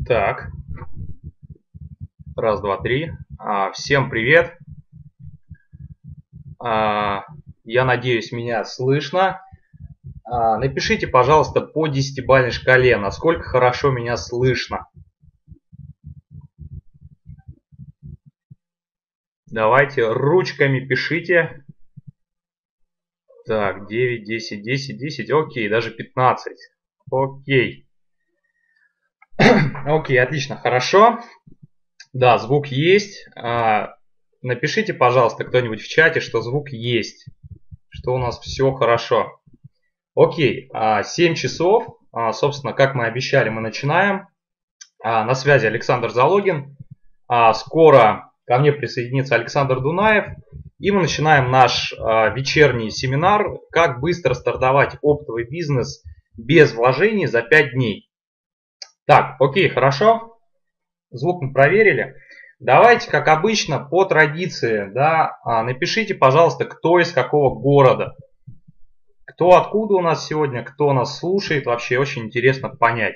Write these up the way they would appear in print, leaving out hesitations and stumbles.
Так, раз, два, три. Всем привет. Я надеюсь, меня слышно. Напишите, пожалуйста, по 10-бальной шкале, насколько хорошо меня слышно. Давайте ручками пишите. Так, 9, 10, 10, 10. Окей, даже 15. Окей. Окей, отлично, хорошо. Да, звук есть. Напишите, пожалуйста, кто-нибудь в чате, что звук есть. Что у нас все хорошо. Окей, 7 часов. Собственно, как мы обещали, мы начинаем. На связи Александр Залогин. Скоро ко мне присоединится Александр Дунаев. И мы начинаем наш вечерний семинар «Как быстро стартовать оптовый бизнес без вложений за 5 дней». Так, окей, хорошо. Звук мы проверили. Давайте, как обычно, по традиции, да, напишите, пожалуйста, кто из какого города. Кто откуда у нас сегодня, кто нас слушает. Вообще очень интересно понять.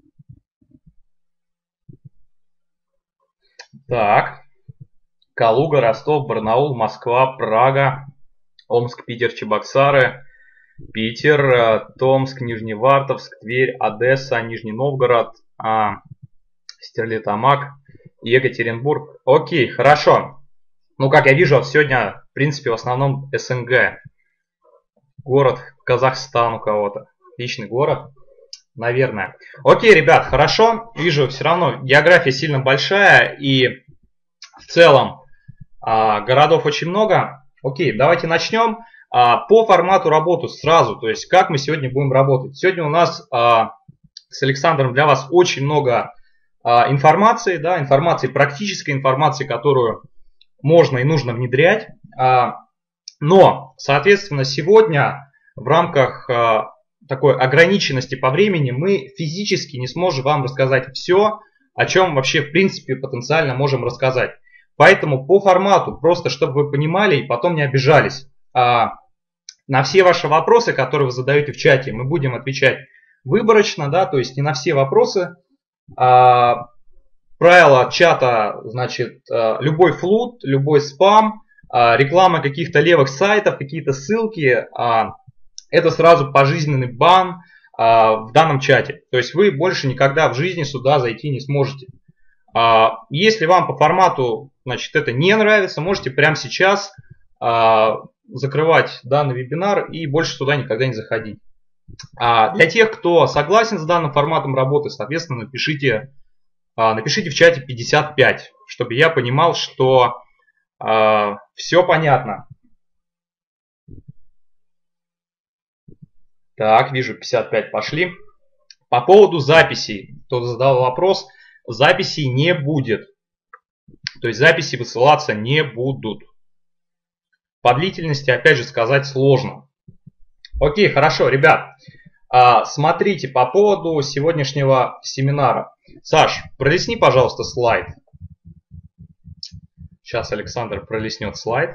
Так. Калуга, Ростов, Барнаул, Москва, Прага, Омск, Питер, Чебоксары, Питер, Томск, Нижневартовск, Тверь, Одесса, Нижний Новгород, Стерлитамак, Екатеринбург. Окей, хорошо. Ну, как я вижу, сегодня, в принципе, в основном СНГ. Город Казахстан у кого-то. Отличный город, наверное. Окей, ребят, хорошо. Вижу, все равно география сильно большая и в целом городов очень много. Окей, давайте начнем. По формату работы сразу, то есть как мы сегодня будем работать. Сегодня у нас с Александром для вас очень много информации, да, практической информации, которую можно и нужно внедрять. Но, соответственно, сегодня в рамках такой ограниченности по времени мы физически не сможем вам рассказать все, о чем вообще в принципе потенциально можем рассказать. Поэтому по формату, просто чтобы вы понимали и потом не обижались, на все ваши вопросы, которые вы задаете в чате, мы будем отвечать выборочно, да, то есть не на все вопросы. Правила чата, значит, любой флут, любой спам, реклама каких-то левых сайтов, какие-то ссылки, это сразу пожизненный бан в данном чате. То есть вы больше никогда в жизни сюда зайти не сможете. Если вам по формату, значит, это не нравится, можете прямо сейчас закрывать данный вебинар и больше сюда никогда не заходить. Для тех, кто согласен с данным форматом работы, соответственно, напишите в чате 55, чтобы я понимал, что все понятно. Так, вижу, 55 пошли. По поводу записей, кто задал вопрос, записей не будет. То есть записи высылаться не будут. По длительности, опять же, сказать сложно. Окей, хорошо, ребят. Смотрите, по поводу сегодняшнего семинара. Саш, пролистни, пожалуйста, слайд. Сейчас Александр пролистнет слайд.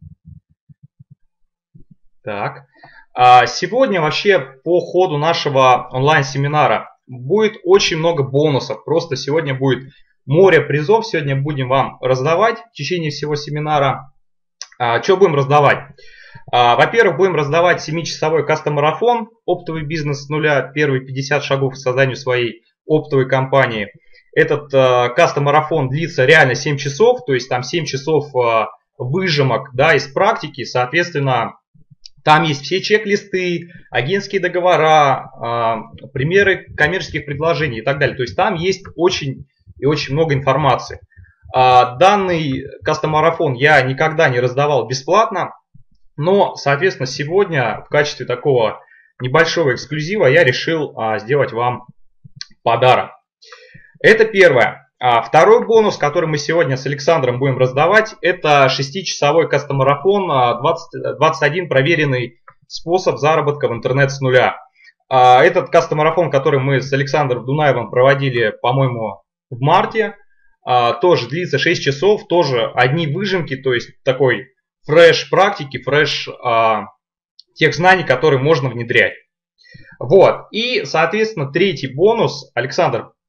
Так. Сегодня вообще по ходу нашего онлайн-семинара будет очень много бонусов. Просто сегодня будет море призов. Сегодня будем вам раздавать в течение всего семинара. Что будем раздавать? Во-первых, будем раздавать 7-часовой кастомарафон «Оптовый бизнес с нуля. Первые 50 шагов к созданию своей оптовой компании». Этот кастомарафон длится реально 7 часов, то есть там 7 часов выжимок, да, из практики. Соответственно, там есть все чек-листы, агентские договора, примеры коммерческих предложений и так далее. То есть там есть очень и очень много информации. Данный кастомарафон я никогда не раздавал бесплатно, но, соответственно, сегодня в качестве такого небольшого эксклюзива я решил сделать вам подарок. Это первое. Второй бонус, который мы сегодня с Александром будем раздавать, это 6-часовой кастомарафон 21 проверенный способ заработка в интернет с нуля. Этот кастомарафон, который мы с Александром Дунаевым проводили, по-моему, в марте, тоже длится 6 часов, тоже одни выжимки, то есть такой фреш практики, фреш тех знаний, которые можно внедрять. Вот. И, соответственно, третий бонус. Александр,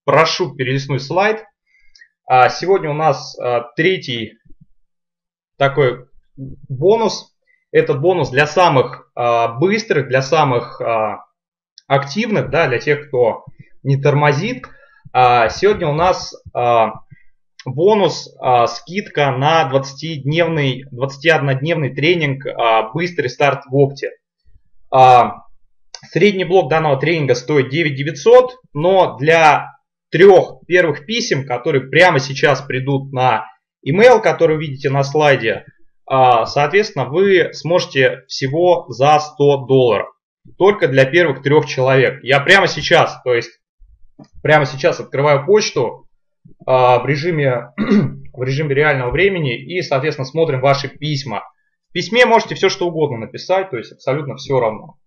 прошу перелистнуть слайд. Сегодня у нас третий такой бонус. Этот бонус для самых быстрых, для самых активных, да, для тех, кто не тормозит. Сегодня у нас бонус, скидка на 21-дневный тренинг «Быстрый старт в опте». Средний блок данного тренинга стоит 9900, но для 3 первых писем, которые прямо сейчас придут на email, который вы видите на слайде, соответственно, вы сможете всего за $100. Только для первых 3 человек. Я прямо сейчас открываю почту в режиме реального времени и, соответственно, смотрим ваши письма. В письме можете все что угодно написать, то есть абсолютно все равно.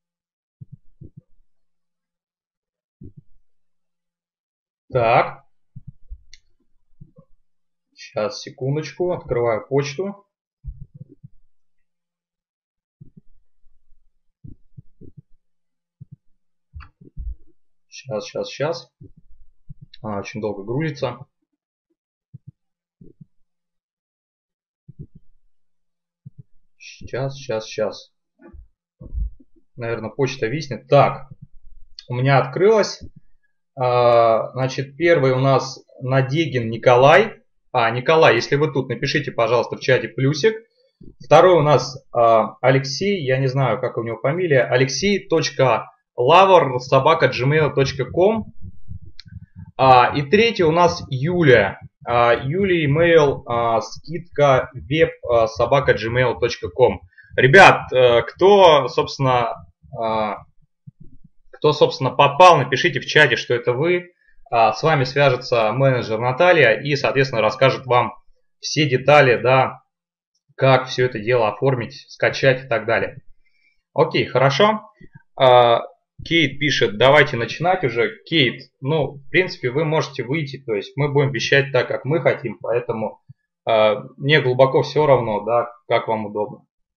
Так. Сейчас, секундочку, открываю почту. Сейчас. Она очень долго грузится. Сейчас. Наверное, почта виснет. Так, у меня открылась. Значит, первый у нас Надегин Николай. Николай, если вы тут, напишите, пожалуйста, в чате плюсик. Второй у нас Алексей, я не знаю, как у него фамилия. Alexey.lavor@gmail.com. И третий у нас Юлия. Юлия имейл скидка web@gmail.com. Ребят, кто, собственно, попал, напишите в чате, что это вы. С вами свяжется менеджер Наталья и, соответственно, расскажет вам все детали, да, как все это дело оформить, скачать и так далее. Окей, хорошо. Кейт пишет, давайте начинать уже. Кейт, ну, в принципе, вы можете выйти, то есть мы будем вещать так, как мы хотим, поэтому мне глубоко все равно, да, как вам удобно.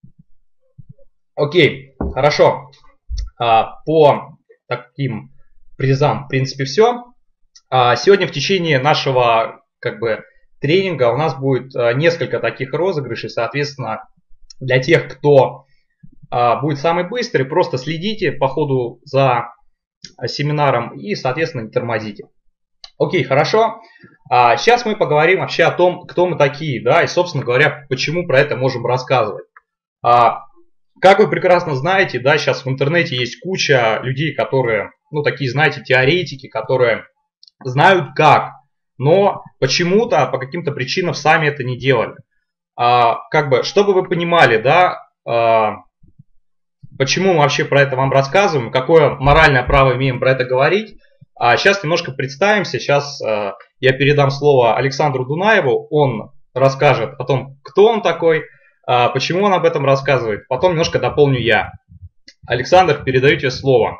Окей, хорошо. По таким призам, в принципе, все. Сегодня в течение нашего, тренинга у нас будет несколько таких розыгрышей, соответственно, для тех, кто будет самый быстрый, просто следите по ходу за семинаром и, соответственно, не тормозите. Окей, хорошо. Сейчас мы поговорим вообще о том, кто мы такие, да, и, собственно говоря, почему про это можем рассказывать. Как вы прекрасно знаете, да, сейчас в интернете есть куча людей, которые, ну, такие, знаете, теоретики, которые знают как, но почему-то, по каким-то причинам сами это не делали. Чтобы вы понимали, да, почему мы вообще про это вам рассказываем, какое моральное право имеем про это говорить. Сейчас немножко представимся. Сейчас я передам слово Александру Дунаеву. Он расскажет о том, кто он такой, почему он об этом рассказывает. Потом немножко дополню я. Александр, передаю тебе слово.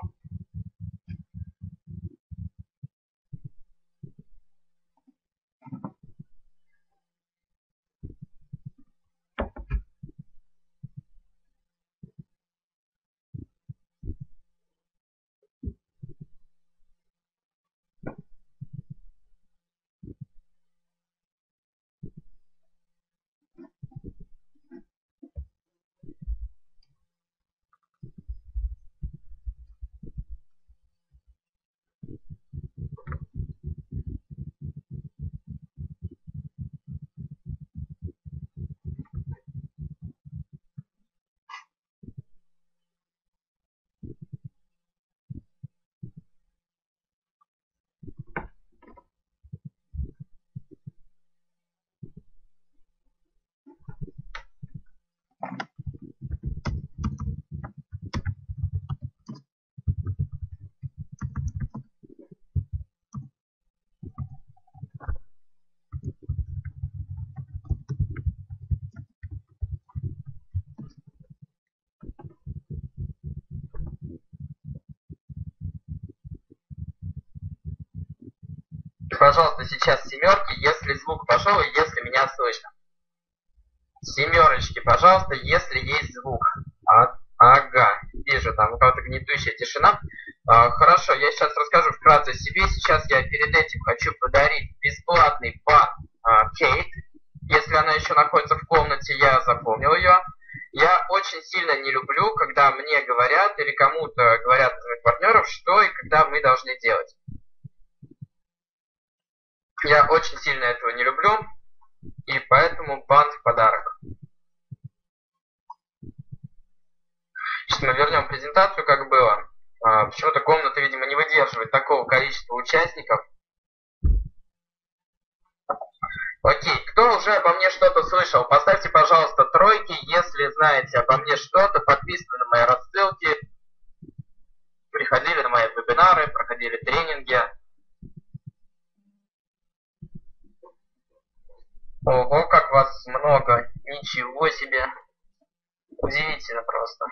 Пожалуйста, сейчас семерки, если звук пошел и если меня слышно. Семерочки, пожалуйста, если есть звук. Ага, вижу, там какая-то гнетущая тишина. Хорошо, я сейчас расскажу вкратце о себе. Сейчас я перед этим хочу подарить бесплатный бан Кейт. Если она еще находится в комнате, я запомнил ее. Я очень сильно не люблю, когда мне говорят или кому-то говорят из моих партнеров, что и когда мы должны делать. Я очень сильно этого не люблю, и поэтому бан в подарок. Сейчас мы вернем презентацию, как было. Почему-то комната, видимо, не выдерживает такого количества участников. Окей, кто уже обо мне что-то слышал, поставьте, пожалуйста, тройки, если знаете обо мне что-то, подписаны на мои рассылки, приходили на мои вебинары, проходили тренинги. Ого, как вас много, ничего себе, удивительно просто.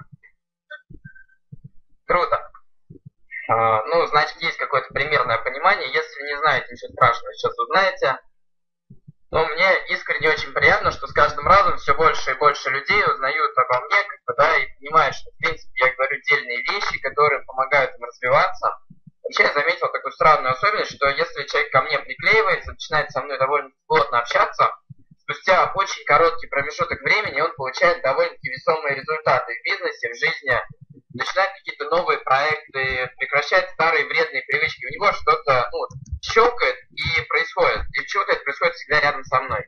Круто. Ну, значит, есть какое-то примерное понимание, если не знаете, ничего страшного, сейчас узнаете. Но мне искренне очень приятно, что с каждым разом все больше и больше людей узнают обо мне, да, и понимают, что, в принципе, я говорю дельные вещи, которые помогают им развиваться. Вообще, я заметил такую странную особенность, что если человек ко мне приклеивается, начинает со мной довольно плотно общаться, спустя очень короткий промежуток времени он получает довольно-таки весомые результаты в бизнесе, в жизни, начинает какие-то новые проекты, прекращает старые вредные привычки. У него что-то щелкает и происходит. И почему-то это происходит всегда рядом со мной.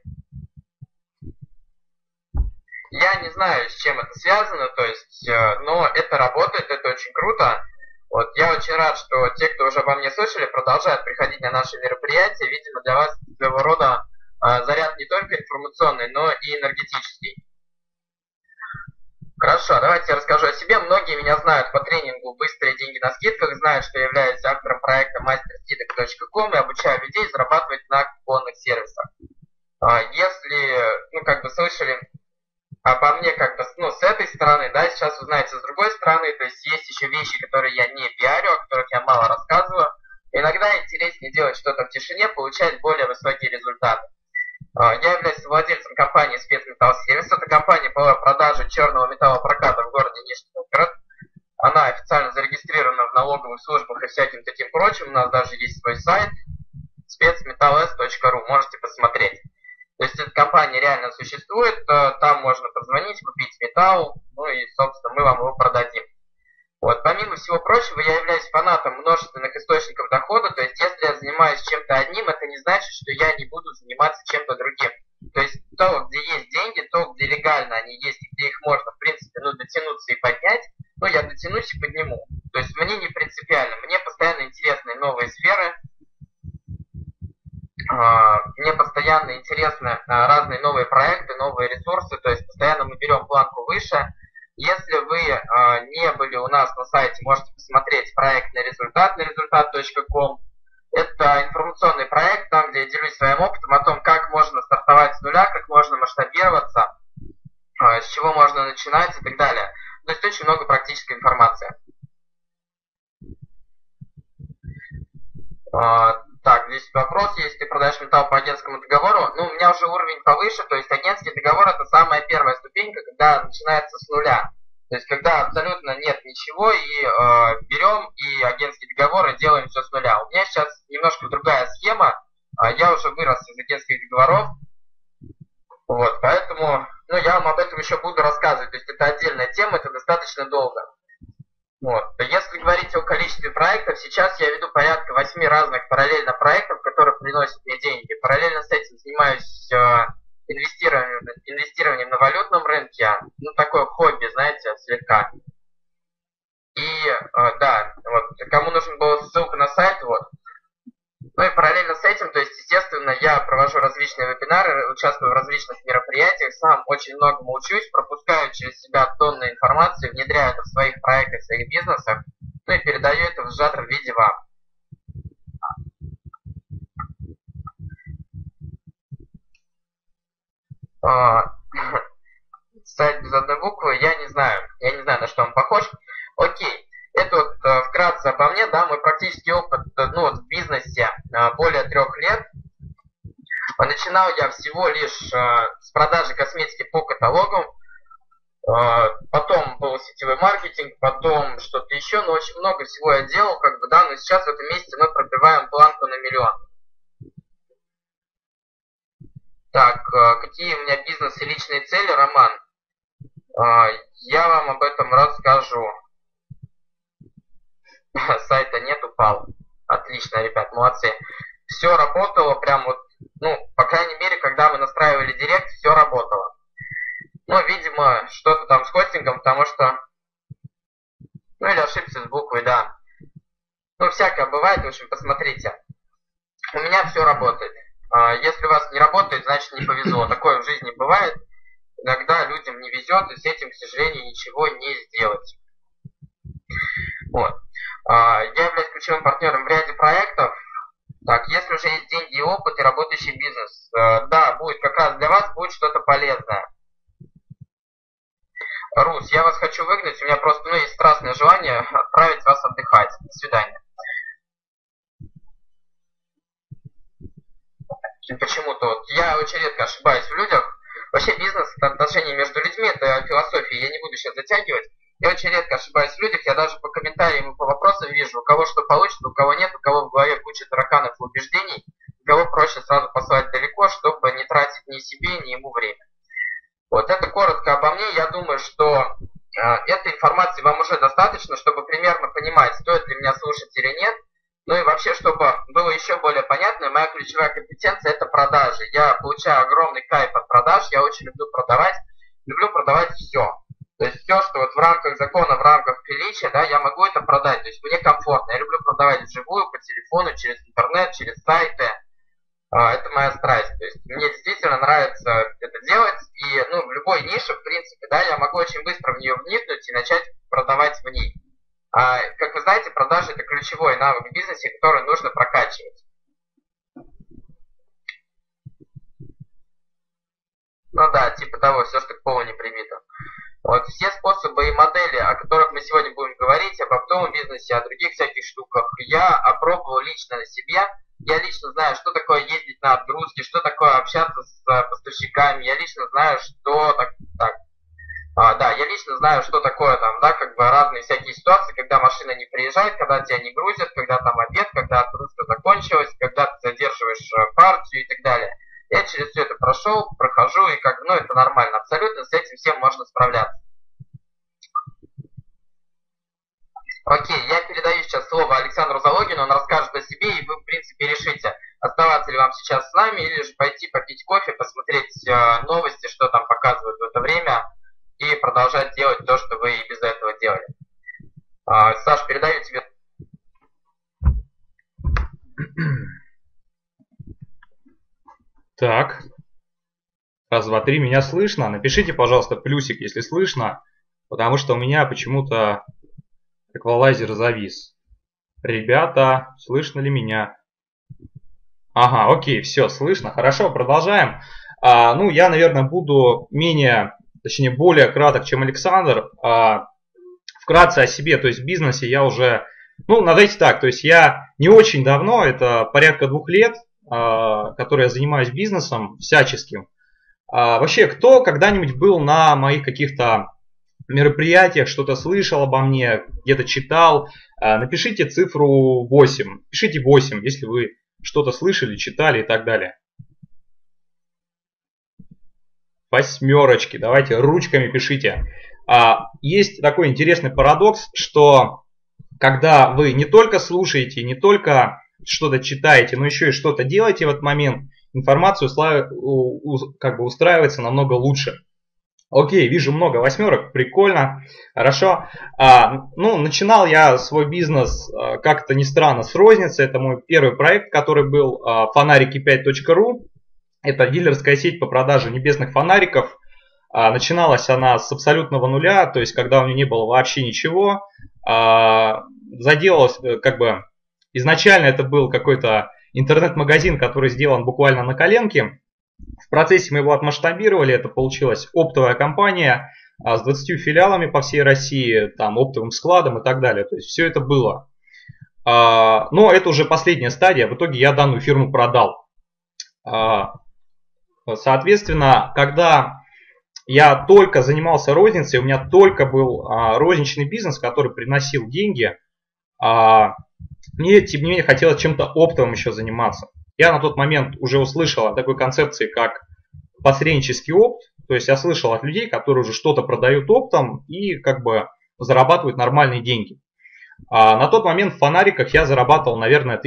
Я не знаю, с чем это связано, то есть, но это работает, это очень круто. Вот, я очень рад, что те, кто уже обо мне слышали, продолжают приходить на наши мероприятия. Видимо, для вас своего рода заряд не только информационный, но и энергетический. Хорошо, давайте я расскажу о себе. Многие меня знают по тренингу «Быстрые деньги на скидках», знают, что я являюсь автором проекта masterskidок.com и обучаю людей зарабатывать на купонных сервисах. Если, слышали обо мне с этой стороны, да, сейчас вы знаете с другой стороны, то есть есть еще вещи, которые я не пиарю, о которых я мало рассказываю. Иногда интереснее делать что-то в тишине, получать более высокие результаты. Я являюсь владельцем компании «Спецметаллсервис». Это компания по продаже черного металлопроката в городе Нижний Новгород. Она официально зарегистрирована в налоговых службах и всяким таким прочим. У нас даже есть свой сайт specmetals.ru. Можете посмотреть. То есть эта компания реально существует. Там можно позвонить, купить металл. Ну и, собственно, мы вам его продадим. Вот. Помимо всего прочего, я являюсь фанатом множественных источников дохода, то есть если я занимаюсь чем-то одним, это не значит, что я не буду заниматься чем-то другим. То есть то, где есть деньги, то, где легально они есть, и где их можно, в принципе, дотянуться и поднять, я дотянусь и подниму. То есть мне не принципиально, мне постоянно интересны новые сферы, мне постоянно интересны разные новые проекты, новые ресурсы, то есть постоянно мы берем планку выше. Если вы не были у нас на сайте, можете посмотреть проект на результат.com. Это информационный проект, там, где я делюсь своим опытом о том, как можно стартовать с нуля, как можно масштабироваться, с чего можно начинать и так далее. То есть очень много практической информации. Так, здесь вопрос, если ты продаешь металл по агентскому договору, у меня уже уровень повыше, то есть агентский договор это самая первая ступенька, когда начинается с нуля. То есть когда абсолютно нет ничего и берем и агентский договор и делаем все с нуля. У меня сейчас немножко другая схема, я уже вырос из агентских договоров, вот, поэтому я вам об этом еще буду рассказывать, то есть это отдельная тема, это достаточно долго. Вот. Если говорить о количестве проектов, сейчас я веду порядка 8 разных параллельно проектов, которые приносят мне деньги. Параллельно с этим занимаюсь инвестированием на валютном рынке. Такое хобби, знаете, слегка. И да, вот, кому нужен была ссылка на сайт, вот. И параллельно с этим, то есть, естественно, я провожу различные вебинары, участвую в различных мероприятиях, сам очень многому учусь, пропускаю через себя тонны информации, внедряю это в своих проектах, в своих бизнесах, и передаю это в сжатом виде вам. Сайт без одной буквы, я не знаю, на что он похож. Окей. Это вот вкратце обо мне, да, мой практический опыт в бизнесе более 3 лет. Начинал я всего лишь с продажи косметики по каталогу. Потом был сетевой маркетинг, потом что-то еще, но очень много всего я делал, как бы, да, но сейчас в этом месяце мы пробиваем планку на 1 000 000. Так, какие у меня бизнес и личные цели, Роман? Я вам об этом расскажу. Сайта нет, упал. Отлично, ребят, молодцы. Все работало прям вот, ну, по крайней мере, когда мы настраивали директ, все работало. Ну, видимо, что-то там с хостингом, потому что... Ну, или ошибся с буквой, да. Ну, всякое бывает, в общем, посмотрите. У меня все работает. Если у вас не работает, значит не повезло. Такое в жизни бывает. Иногда людям не везет, и с этим, к сожалению, ничего не сделать. Вот. Я являюсь ключевым партнером в ряде проектов. Так, если уже есть деньги и опыт, и работающий бизнес, да, будет как раз для вас будет что-то полезное. Рус, я вас хочу выгнать, у меня просто есть страстное желание отправить вас отдыхать. До свидания. Почему-то вот я очень редко ошибаюсь в людях. Вообще бизнес, это отношения между людьми, это философия, я не буду сейчас затягивать. Я очень редко ошибаюсь в людях, я даже по комментариям и по вопросам вижу, у кого что получится, у кого нет, у кого в голове куча тараканов и убеждений, у кого проще сразу послать далеко, чтобы не тратить ни себе, ни ему время. Вот, это коротко обо мне. Я думаю, что этой информации вам уже достаточно, чтобы примерно понимать, стоит ли меня слушать или нет. Ну и вообще, чтобы было еще более понятно, моя ключевая компетенция – это продажи. Я получаю огромный кайф от продаж, я очень люблю продавать все. То есть все, что вот в рамках закона, в рамках приличия, да, я могу это продать. То есть мне комфортно. Я люблю продавать вживую, по телефону, через интернет, через сайты. Это моя страсть. То есть мне действительно нравится это делать. И в любой нише, в принципе, да, я могу очень быстро в нее вникнуть и начать продавать в ней. Как вы знаете, продажи – это ключевой навык в бизнесе, который нужно прокачивать. Ну да, типа того, все, что к полу не прибито. Вот все способы и модели, о которых мы сегодня будем говорить, об оптовом бизнесе, о других всяких штуках, я опробовал лично на себе. Я лично знаю, что такое ездить на отгрузки, что такое общаться с поставщиками. Я лично знаю, что я лично знаю, что такое там, да, как бы разные всякие ситуации, когда машина не приезжает, когда тебя не грузят, когда там обед, когда отгрузка закончилась, когда ты задерживаешь партию и так далее. Я через все это прохожу, и это нормально. Абсолютно с этим всем можно справляться. Окей, я передаю сейчас слово Александру Залогину, он расскажет о себе, и вы, в принципе, решите, оставаться ли вам сейчас с нами, или же пойти попить кофе, посмотреть новости, что там показывают в это время, и продолжать делать то, что вы и без этого делали. Саш, передаю тебе. Так. Раз, два, три. Меня слышно? Напишите, пожалуйста, плюсик, если слышно, потому что у меня почему-то эквалайзер завис. Ребята, слышно ли меня? Ага, окей, все, слышно. Хорошо, продолжаем. Я, наверное, буду более краток, чем Александр. Вкратце о себе, то есть в бизнесе я уже, давайте так, то есть я не очень давно, это порядка 2 лет, который я занимаюсь бизнесом всяческим. Вообще, кто когда-нибудь был на моих каких-то мероприятиях, что-то слышал обо мне, где-то читал, напишите цифру 8. Пишите 8, если вы что-то слышали, читали и так далее. 8, давайте ручками пишите. Есть такой интересный парадокс, что когда вы не только слушаете, не только что-то читаете, но еще и что-то делаете в этот момент, информацию устраивается намного лучше. Окей, вижу много 8, прикольно, хорошо. Начинал я свой бизнес, как-то ни странно, с розницы. Это мой первый проект, который был фонарики5.ру. Это дилерская сеть по продаже небесных фонариков. Начиналась она с абсолютного нуля, то есть когда у меня не было вообще ничего. Заделалась изначально это был какой-то интернет-магазин, который сделан буквально на коленке. В процессе мы его отмасштабировали, это получилась оптовая компания с 20 филиалами по всей России, там оптовым складом и так далее. То есть все это было. Но это уже последняя стадия, в итоге я данную фирму продал. Соответственно, когда Я только занимался розницей, у меня только был розничный бизнес, который приносил деньги. Мне, тем не менее, хотелось чем-то оптовым еще заниматься. Я на тот момент уже услышал о такой концепции, как посреднический опт. То есть я слышал от людей, которые уже что-то продают оптом и как бы зарабатывают нормальные деньги. На тот момент в фонариках я зарабатывал, наверное,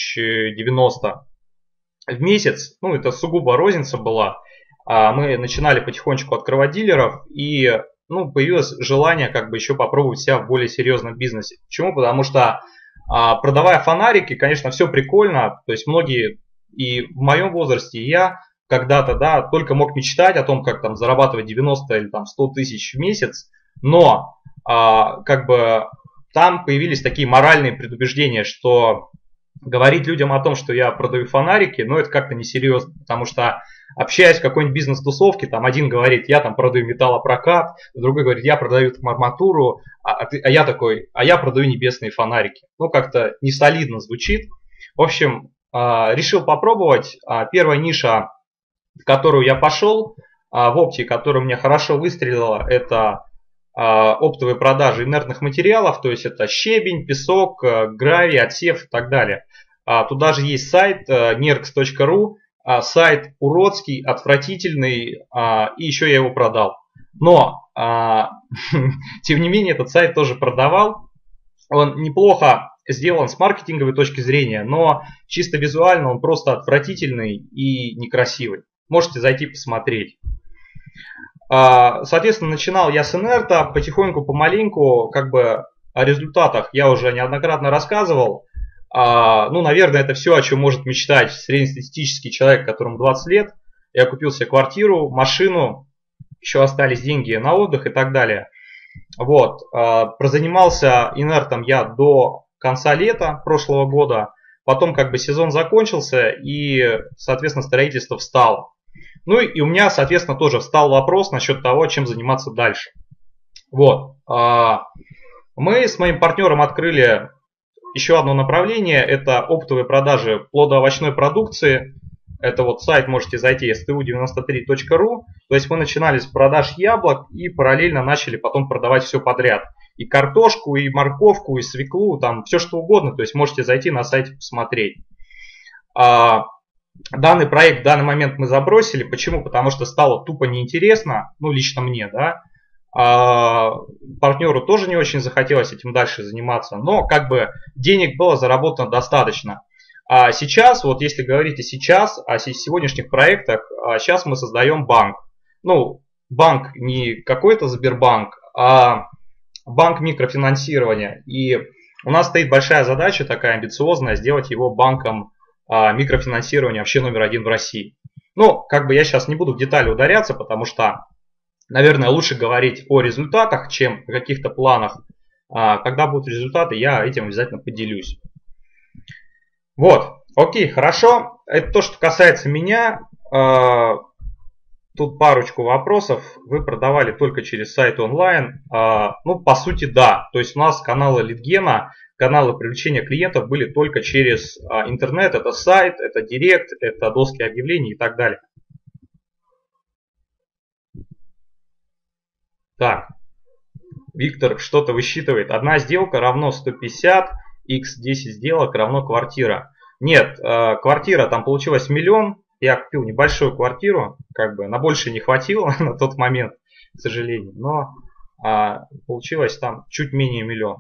1090 в месяц. Ну, это сугубо розница была. Мы начинали потихонечку открывать дилеров, и появилось желание как бы еще попробовать себя в более серьезном бизнесе. Почему? Потому что продавая фонарики, конечно, все прикольно. То есть многие и в моем возрасте, и я когда-то, да, только мог мечтать о том, как там зарабатывать 90 или там 100 тысяч в месяц. Но как бы там появились такие моральные предубеждения, что говорить людям о том, что я продаю фонарики, это как-то несерьезно, потому что общаясь в какой-нибудь бизнес-тусовке, там один говорит, я там продаю металлопрокат, другой говорит, я продаю арматуру, я такой, я продаю небесные фонарики. Как-то не солидно звучит. В общем, решил попробовать. Первая ниша, в которую я пошел, в опте, которая у меня хорошо выстрелила, это оптовые продажи инертных материалов, то есть это щебень, песок, гравий, отсев и так далее. Туда же есть сайт nerx.ru, сайт уродский, отвратительный, и еще я его продал. Но, тем не менее, этот сайт тоже продавал. Он неплохо сделан с маркетинговой точки зрения, но чисто визуально он просто отвратительный и некрасивый. Можете зайти посмотреть. Соответственно, начинал я с инерта, потихоньку, помаленьку, как бы о результатах я уже неоднократно рассказывал. Наверное, это все, о чем может мечтать среднестатистический человек, которому 20 лет. Я купил себе квартиру, машину, еще остались деньги на отдых и так далее. Вот. Прозанимался инертом я до конца лета прошлого года. Потом как бы сезон закончился и, соответственно, строительство встало. И у меня, соответственно, тоже встал вопрос насчет того, чем заниматься дальше. Вот. Мы с моим партнером открыли еще одно направление. Это оптовые продажи плодоовощной продукции. Это вот сайт, можете зайти, stu93.ru. То есть мы начинали с продаж яблок и параллельно начали потом продавать все подряд. И картошку, и морковку, и свеклу, там все что угодно. То есть можете зайти на сайт посмотреть. Данный проект в данный момент мы забросили. Почему? Потому что стало тупо неинтересно, лично мне, да. Партнеру тоже не очень захотелось этим дальше заниматься, но как бы денег было заработано достаточно. А сейчас, вот если говорить о сегодняшних проектах, сейчас мы создаем банк. Банк не какой-то Сбербанк, а банк микрофинансирования. И у нас стоит большая задача такая амбициозная, сделать его банком микрофинансирования вообще номер один в России. Как бы я сейчас не буду в детали ударяться, потому что, наверное, лучше говорить о результатах, чем о каких-то планах. Когда будут результаты, я этим обязательно поделюсь. Вот, окей, хорошо. Это то, что касается меня. Тут парочку вопросов. Вы продавали только через сайт онлайн. По сути, да. То есть у нас каналы лидгена, каналы привлечения клиентов были только через интернет. Это сайт, это директ, это доски объявлений и так далее. Так, Виктор что-то высчитывает. Одна сделка равно 150, x 10 сделок равно квартира. Нет, квартира там получилась 1 миллион. Я купил небольшую квартиру, как бы на больше не хватило на тот момент, к сожалению. Но получилось там чуть менее 1 миллион.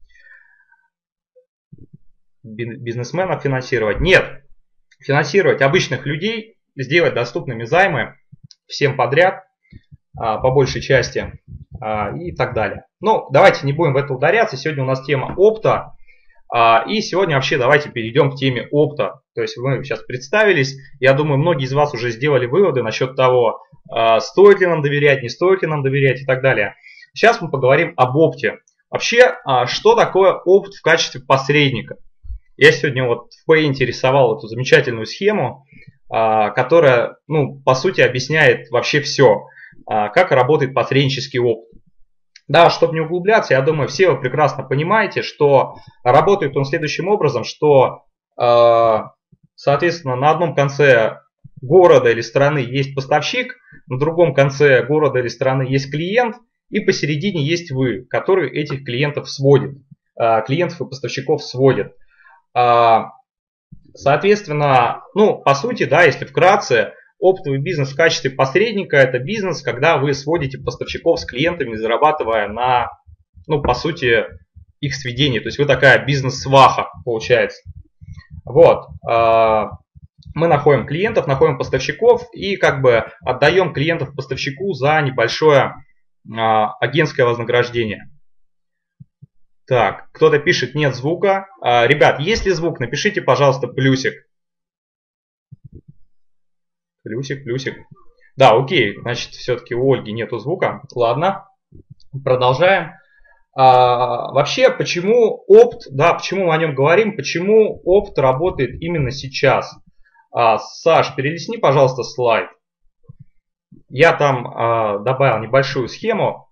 Бизнесменов финансировать? Нет. Финансировать обычных людей, сделать доступными займы всем подряд, по большей части, и так далее. Давайте не будем в это ударяться. Сегодня у нас тема опта. И сегодня вообще давайте перейдем к теме опта. То есть мы сейчас представились. Я думаю, многие из вас уже сделали выводы насчет того, стоит ли нам доверять, не стоит ли нам доверять и так далее. Сейчас мы поговорим об опте. Вообще, что такое опт в качестве посредника? Я сегодня вот в Paint рисовал эту замечательную схему, которая, по сути, объясняет вообще все. Как работает посреднический опт. Да, чтобы не углубляться, я думаю, все вы прекрасно понимаете, что работает он следующим образом, что, соответственно, на одном конце города или страны есть поставщик, на другом конце города или страны есть клиент, и посередине есть вы, который этих клиентов сводит, клиентов и поставщиков сводит. Соответственно, ну, по сути, да, если вкратце, оптовый бизнес в качестве посредника – это бизнес, когда вы сводите поставщиков с клиентами, зарабатывая на, ну, по сути, их сведении. То есть вы такая бизнес-сваха, получается. Вот. Мы находим клиентов, находим поставщиков и как бы отдаем клиентов поставщику за небольшое агентское вознаграждение. Так, кто-то пишет нет звука. Ребят, есть ли звук? Напишите, пожалуйста, плюсик. Плюсик, плюсик. Да, окей, значит, все-таки у Ольги нету звука. Ладно, продолжаем. Вообще, почему опт, да, почему мы о нем говорим, почему опт работает именно сейчас? Саш, перелистни, пожалуйста, слайд. Я там добавил небольшую схему.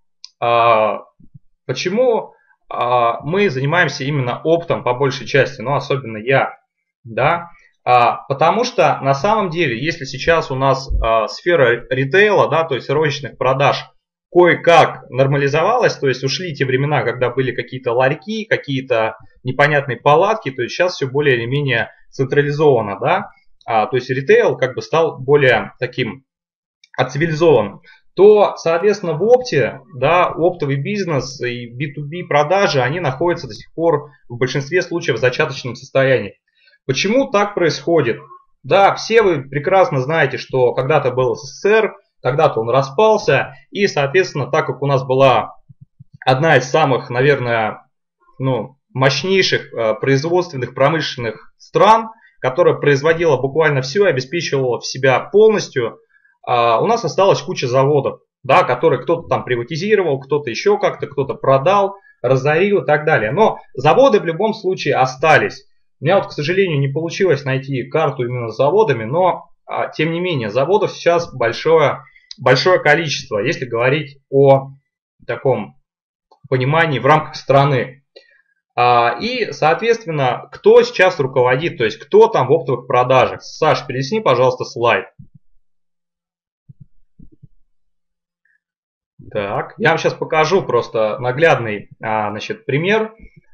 Почему мы занимаемся именно оптом по большей части, но особенно я, да, потому что на самом деле, если сейчас у нас сфера ритейла, да, то есть розничных продаж, кое-как нормализовалась, то есть ушли те времена, когда были какие-то ларьки, какие-то непонятные палатки, то есть сейчас все более или менее централизовано, да, то есть ритейл как бы стал более таким цивилизованным, то, соответственно, в опте, да, оптовый бизнес и B2B продажи, они находятся до сих пор в большинстве случаев в зачаточном состоянии. Почему так происходит? Да, все вы прекрасно знаете, что когда-то был СССР, когда-то он распался, и, соответственно, так как у нас была одна из самых, наверное, ну, мощнейших производственных промышленных стран, которая производила буквально все, обеспечивала в себя полностью, у нас осталась куча заводов, да, которые кто-то там приватизировал, кто-то еще как-то, кто-то продал, разорил и так далее. Но заводы в любом случае остались. У меня вот, к сожалению, не получилось найти карту именно с заводами, но, тем не менее, заводов сейчас большое количество, если говорить о таком понимании в рамках страны. И, соответственно, кто сейчас руководит, то есть кто там в оптовых продажах. Саш, перелистни, пожалуйста, слайд. Так, я вам сейчас покажу просто наглядный, значит, пример,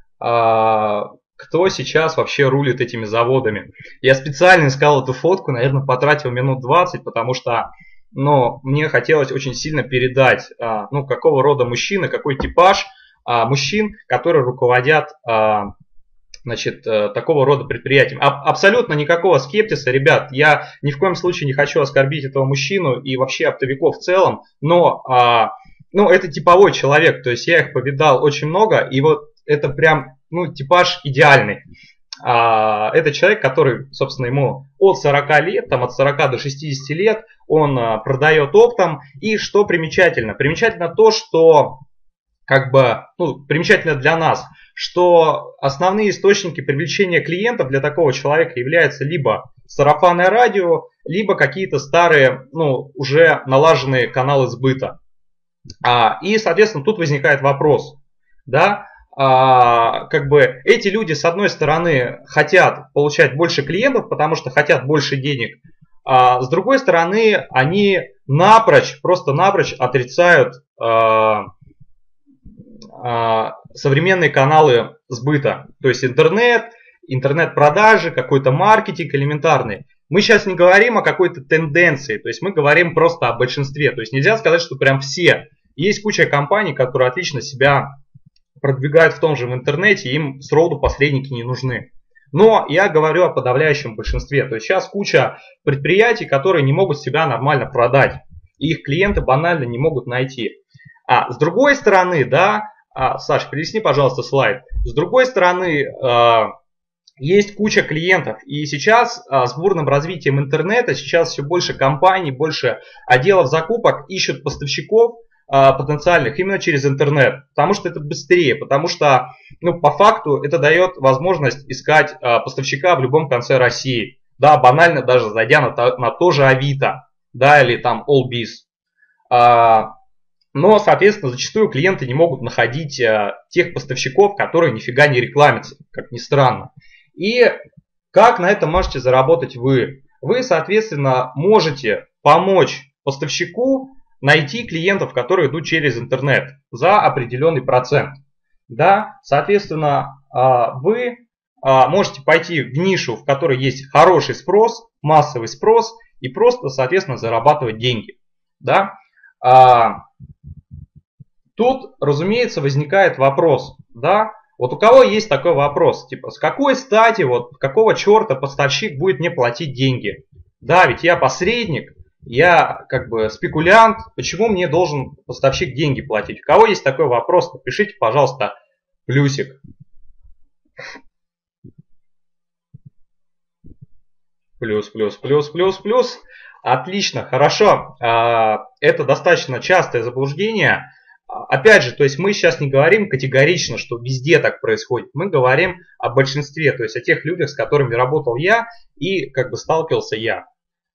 кто сейчас вообще рулит этими заводами. Я специально искал эту фотку, наверное, потратил минут 20, потому что, ну, мне хотелось очень сильно передать, ну, какого рода мужчины, какой типаж мужчин, которые руководят, значит, такого рода предприятием. Абсолютно никакого скептиса, ребят, я ни в коем случае не хочу оскорбить этого мужчину и вообще оптовиков в целом, но ну, это типовой человек, то есть я их повидал очень много, и вот это прям, ну, типаж идеальный. Это человек, который, собственно, ему от 40 лет, там, от 40 до 60 лет, он продает оптом, и что примечательно? Примечательно то, что, как бы, ну, примечательно для нас, что основные источники привлечения клиентов для такого человека являются либо сарафанное радио, либо какие-то старые, ну, уже налаженные каналы сбыта. И, соответственно, тут возникает вопрос, да, как бы эти люди, с одной стороны, хотят получать больше клиентов, потому что хотят больше денег, с другой стороны, они просто-напрочь отрицают современные каналы сбыта, то есть интернет-продажи, какой-то маркетинг элементарный. Мы сейчас не говорим о какой-то тенденции, то есть мы говорим просто о большинстве. То есть нельзя сказать, что прям все. Есть куча компаний, которые отлично себя продвигают в том же в интернете, им сроду посредники не нужны. Но я говорю о подавляющем большинстве. То есть сейчас куча предприятий, которые не могут себя нормально продать. И их клиенты банально не могут найти. С другой стороны, да, Саш, перелистни, пожалуйста, слайд. С другой стороны, есть куча клиентов. И сейчас с бурным развитием интернета, сейчас все больше компаний, больше отделов закупок ищут поставщиков потенциальных именно через интернет. Потому что это быстрее, потому что, ну, по факту это дает возможность искать поставщика в любом конце России. Да, банально даже зайдя на то же Авито, да, или там Allbiz. Но, соответственно, зачастую клиенты не могут находить тех поставщиков, которые нифига не рекламятся, как ни странно. И как на этом можете заработать вы? вы, соответственно, можете помочь поставщику найти клиентов, которые идут через интернет за определенный процент. Да, соответственно, вы можете пойти в нишу, в которой есть хороший спрос, массовый спрос, и просто, соответственно, зарабатывать деньги. Да? Тут, разумеется, возникает вопрос, да, вот у кого есть такой вопрос, типа, с какой стати, вот, какого черта поставщик будет мне платить деньги? Да, ведь я посредник, я как бы спекулянт, почему мне должен поставщик деньги платить? У кого есть такой вопрос, напишите, пожалуйста, плюсик. Плюс, плюс, плюс, плюс, плюс. Отлично, хорошо. Это достаточно частое заблуждение. Опять же, то есть мы сейчас не говорим категорично, что везде так происходит. Мы говорим о большинстве, то есть о тех людях, с которыми работал я и как бы сталкивался я.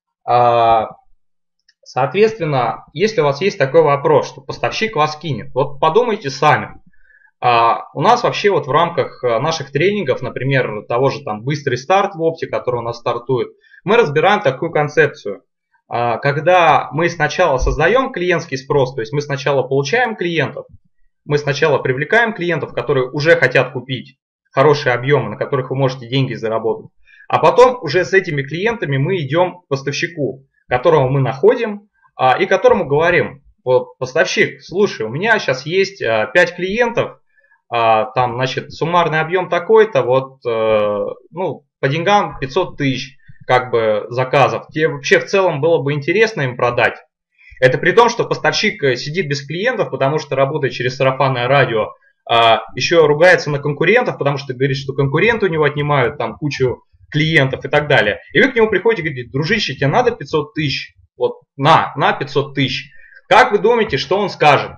Соответственно, если у вас есть такой вопрос, что поставщик вас кинет, вот подумайте сами. У нас вообще вот в рамках наших тренингов, например, того же там быстрый старт в опте, который у нас стартует, мы разбираем такую концепцию. Когда мы сначала создаем клиентский спрос, то есть мы сначала получаем клиентов, мы сначала привлекаем клиентов, которые уже хотят купить хорошие объемы, на которых вы можете деньги заработать, а потом уже с этими клиентами мы идем к поставщику, которого мы находим и которому говорим: вот, поставщик, слушай, у меня сейчас есть 5 клиентов, там, значит, суммарный объем такой-то, вот, ну, по деньгам 500 тысяч, как бы, заказов. Тебе вообще в целом было бы интересно им продать. Это при том, что поставщик сидит без клиентов, потому что работает через сарафанное радио, еще ругается на конкурентов, потому что говорит, что конкуренты у него отнимают там кучу клиентов и так далее. И вы к нему приходите и говорите: дружище, тебе надо 500 тысяч? Вот, на 500 тысяч. Как вы думаете, что он скажет?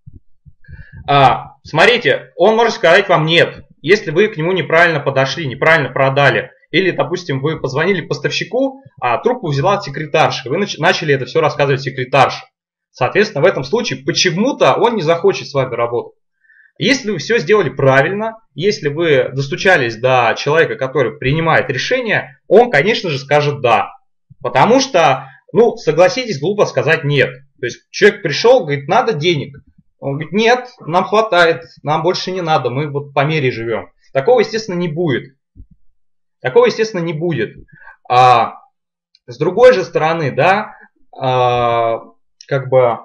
Смотрите, он может сказать вам нет, если вы к нему неправильно подошли, неправильно продали. Или, допустим, вы позвонили поставщику, а трубку взяла секретарша, вы начали это все рассказывать секретарше. Соответственно, в этом случае почему-то он не захочет с вами работать. Если вы все сделали правильно, если вы достучались до человека, который принимает решение, он, конечно же, скажет да. Потому что, ну, согласитесь, глупо сказать нет. То есть человек пришел, говорит: надо денег. Он говорит: нет, нам хватает, нам больше не надо, мы вот по мере живем. Такого, естественно, не будет. Такого, естественно, не будет. С другой же стороны, да, как бы,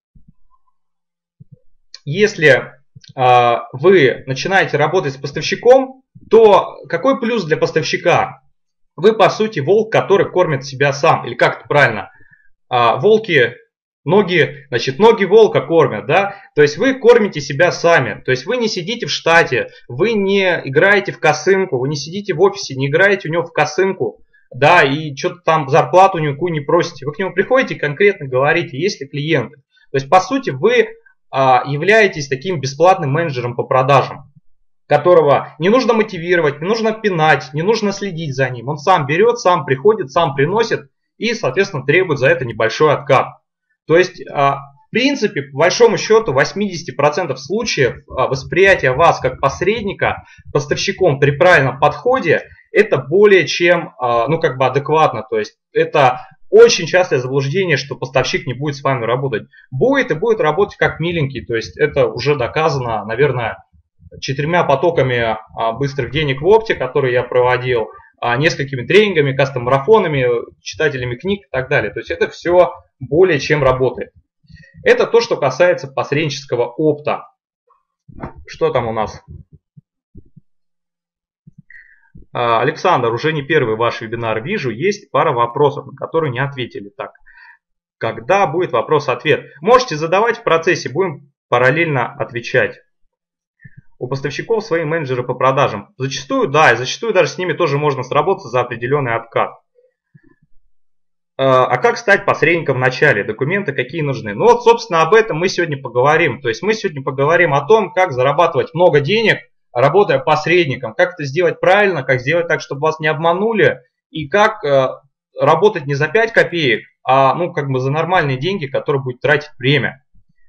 если вы начинаете работать с поставщиком, то какой плюс для поставщика? Вы, по сути, волк, который кормит себя сам. Или как это правильно? Волки, ноги волка кормят, да? То есть вы кормите себя сами. То есть вы не сидите в штате, вы не играете в косынку, вы не сидите в офисе, не играете у него в косынку, да, и что-то там зарплату никакую не просите. Вы к нему приходите и конкретно говорите, есть ли клиенты. То есть, по сути, вы являетесь таким бесплатным менеджером по продажам, которого не нужно мотивировать, не нужно пинать, не нужно следить за ним. Он сам берет, сам приходит, сам приносит и, соответственно, требует за это небольшой откат. То есть, в принципе, по большому счету, 80% случаев восприятия вас как посредника поставщиком при правильном подходе, это более чем, ну, как бы адекватно. То есть, это очень частое заблуждение, что поставщик не будет с вами работать. Будет и будет работать как миленький. То есть, это уже доказано, наверное, 4 потоками быстрых денег в опте, которые я проводил, несколькими тренингами, кастом-марафонами, читателями книг и так далее. То есть это все более чем работает. Это то, что касается посреднического опта. Что там у нас? Александр, уже не первый ваш вебинар вижу. Есть пара вопросов, на которые не ответили. Так, когда будет вопрос-ответ? Можете задавать в процессе, будем параллельно отвечать. У поставщиков свои менеджеры по продажам. Зачастую, да, и зачастую даже с ними тоже можно сработаться за определенный откат. А как стать посредником в начале? Документы какие нужны? Ну вот, собственно, об этом мы сегодня поговорим. То есть мы сегодня поговорим о том, как зарабатывать много денег, работая посредником. Как это сделать правильно, как сделать так, чтобы вас не обманули. И как работать не за 5 копеек, а ну, как бы за нормальные деньги, которые будут тратить время.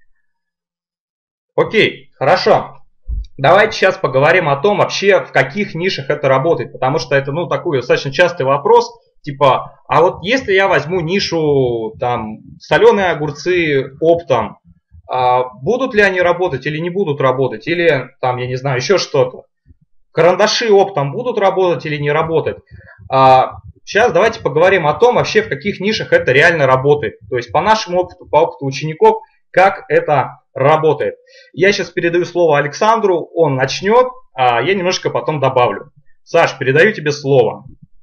Окей, хорошо. Давайте сейчас поговорим о том, вообще в каких нишах это работает, потому что это, ну, такой достаточно частый вопрос. Типа, а вот если я возьму нишу, там, соленые огурцы оптом, будут ли они работать или не будут работать? Или, там, я не знаю, еще что-то. Карандаши оптом будут работать или не работать? Сейчас давайте поговорим о том, вообще в каких нишах это реально работает. То есть по нашему опыту, по опыту учеников, как это работает. Я сейчас передаю слово Александру, он начнет, а я немножко потом добавлю. Саш, передаю тебе слово.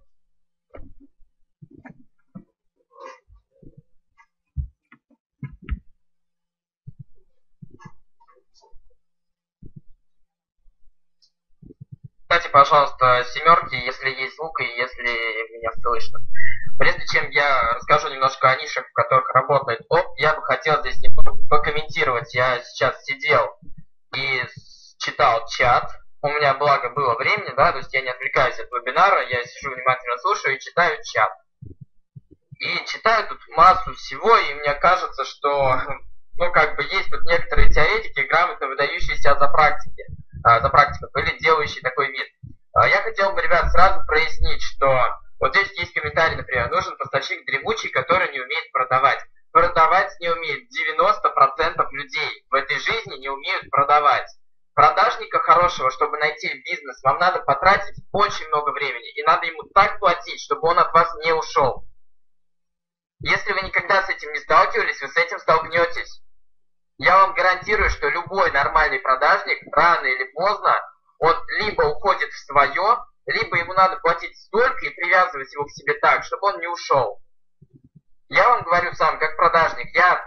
Кстати, пожалуйста, семерки, если есть звук и если меня слышно. Прежде чем я расскажу немножко о нишах, в которых работает опт, я бы хотел здесь немного покомментировать. Я сейчас сидел и читал чат. У меня, благо, было времени, да, то есть я не отвлекаюсь от вебинара, я сижу внимательно слушаю и читаю чат. И читаю тут массу всего, и мне кажется, что, ну, как бы есть тут некоторые теоретики, грамотно выдающиеся за практиков или делающие такой вид. Я хотел бы, ребят, сразу прояснить, что вот здесь есть комментарий, например, нужен поставщик дремучий, который не умеет продавать. Продавать не умеет 90% людей в этой жизни не умеют продавать. Продажника хорошего, чтобы найти бизнес, вам надо потратить очень много времени. И надо ему так платить, чтобы он от вас не ушел. Если вы никогда с этим не сталкивались, вы с этим столкнетесь. Я вам гарантирую, что любой нормальный продажник рано или поздно, он либо уходит в свое, либо ему надо платить столько и привязывать его к себе так, чтобы он не ушел. Я вам говорю сам, как продажник, я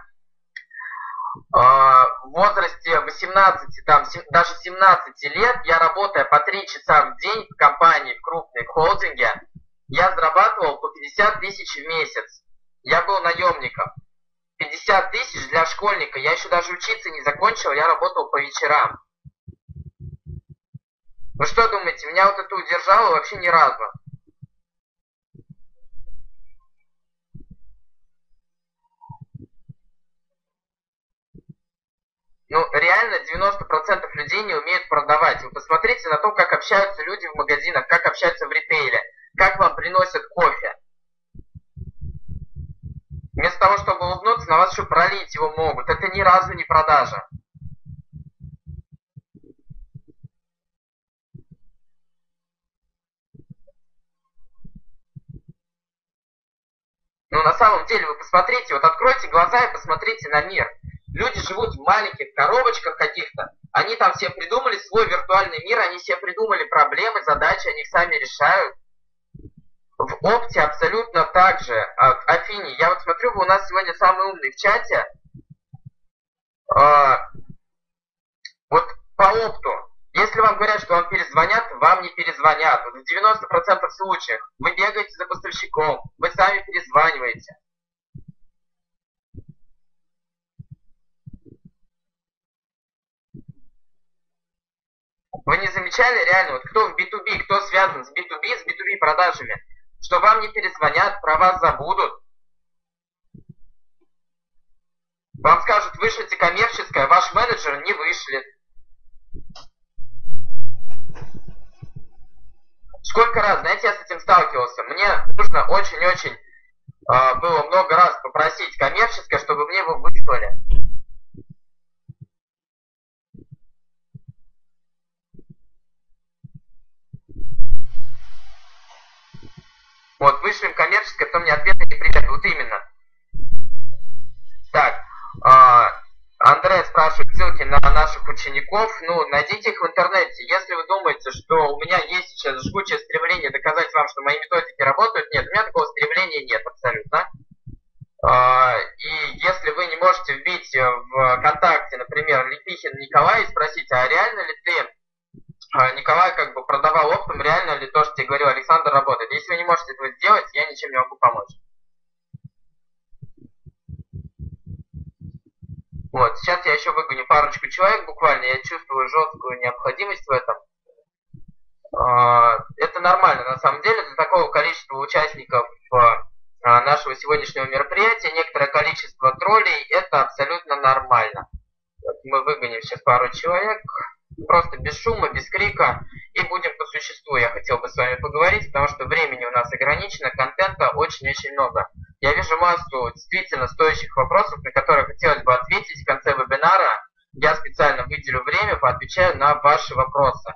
в возрасте 18, там, даже 17 лет, я работая по 3 часа в день в компании, в крупной холдинге, я зарабатывал по 50 тысяч в месяц. Я был наемником. 50 тысяч для школьника. Я еще даже учиться не закончил, я работал по вечерам. Вы что думаете, меня вот это удержало вообще ни разу? Ну, реально 90% людей не умеют продавать. Вы посмотрите на то, как общаются люди в магазинах, как общаются в ритейле, как вам приносят кофе. Вместо того, чтобы улыбнуться, на вас еще пролить его могут. Это ни разу не продажа. Ну, на самом деле, вы посмотрите, вот откройте глаза и посмотрите на мир. Люди живут в маленьких коробочках каких-то. Они там все придумали свой виртуальный мир, они себе придумали проблемы, задачи, они их сами решают. В опте абсолютно так же. Афини, я вот смотрю, вы у нас сегодня самый умный в чате. Вот по опту. Если вам говорят, что вам перезвонят, вам не перезвонят. Вот в 90% случаев вы бегаете за поставщиком, вы сами перезваниваете. Вы не замечали реально, вот кто в B2B, кто связан с B2B продажами, что вам не перезвонят, про вас забудут. Вам скажут, вышлите коммерческое, ваш менеджер не вышлет. Сколько раз, знаете, я с этим сталкивался. Мне нужно очень-очень было много раз попросить коммерческое, чтобы мне его выслали. Вот, вышлем коммерческое, потом мне ответа не придет. Вот именно. Так, Андрей спрашивает ссылки на наших учеников. Ну, найдите их в интернете. Если вы думаете, что у меня есть сейчас жгучее стремление доказать вам, что мои методики работают, нет, у меня такого стремления нет абсолютно. И если вы не можете вбить в ВКонтакте, например, Лепихин Николай и спросить, а реально ли ты, Николай, как бы продавал оптом, реально ли то, что тебе говорил Александр, работает? Если вы не можете этого сделать, я ничем не могу помочь. Вот, сейчас я еще выгоню парочку человек буквально, я чувствую жесткую необходимость в этом. Это нормально, на самом деле, для такого количества участников нашего сегодняшнего мероприятия, некоторое количество троллей, это абсолютно нормально. Вот мы выгоним сейчас пару человек. просто без шума, без крика, и будем по существу. Я хотел бы с вами поговорить, потому что времени у нас ограничено, контента очень-очень много. Я вижу массу действительно стоящих вопросов, на которые хотелось бы ответить в конце вебинара. Я специально выделю время, поотвечаю на ваши вопросы.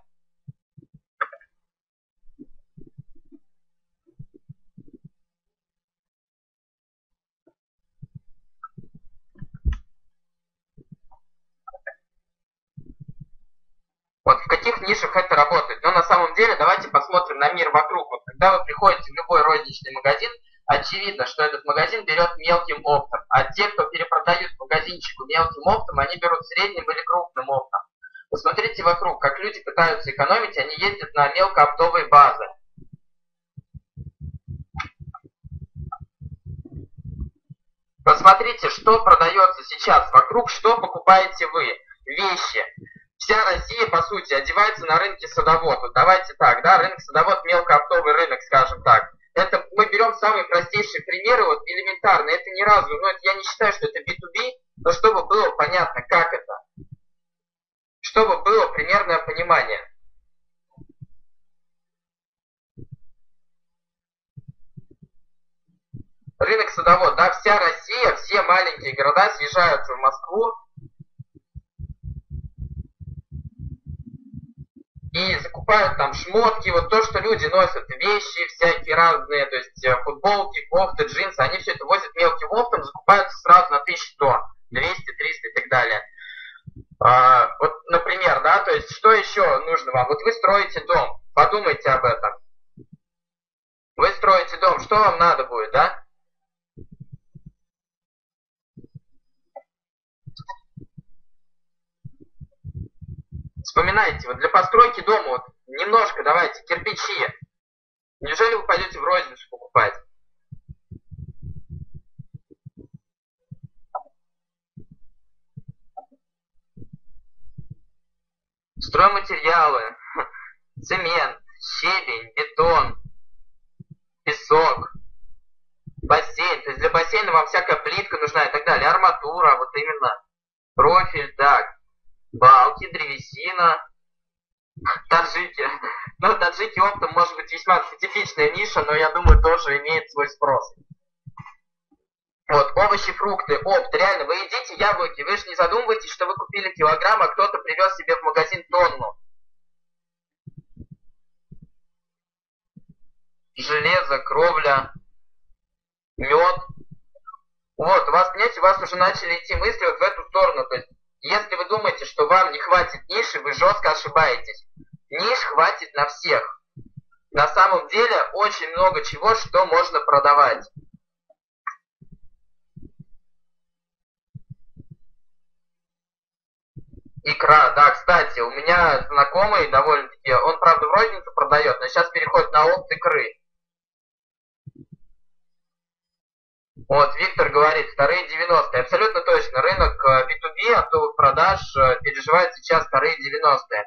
Вот в каких нишах это работает? Но на самом деле давайте посмотрим на мир вокруг. Вот когда вы приходите в любой розничный магазин, очевидно, что этот магазин берет мелким оптом. А те, кто перепродают магазинчику мелким оптом, они берут средним или крупным оптом. Посмотрите вокруг, как люди пытаются экономить, они ездят на мелкооптовые базы. Посмотрите, что продается сейчас вокруг, что покупаете вы. Вещи. Вся Россия, по сути, одевается на рынке Садовод. Вот давайте так, да, рынок Садовод, мелкооптовый рынок, скажем так. Это мы берем самые простейшие примеры, вот элементарно. Это ни разу, но это, я не считаю, что это B2B, но чтобы было понятно, как это. Чтобы было примерное понимание. Рынок Садовод, да, вся Россия, все маленькие города съезжаются в Москву и закупают там шмотки, вот то, что люди носят, вещи всякие разные, то есть футболки, кофты, джинсы, они все это возят мелким оптом, закупаются сразу на 1100, 200, 300 и так далее. Вот, например, да, то есть что еще нужно вам? Вот вы строите дом, подумайте об этом. Вы строите дом, что вам надо будет, да? Вспоминайте, вот для постройки дома, вот немножко давайте, кирпичи. Неужели вы пойдете в розницу покупать? Стройматериалы, цемент, щебень, бетон, песок, бассейн. То есть для бассейна вам всякая плитка нужна и так далее. Арматура, вот именно. Профиль, так. Балки, древесина, таджики. Ну, таджики оптом может быть весьма специфичная ниша, но я думаю, тоже имеет свой спрос. Вот, овощи, фрукты, опт. Реально, вы едите яблоки, вы же не задумываетесь, что вы купили килограмм, а кто-то привез себе в магазин тонну. Железо, кровля, мед. Вот, у вас, понимаете, у вас уже начали идти мысли вот в эту сторону. То есть, если вы думаете, что вам не хватит ниши, вы жестко ошибаетесь. Ниш хватит на всех. На самом деле очень много чего, что можно продавать. Икра, да, кстати, у меня знакомый довольно-таки, он, правда, в розницу продает, но сейчас переходит на опт икры. Вот, Виктор говорит, вторые 90-е. Абсолютно точно. Рынок B2B, оптовых продаж переживает сейчас вторые 90-е.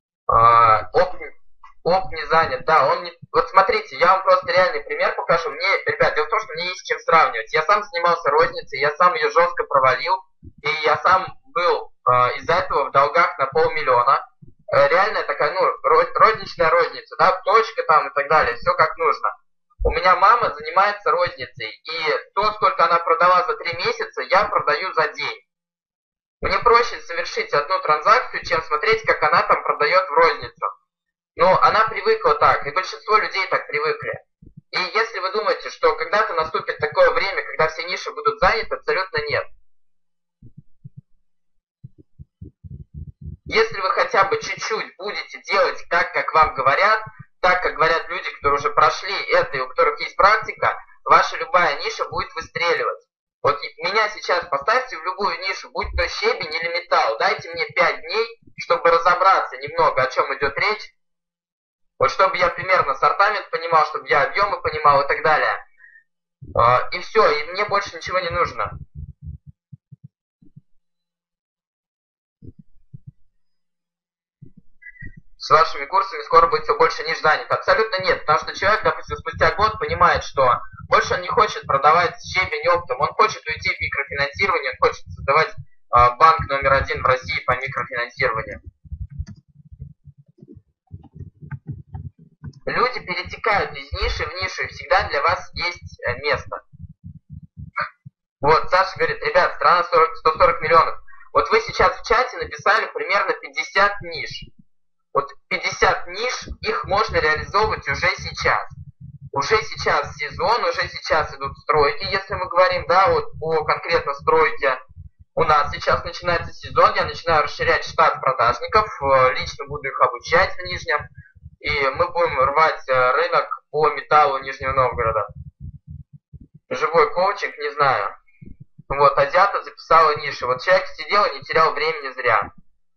Опт не занят. Да, он не... Вот смотрите, я вам просто реальный пример покажу. Мне, ребят, дело в том, что мне есть с чем сравнивать. Я сам занимался розницей, я сам ее жестко провалил. И я сам был из-за этого в долгах на 500 000. Реальная такая, ну, розничная розница, да, точка там и так далее. Все как нужно. У меня мама занимается розницей, и то, сколько она продала за 3 месяца, я продаю за день. Мне проще совершить одну транзакцию, чем смотреть, как она там продает в розницу. Но она привыкла так, и большинство людей так привыкли. И если вы думаете, что когда-то наступит такое время, когда все ниши будут заняты, абсолютно нет. Если вы хотя бы чуть-чуть будете делать так, как вам говорят, так, как говорят люди, которые уже прошли это и у которых есть практика, ваша любая ниша будет выстреливать. Вот меня сейчас поставьте в любую нишу, будь то щебень или металл, дайте мне 5 дней, чтобы разобраться немного, о чем идет речь. Вот чтобы я примерно сортамент понимал, чтобы я объемы понимал и так далее. И все, и мне больше ничего не нужно. С вашими курсами скоро будет все больше ниш занято. Абсолютно нет, потому что человек, допустим, спустя год понимает, что больше он не хочет продавать щебень оптом, он хочет уйти в микрофинансирование, он хочет создавать банк номер 1 в России по микрофинансированию. Люди перетекают из ниши в нишу, и всегда для вас есть место. Вот, Саша говорит, ребят, страна 140 миллионов. Вот вы сейчас в чате написали примерно 50 ниш. Вот 50 ниш, их можно реализовывать уже сейчас. Уже сейчас сезон, уже сейчас идут стройки, если мы говорим, да, вот по конкретно стройке. У нас сейчас начинается сезон, я начинаю расширять штат продажников, лично буду их обучать в Нижнем. И мы будем рвать рынок по металлу Нижнего Новгорода. Живой коучинг, не знаю. Вот, Азиата записала ниши. Вот человек сидел и не терял времени зря.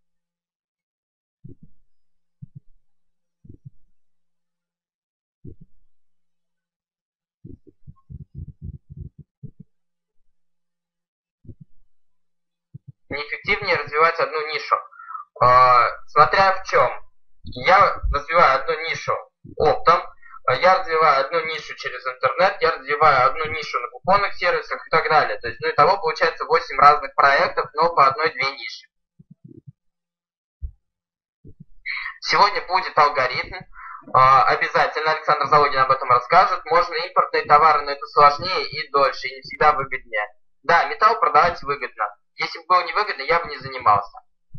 Неэффективнее развивать одну нишу. Смотря в чем. Я развиваю одну нишу оптом, я развиваю одну нишу через интернет, я развиваю одну нишу на купонных сервисах и так далее. То есть, ну, итого получается 8 разных проектов, но по одной-две ниши. Сегодня будет алгоритм. Обязательно Александр Залогин об этом расскажет. Можно импортные товары, но это сложнее и дольше, и не всегда выгоднее. Да, металл продавать выгодно. Если бы было невыгодно, я бы не занимался.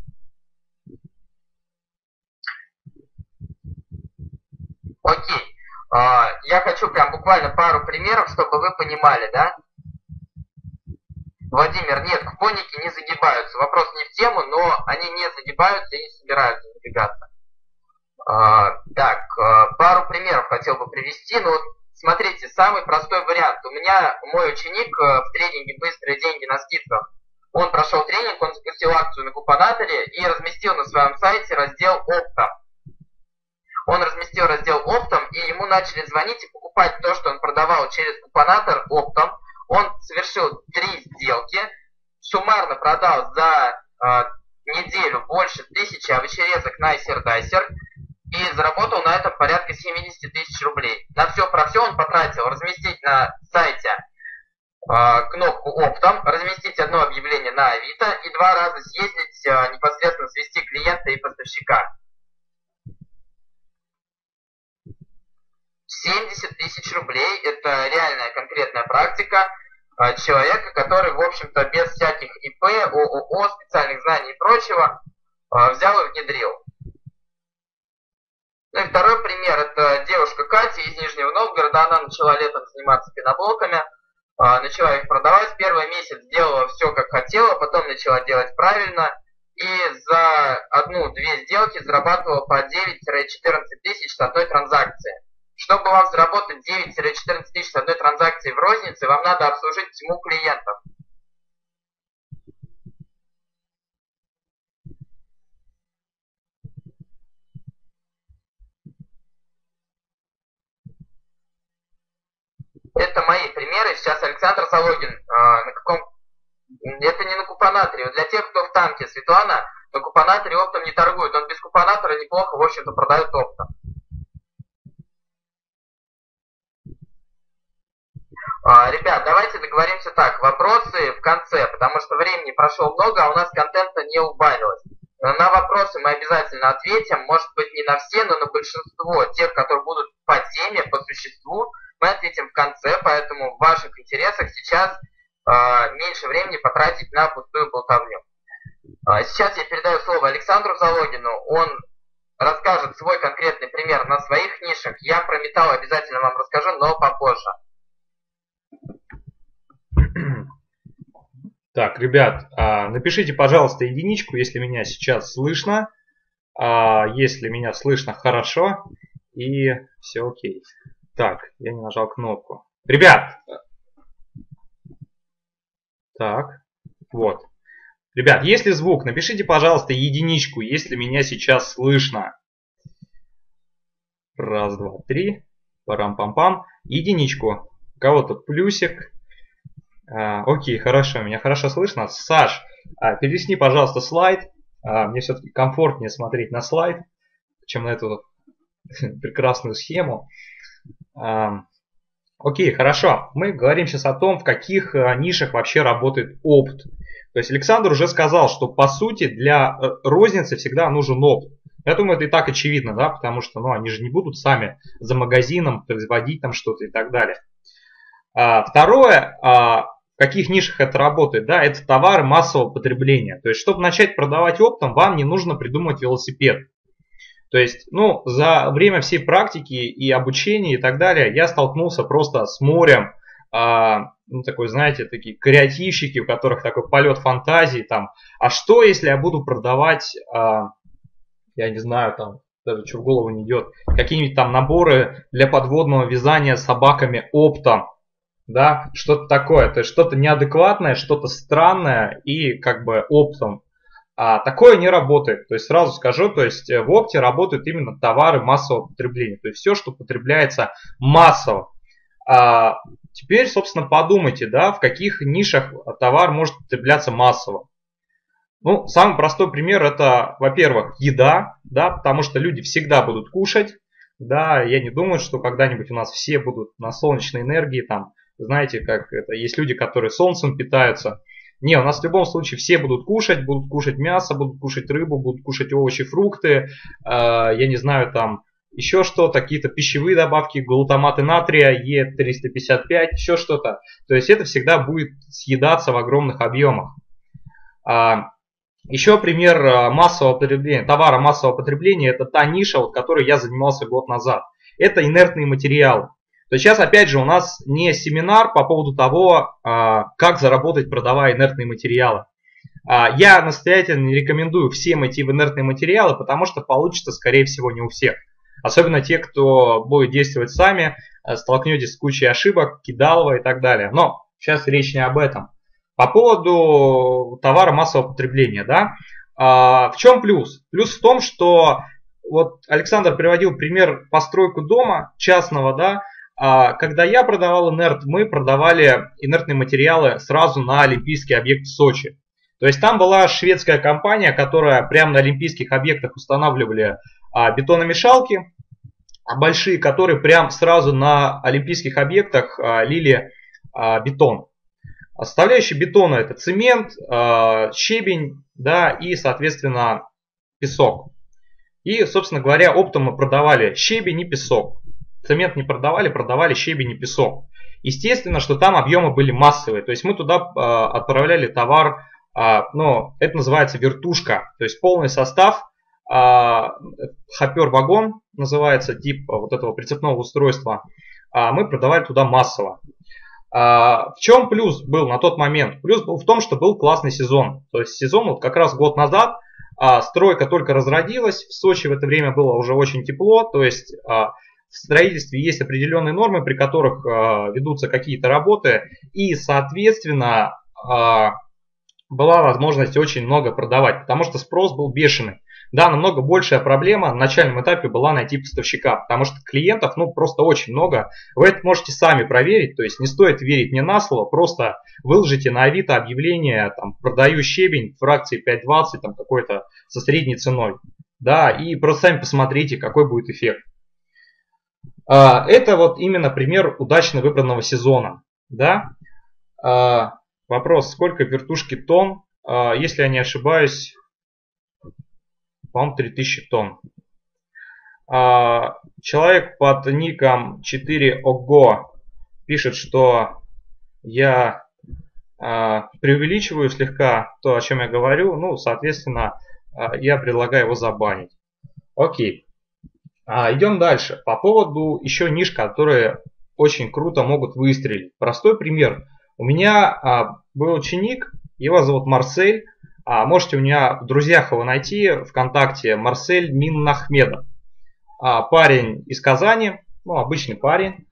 Окей. Я хочу прям буквально пару примеров, чтобы вы понимали, да? Владимир, нет, купонники не загибаются. Вопрос не в тему, но они не загибаются и не собираются забегаться. Так, пару примеров хотел бы привести. Ну вот, смотрите, самый простой вариант. У меня мой ученик в тренинге «Быстрые деньги на скидках». Он прошел тренинг, он запустил акцию на купонаторе и разместил на своем сайте раздел «Оптом». Он разместил раздел оптом, и ему начали звонить и покупать то, что он продавал через купонатор оптом. Он совершил 3 сделки, суммарно продал за неделю больше 1000 овощерезок Найсер-Дайсер и заработал на этом порядка 70 тысяч рублей. На все про все он потратил разместить на сайте кнопку оптом, разместить одно объявление на Авито и 2 раза съездить непосредственно свести клиента и поставщика. 70 тысяч рублей – это реальная конкретная практика человека, который, в общем-то, без всяких ИП, ООО, специальных знаний и прочего взял и внедрил. Ну и второй пример – это девушка Катя из Нижнего Новгорода. Она начала летом заниматься пеноблоками, начала их продавать. Первый месяц делала все, как хотела, потом начала делать правильно. И за 1-2 сделки зарабатывала по 9-14 тысяч с одной транзакции. Чтобы вам заработать 9-14 тысяч с одной транзакции в рознице, вам надо обслужить тьму клиентов. Это мои примеры. Сейчас Александр Залогин. Это не на купонаторе. Для тех, кто в танке, Светлана на купонаторе оптом не торгует. Он без купонатора неплохо, в общем-то, продает оптом. Ребят, давайте договоримся так, вопросы в конце, потому что времени прошло много, а у нас контента не убавилось. На вопросы мы обязательно ответим, может быть не на все, но на большинство тех, которые будут по теме, по существу, мы ответим в конце, поэтому в ваших интересах сейчас меньше времени потратить на пустую болтовню. Сейчас я передаю слово Александру Залогину, он расскажет свой конкретный пример на своих нишах, я про металл обязательно вам расскажу, но попозже. Так, ребят, напишите, пожалуйста, единичку, если меня сейчас слышно. Если меня слышно хорошо, и все окей. Так, я не нажал кнопку. Ребят! Так, вот. Ребят, если звук, напишите, пожалуйста, единичку, если меня сейчас слышно. Раз, два, три. Парам-пам-пам. Единичку. У кого-то плюсик. Окей, хорошо, меня хорошо слышно. Саш, перелистни, пожалуйста, слайд. Мне все-таки комфортнее смотреть на слайд, чем на эту прекрасную схему. Окей, хорошо. Мы говорим сейчас о том, в каких нишах вообще работает опт. То есть Александр уже сказал, что по сути для розницы всегда нужен опт. Я думаю, это и так очевидно, да, потому что, ну, они же не будут сами за магазином производить там что-то и так далее. Второе, в каких нишах это работает, да, это товары массового потребления. То есть, чтобы начать продавать оптом, вам не нужно придумать велосипед. То есть, ну, за время всей практики и обучения и так далее я столкнулся просто с морем, ну, такой, знаете, такие креативщики, у которых такой полет фантазии, там, а что, если я буду продавать, я не знаю, там, даже что в голову не идет, какие-нибудь там наборы для подводного вязания с собаками оптом, да, что-то такое, то есть что-то неадекватное, что-то странное и как бы оптом. Такое не работает. То есть сразу скажу, то есть в опте работают именно товары массового потребления. То есть все, что потребляется массово. Теперь, собственно, подумайте, да, в каких нишах товар может потребляться массово. Ну, самый простой пример это, во-первых, еда, да, потому что люди всегда будут кушать. Да, я не думаю, что когда-нибудь у нас все будут на солнечной энергии, там, знаете, как это, есть люди, которые солнцем питаются. Не, у нас в любом случае все будут кушать мясо, будут кушать рыбу, будут кушать овощи, фрукты, я не знаю, там, еще что-то, какие-то пищевые добавки, глутаматы натрия, Е355, еще что-то. То есть это всегда будет съедаться в огромных объемах. Еще пример массового потребления, товара массового потребления, это та ниша, вот, которой я занимался год назад. Это инертные материалы. То есть сейчас опять же у нас не семинар по поводу того, как заработать, продавая инертные материалы. Я настоятельно не рекомендую всем идти в инертные материалы, потому что получится, скорее всего, не у всех. Особенно те, кто будет действовать сами, столкнетесь с кучей ошибок, кидалово и так далее. Но сейчас речь не об этом. По поводу товара массового потребления, да, в чем плюс? Плюс в том, что вот Александр приводил пример постройку дома частного, да, когда я продавал инерт, мы продавали инертные материалы сразу на олимпийский объект в Сочи. То есть там была шведская компания, которая прямо на олимпийских объектах устанавливали бетономешалки большие, которые прям сразу на олимпийских объектах лили бетон. Составляющие бетона это цемент, щебень, да, и, соответственно, песок. И, собственно говоря, оптом мы продавали щебень и песок. Цемент не продавали, продавали щебень и песок. Естественно, что там объемы были массовые. То есть мы туда отправляли товар, ну, это называется вертушка. То есть полный состав, хоппер-вагон называется тип вот этого прицепного устройства. Мы продавали туда массово. В чем плюс был на тот момент? Плюс был в том, что был классный сезон. То есть сезон вот как раз год назад, стройка только разродилась, в Сочи в это время было уже очень тепло, то есть в строительстве есть определенные нормы, при которых ведутся какие-то работы, и, соответственно, была возможность очень много продавать, потому что спрос был бешеный. Да, намного большая проблема на начальном этапе была найти поставщика, потому что клиентов, ну, просто очень много. Вы это можете сами проверить, то есть не стоит верить мне на слово, просто выложите на Авито объявление, там, продаю щебень, фракции 5.20, там, какой-то со средней ценой. Да, и просто сами посмотрите, какой будет эффект. Это вот именно пример удачно выбранного сезона. Да? Вопрос, сколько вертушки тонн? Если я не ошибаюсь, по-моему, 3000 тонн. Человек под ником 4OGO пишет, что я преувеличиваю слегка то, о чем я говорю. Ну, соответственно, я предлагаю его забанить. Окей. Идем дальше. По поводу еще ниш, которые очень круто могут выстрелить. Простой пример. У меня был ученик, его зовут Марсель. Можете у меня в друзьях его найти ВКонтакте. Марсель Миннахмедов. Парень из Казани, ну, обычный парень.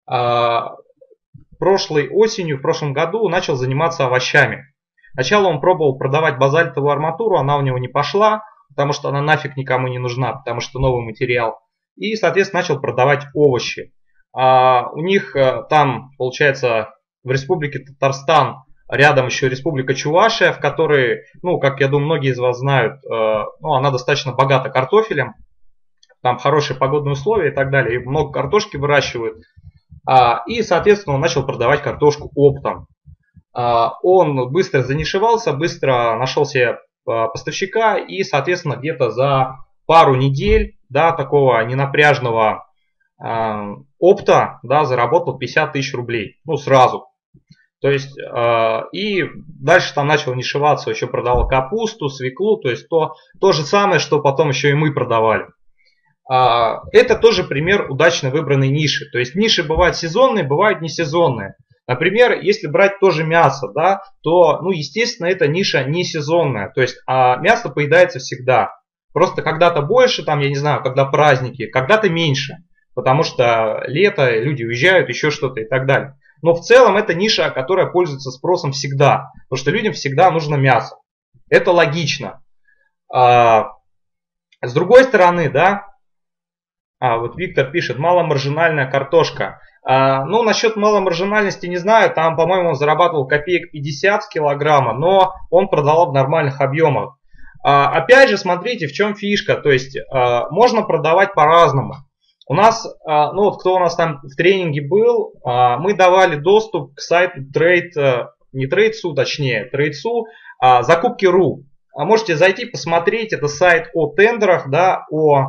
Прошлой осенью, в прошлом году начал заниматься овощами. Сначала он пробовал продавать базальтовую арматуру, она у него не пошла, потому что она нафиг никому не нужна, потому что новый материал. И, соответственно, начал продавать овощи. У них там, получается, в республике Татарстан рядом еще республика Чувашия, в которой, ну, как я думаю, многие из вас знают, ну, она достаточно богата картофелем. Там хорошие погодные условия и так далее. И много картошки выращивают. И, соответственно, он начал продавать картошку оптом. Он быстро занишевался, быстро нашел себе поставщика. И, соответственно, где-то за пару недель, да, такого ненапряжного опта, да, заработал 50 тысяч рублей, ну, сразу. То есть, и дальше там начал нишеваться, еще продавал капусту, свеклу, то есть то же самое, что потом еще и мы продавали. Это тоже пример удачно выбранной ниши. То есть ниши бывают сезонные, бывают несезонные. Например, если брать тоже мясо, да, то, ну, естественно, эта ниша не сезонная. То есть мясо поедается всегда. Просто когда-то больше, там, я не знаю, когда праздники, когда-то меньше. Потому что лето, люди уезжают, еще что-то и так далее. Но в целом это ниша, которая пользуется спросом всегда. Потому что людям всегда нужно мясо. Это логично. С другой стороны, да, вот Виктор пишет, маломаржинальная картошка. Ну, насчет маломаржинальности не знаю, там, по-моему, он зарабатывал копеек 50 с килограмма, но он продавал в нормальных объемах. Опять же, смотрите, в чем фишка, то есть можно продавать по-разному. У нас, ну вот кто у нас там в тренинге был, мы давали доступ к сайту не Трейдсу, точнее, Трейдсу, Закупки.ру. Можете зайти, посмотреть, это сайт о тендерах, да,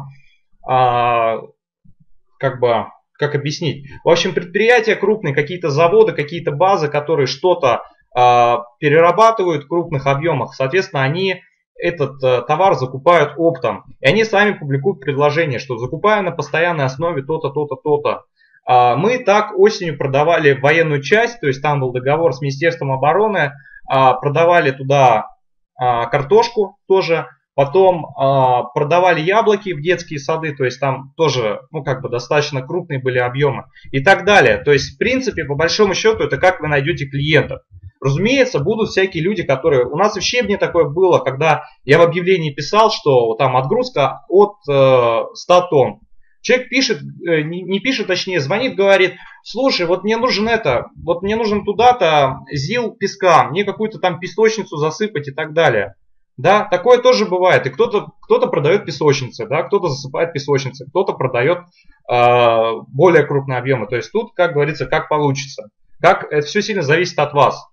как объяснить? В общем, предприятия крупные, какие-то заводы, какие-то базы, которые что-то перерабатывают в крупных объемах, соответственно, они этот товар закупают оптом. И они сами публикуют предложение, что закупаем на постоянной основе то-то, то-то, то-то. Мы так осенью продавали военную часть, то есть там был договор с Министерством обороны, продавали туда картошку тоже. Потом продавали яблоки в детские сады, то есть там тоже, ну, как бы достаточно крупные были объемы и так далее. То есть, в принципе, по большому счету, это как вы найдете клиентов. Разумеется, будут всякие люди, которые... У нас в Щебне такое было, когда я в объявлении писал, что там отгрузка от 100 тонн. Человек пишет, не пишет, точнее, звонит, говорит, слушай, вот мне нужен вот мне нужен туда-то ЗИЛ песка, мне какую-то там песочницу засыпать и так далее. Да, такое тоже бывает. И кто-то продает песочницы, да, кто-то засыпает песочницы, кто-то продает более крупные объемы. То есть тут, как говорится, как получится. Это все сильно зависит от вас.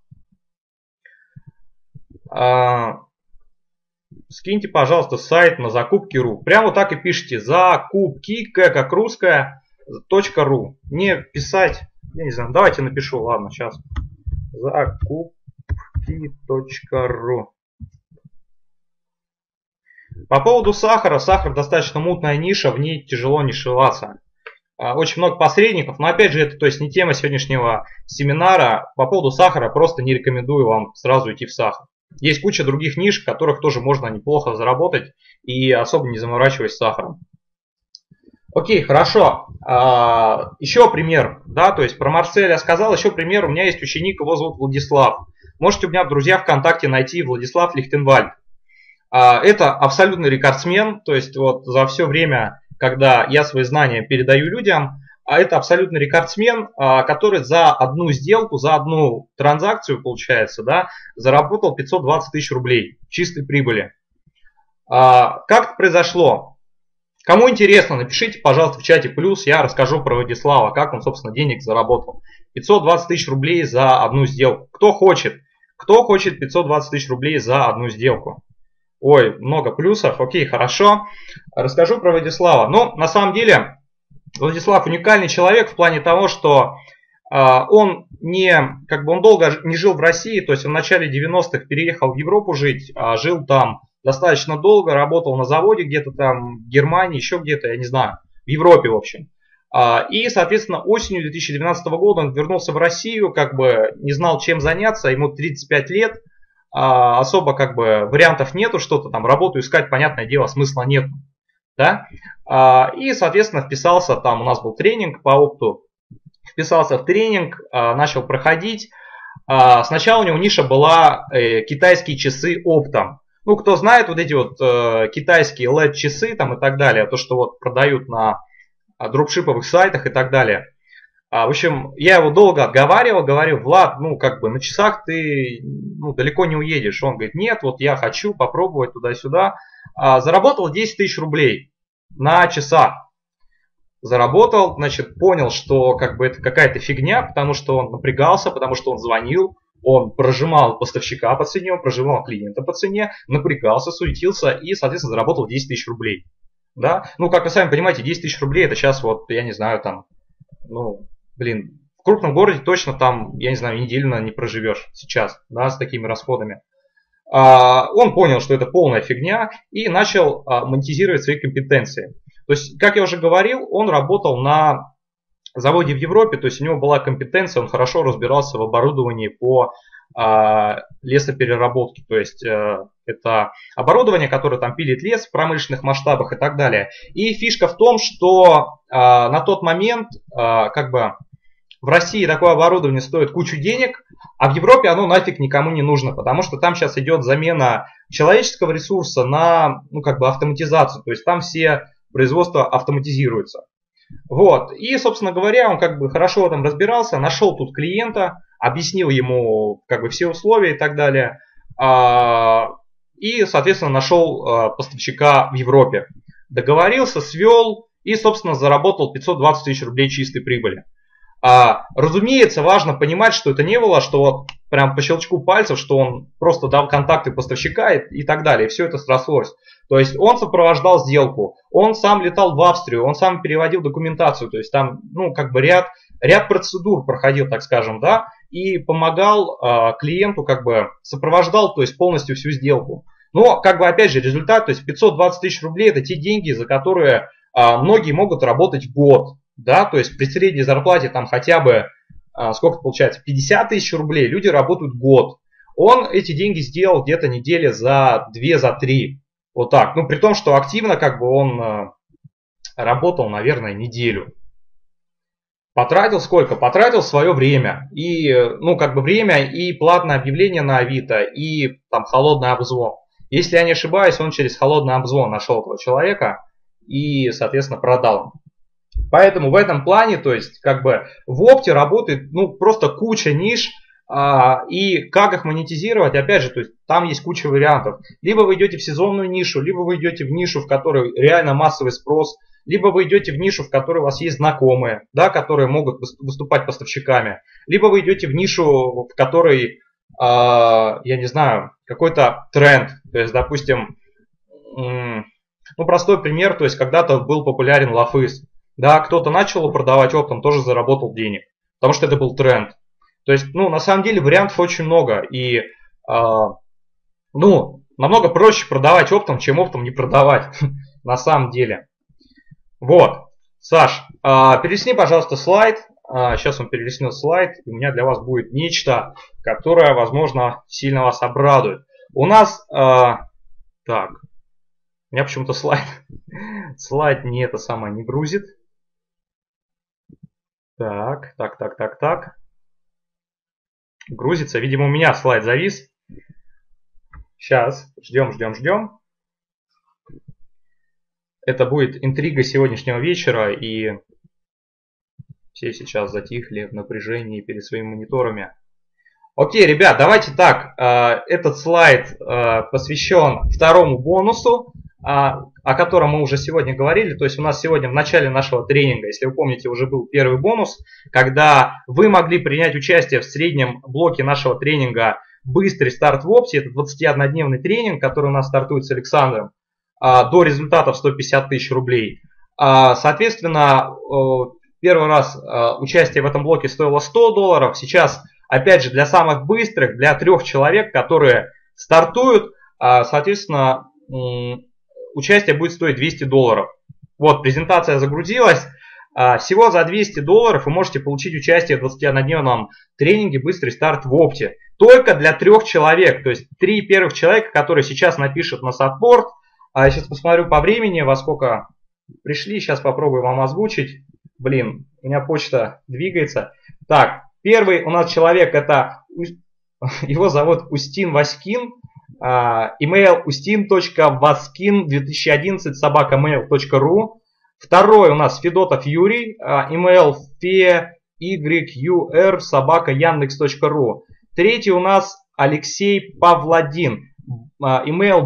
Скиньте, пожалуйста, сайт на закупки.ру. Прямо вот так и пишите. Закупки, как русская, .ру. Не писать, я не знаю, давайте напишу, ладно, сейчас. Закупки.ру. По поводу сахара. Сахар достаточно мутная ниша, в ней тяжело нишеваться. Очень много посредников, но опять же это то есть не тема сегодняшнего семинара. По поводу сахара просто не рекомендую вам сразу идти в сахар. Есть куча других ниш, в которых тоже можно неплохо заработать и особо не заморачиваясь сахаром. Окей, хорошо. Еще пример, да, то есть про Марселя я сказал, еще пример. У меня есть ученик, его зовут Владислав. Можете у меня в друзьях ВКонтакте найти Владислав Лихтенвальд. Это абсолютный рекордсмен, то есть вот за все время, когда я свои знания передаю людям, это абсолютный рекордсмен, который за одну сделку, за одну транзакцию, получается, да, заработал 520 тысяч рублей чистой прибыли. Как это произошло? Кому интересно, напишите, пожалуйста, в чате плюс, я расскажу про Владислава, как он, собственно, денег заработал. 520 тысяч рублей за одну сделку. Кто хочет 520 тысяч рублей за одну сделку? Ой, много плюсов, окей, хорошо. Расскажу про Владислава. Ну, на самом деле, Владислав уникальный человек в плане того, что он долго не жил в России, то есть он в начале 90-х переехал в Европу жить, жил там достаточно долго, работал на заводе где-то там в Германии, еще где-то, я не знаю, в Европе в общем. И, соответственно, осенью 2012 года он вернулся в Россию, не знал, чем заняться, ему 35 лет. Особо вариантов нету, что-то там работу искать, понятное дело, смысла нет, да? И, соответственно, вписался, там у нас был тренинг по опту, вписался в тренинг, начал проходить. Сначала у него ниша была китайские часы оптом. Ну, кто знает, вот эти вот китайские LED-часы там и так далее, то, что вот продают на дропшиповых сайтах и так далее. В общем, я его долго отговаривал, говорил, Влад, на часах ты далеко не уедешь. Он говорит, нет, вот я хочу попробовать туда-сюда. Заработал 10 тысяч рублей на часах. Заработал, понял, что это какая-то фигня, потому что он напрягался, потому что он звонил, он прожимал поставщика по цене, он прожимал клиента по цене, напрягался, суетился и, соответственно, заработал 10 тысяч рублей. Да? Ну, как вы сами понимаете, 10 тысяч рублей это сейчас вот, я не знаю, там, ну, блин, в крупном городе точно там, я не знаю, неделю не проживешь сейчас, да, с такими расходами. Он понял, что это полная фигня и начал монетизировать свои компетенции. То есть, как я уже говорил, он работал на заводе в Европе, то есть у него была компетенция, он хорошо разбирался в оборудовании по лесопереработке, то есть это оборудование, которое там пилит лес в промышленных масштабах и так далее. И фишка в том, что на тот момент как бы в России такое оборудование стоит кучу денег, а в Европе оно нафиг никому не нужно, потому что там сейчас идет замена человеческого ресурса на, ну, как бы автоматизацию, то есть там все производства автоматизируются. Вот. И, собственно говоря, он как бы хорошо в этом разбирался, нашел тут клиента, объяснил ему как бы все условия и так далее. И, соответственно, нашел поставщика в Европе. Договорился, свел и, собственно, заработал 520 тысяч рублей чистой прибыли. Разумеется, важно понимать, что это не было, что вот прям по щелчку пальцев, что он просто дал контакты поставщика и так далее, и все это срослось. То есть он сопровождал сделку, он сам летал в Австрию, он сам переводил документацию, то есть там, ну, как бы ряд процедур проходил, так скажем, да, и помогал клиенту, как бы сопровождал, то есть полностью всю сделку. Но, как бы, опять же, результат, то есть 520 тысяч рублей это те деньги, за которые многие могут работать в год. Да, то есть при средней зарплате там хотя бы, сколько получается, 50 тысяч рублей, люди работают год. Он эти деньги сделал где-то недели за 2, за 3. Вот так. Ну, при том, что активно как бы он работал, наверное, неделю. Потратил сколько? Потратил свое время. И, ну, как бы время и платное объявление на Авито, и там холодный обзвон. Если я не ошибаюсь, он через холодный обзвон нашел этого человека и, соответственно, продал. Поэтому в этом плане, то есть, как бы в опте работает, ну, просто куча ниш, и как их монетизировать, опять же, то есть, там есть куча вариантов. Либо вы идете в сезонную нишу, либо вы идете в нишу, в которой реально массовый спрос, либо вы идете в нишу, в которой у вас есть знакомые, да, которые могут выступать поставщиками, либо вы идете в нишу, в которой, я не знаю, какой-то тренд, то есть, допустим, ну, простой пример, то есть, когда-то был популярен лафыс. Да, кто-то начал его продавать оптом, тоже заработал денег, потому что это был тренд. То есть, ну, на самом деле вариантов очень много, и, ну, намного проще продавать оптом, чем оптом не продавать, на самом деле. Вот, Саш, перелистни, пожалуйста, слайд. Сейчас он перелистнет слайд, и у меня для вас будет нечто, которое, возможно, сильно вас обрадует. У нас, так, у меня почему-то слайд не это самое не грузит. Так. Грузится. Видимо, у меня слайд завис. Сейчас. Ждем. Это будет интрига сегодняшнего вечера. И все сейчас затихли в напряжении перед своими мониторами. Окей, ребят, давайте так. Этот слайд посвящен второму бонусу, о котором мы уже сегодня говорили. То есть у нас сегодня в начале нашего тренинга, если вы помните, уже был первый бонус, когда вы могли принять участие в среднем блоке нашего тренинга «Быстрый старт в опте». Это 21-дневный тренинг, который у нас стартует с Александром, до результата в 150 тысяч рублей. Соответственно, первый раз участие в этом блоке стоило $100. Сейчас, опять же, для самых быстрых, для 3 человек, которые стартуют, соответственно, участие будет стоить $200. Вот, презентация загрузилась. Всего за $200 вы можете получить участие в 21-дневном тренинге «Быстрый старт в опте». Только для 3 человек. То есть 3 первых человека, которые сейчас напишут на саппорт. Я сейчас посмотрю по времени, во сколько пришли. Сейчас попробую вам озвучить. Блин, у меня почта двигается. Так, первый у нас человек, это его зовут Устин Васькин. Email ustin.vaskin2011@mail.ru. Второй у нас Федотов Юрий. Email feyur@yandex.ru. Третий у нас Алексей Павладин. Email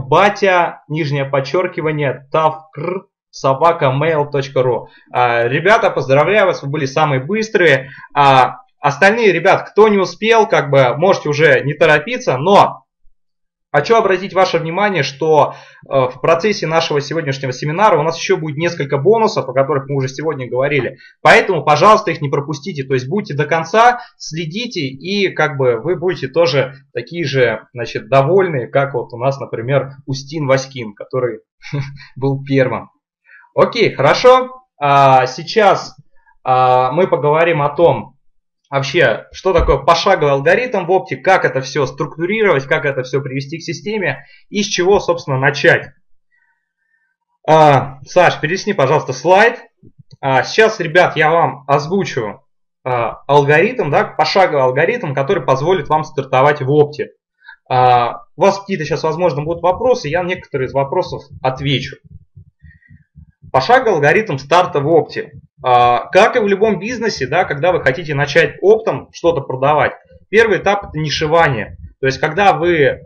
batya_tavkr@mail.ru. Ребята, поздравляю вас, вы были самые быстрые. Остальные, ребят, кто не успел, как бы можете уже не торопиться, но Хочу обратить ваше внимание, что в процессе нашего сегодняшнего семинара у нас еще будет несколько бонусов, о которых мы уже сегодня говорили. Поэтому, пожалуйста, их не пропустите. То есть будьте до конца, следите, и как бы вы будете тоже такие же, значит, довольные, как вот у нас, например, Устин Васькин, который был первым. Окей, хорошо. Сейчас мы поговорим о том, вообще, что такое пошаговый алгоритм в опте, как это все структурировать, как это все привести к системе и с чего, собственно, начать. Саш, перелистни, пожалуйста, слайд. Сейчас, ребят, я вам озвучу алгоритм, да, пошаговый алгоритм, который позволит вам стартовать в опте. У вас какие-то сейчас, возможно, будут вопросы, я на некоторые из вопросов отвечу. Пошаговый алгоритм старта в опте. Как и в любом бизнесе, да, когда вы хотите начать оптом что-то продавать, первый этап это нишевание. То есть, когда вы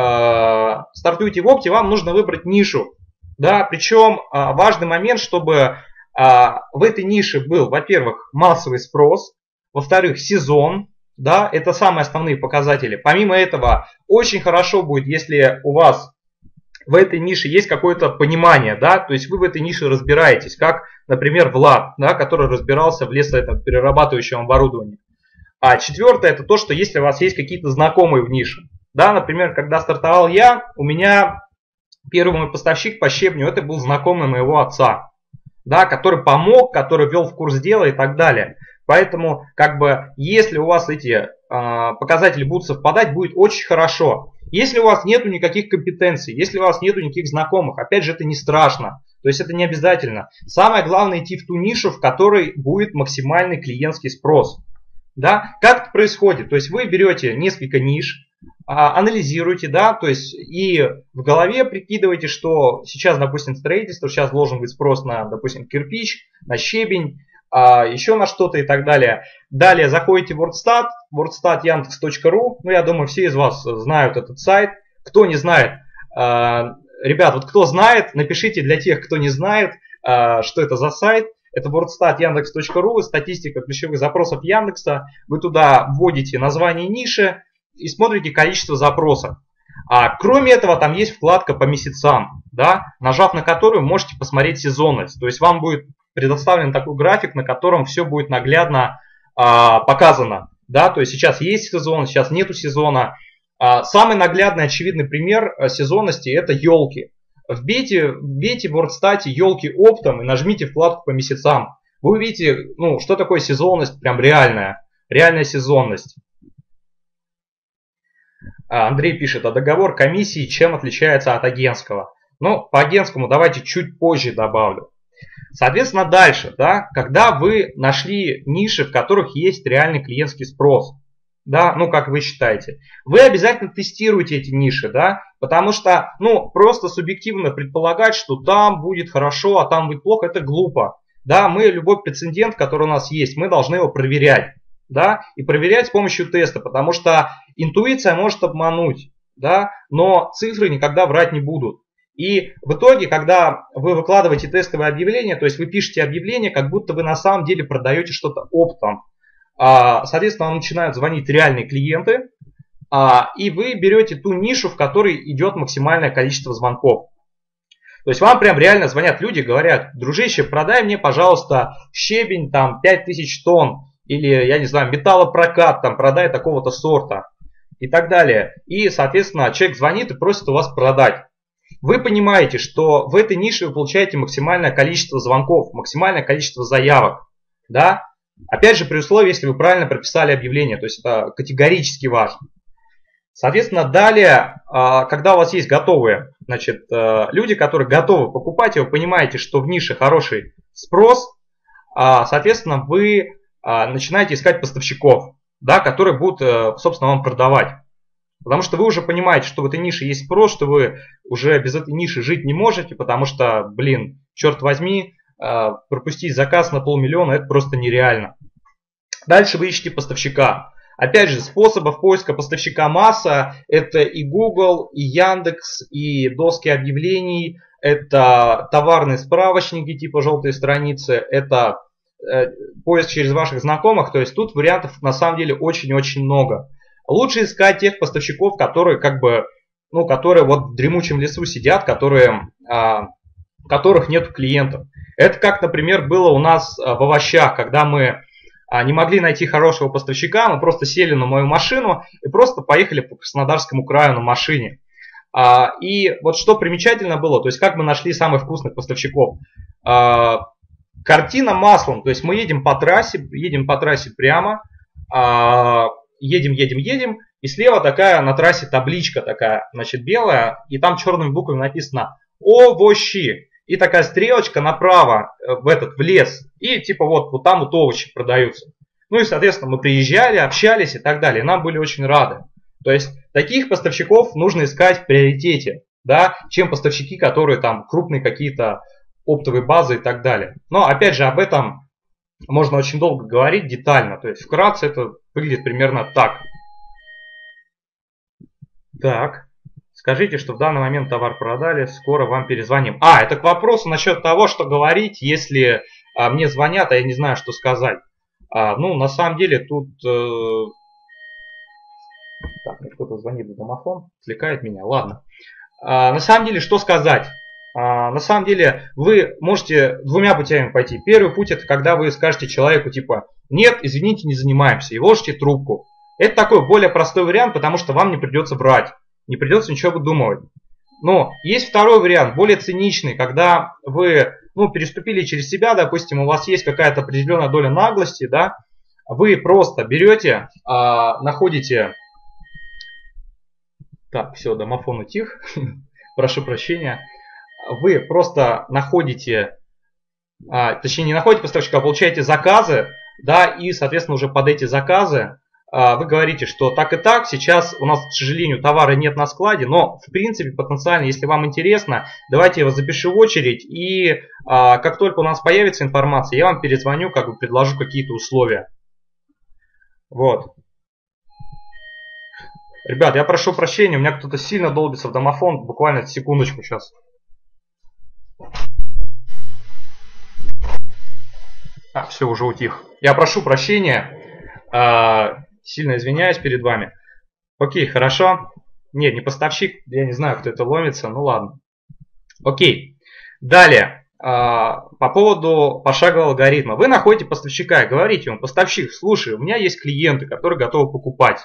стартуете в опте, вам нужно выбрать нишу. Да, причем важный момент, чтобы в этой нише был, во-первых, массовый спрос, во-вторых, сезон. Да, это самые основные показатели. Помимо этого, очень хорошо будет, если у вас в этой нише есть какое-то понимание, да, то есть вы в этой нише разбираетесь, как, например, Влад, да, который разбирался в лесоперерабатывающем оборудовании. А четвертое, это то, что если у вас есть какие-то знакомые в нише. Да, например, когда стартовал я, у меня первый мой поставщик по щебню, это был знакомый моего отца, да, который помог, который ввел в курс дела и так далее. Поэтому, как бы, если у вас эти показатели будут совпадать, будет очень хорошо. Если у вас нету никаких компетенций, если у вас нету никаких знакомых, опять же, это не страшно. То есть это не обязательно. Самое главное идти в ту нишу, в которой будет максимальный клиентский спрос. Да? Как это происходит? То есть вы берете несколько ниш, анализируете, да, то есть и в голове прикидываете, что сейчас, допустим, строительство, сейчас должен быть спрос на, допустим, кирпич, на щебень, еще на что-то и так далее. Далее заходите в WordStat, wordstatyandex.ru. Ну, я думаю, все из вас знают этот сайт. Кто не знает, ребят, вот кто знает, напишите для тех, кто не знает, что это за сайт. Это wordstatyandex.ru, статистика ключевых запросов Яндекса. Вы туда вводите название ниши и смотрите количество запросов. Кроме этого, там есть вкладка по месяцам, да, нажав на которую можете посмотреть сезонность. То есть вам будет предоставлен такой график, на котором все будет наглядно показано. Да? То есть сейчас есть сезон, сейчас нету сезона. Самый наглядный, очевидный пример сезонности это елки. Вбейте в WordStat елки оптом и нажмите вкладку по месяцам. Вы увидите, ну, что такое сезонность, прям реальная сезонность. Андрей пишет, а договор комиссии чем отличается от агентского? Ну, по агентскому давайте чуть позже добавлю. Соответственно, дальше, да, когда вы нашли ниши, в которых есть реальный клиентский спрос, да, ну, как вы считаете, вы обязательно тестируете эти ниши, да, потому что, ну, просто субъективно предполагать, что там будет хорошо, а там будет плохо, это глупо, да, мы любой прецедент, который у нас есть, мы должны его проверять, да, и проверять с помощью теста, потому что интуиция может обмануть, да, но цифры никогда врать не будут. И в итоге, когда вы выкладываете тестовое объявление, то есть вы пишете объявление, как будто вы на самом деле продаете что-то оптом. Соответственно, вам начинают звонить реальные клиенты, и вы берете ту нишу, в которой идет максимальное количество звонков. То есть вам прям реально звонят люди, говорят, дружище, продай мне, пожалуйста, щебень там 5000 тонн, или, я не знаю, металлопрокат, там, продай такого-то сорта и так далее. И, соответственно, человек звонит и просит у вас продать. Вы понимаете, что в этой нише вы получаете максимальное количество звонков, максимальное количество заявок. Да? Опять же, при условии, если вы правильно прописали объявление, то есть это категорически важно. Соответственно, далее, когда у вас есть готовые, значит, люди, которые готовы покупать, и вы понимаете, что в нише хороший спрос, соответственно, вы начинаете искать поставщиков, да, которые будут, собственно, вам продавать. Потому что вы уже понимаете, что в этой нише есть спрос, что вы уже без этой ниши жить не можете, потому что, блин, черт возьми, пропустить заказ на 500 000 это просто нереально. Дальше вы ищете поставщика. Опять же, способов поиска поставщика масса. Это и Google, и Яндекс, и доски объявлений. Это товарные справочники типа желтые страницы. Это поиск через ваших знакомых. То есть тут вариантов на самом деле очень-очень много. Лучше искать тех поставщиков, которые как бы ну, которые вот в дремучем лесу сидят, которые, у которых нет клиентов. Это как, например, было у нас в овощах, когда мы не могли найти хорошего поставщика, мы просто сели на мою машину и просто поехали по Краснодарскому краю на машине. И вот что примечательно было, то есть как мы нашли самых вкусных поставщиков. Картина маслом, то есть мы едем по трассе прямо, едем, и слева такая на трассе табличка такая, значит, белая, и там черными буквами написано «Овощи». И такая стрелочка направо в лес, и типа вот там вот овощи продаются. Ну и, соответственно, мы приезжали, общались и так далее, и нам были очень рады. То есть таких поставщиков нужно искать в приоритете, да, чем поставщики, которые там крупные какие-то оптовые базы и так далее. Но опять же об этом можно очень долго говорить детально, то есть вкратце это выглядит примерно так. Так. Скажите, что в данный момент товар продали, скоро вам перезвоним. Это к вопросу насчет того, что говорить, если мне звонят, а я не знаю, что сказать. Ну, на самом деле, тут... Так, кто-то звонит в домофон, отвлекает меня, ладно. На самом деле, что сказать? На самом деле, вы можете двумя путями пойти. Первый путь, это когда вы скажете человеку, типа, нет, извините, не занимаемся, и ложите трубку. Это такой более простой вариант, потому что вам не придется брать. Не придется ничего выдумывать. Но есть второй вариант, более циничный, когда вы переступили через себя, допустим, у вас есть какая-то определенная доля наглости, да, вы просто берете, находите... Так, все, домофон утих, прошу прощения. Вы просто находите, точнее не находите поставщика, а получаете заказы, да, и, соответственно, уже под эти заказы вы говорите, что так и так, сейчас у нас, к сожалению, товара нет на складе, но, в принципе, потенциально, если вам интересно, давайте я вас запишу в очередь, и как только у нас появится информация, я вам перезвоню, как бы предложу какие-то условия. Вот. Ребят, я прошу прощения, у меня кто-то сильно долбится в домофон, буквально секундочку сейчас. Все, уже утих. Я прошу прощения. Сильно извиняюсь перед вами. Окей, хорошо. Нет, не поставщик, я не знаю, кто это ломится, ну ладно. Окей. Далее, по поводу пошагового алгоритма. Вы находите поставщика и говорите ему, поставщик, слушай, у меня есть клиенты, которые готовы покупать.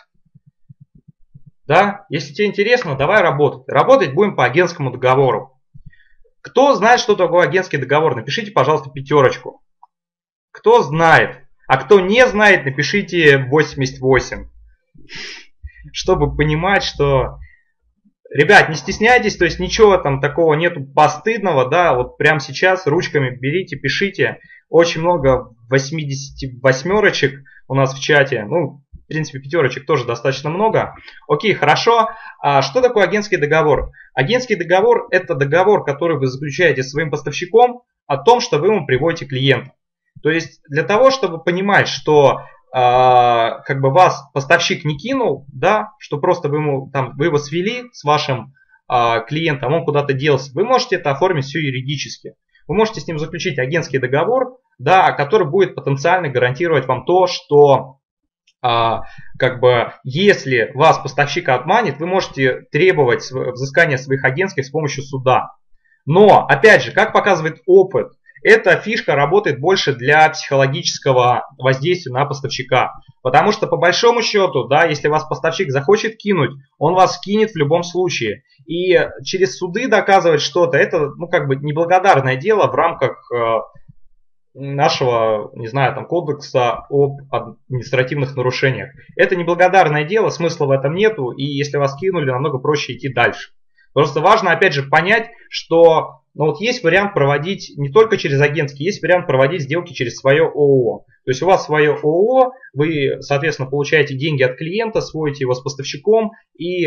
Да, если тебе интересно, давай работать. Работать будем по агентскому договору. Кто знает, что такое агентский договор, напишите, пожалуйста, 5. Кто знает? А кто не знает, напишите 88. Чтобы понимать, что... Ребят, не стесняйтесь, то есть ничего там такого нету постыдного, да, вот прямо сейчас ручками берите, пишите. Очень много 88-очек у нас в чате, ну, в принципе, 5 тоже достаточно много. Окей, хорошо. Что такое агентский договор? Агентский договор – это договор, который вы заключаете с своим поставщиком о том, что вы ему приводите клиента. То есть для того, чтобы понимать, что как бы вас поставщик не кинул, да, что просто вы его свели с вашим клиентом, он куда-то делся, вы можете это оформить все юридически. Вы можете с ним заключить агентский договор, да, который будет потенциально гарантировать вам то, что как бы если вас поставщик обманет, вы можете требовать взыскания своих агентских с помощью суда. Но, опять же, как показывает опыт, эта фишка работает больше для психологического воздействия на поставщика. Потому что по большому счету, да, если вас поставщик захочет кинуть, он вас кинет в любом случае. И через суды доказывать что-то, это как бы неблагодарное дело в рамках нашего, не знаю, там, кодекса об административных нарушениях. Это неблагодарное дело, смысла в этом нету, и если вас кинули, намного проще идти дальше. Просто важно, опять же, понять, что есть вариант проводить не только через агентский, есть вариант проводить сделки через свое ООО. То есть у вас свое ООО, вы, соответственно, получаете деньги от клиента, сводите его с поставщиком и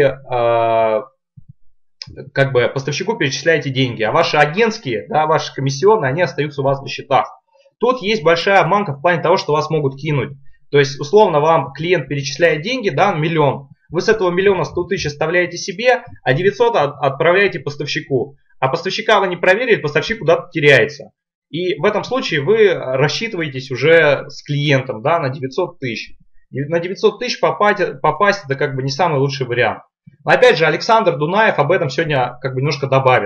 как бы поставщику перечисляете деньги. А ваши агентские, да, ваши комиссионные, они остаются у вас на счетах. Тут есть большая обманка в плане того, что вас могут кинуть. То есть, условно, вам клиент перечисляет деньги, да, 1 миллион. Вы с этого 1 100 000 оставляете себе, а 900 отправляете поставщику. А поставщика вы не проверили, поставщик куда-то теряется. И в этом случае вы рассчитываетесь уже с клиентом, да, на 900 000. На 900 000 попасть это как бы не самый лучший вариант. Но опять же, Александр Дунаев об этом сегодня как бы немножко добавит.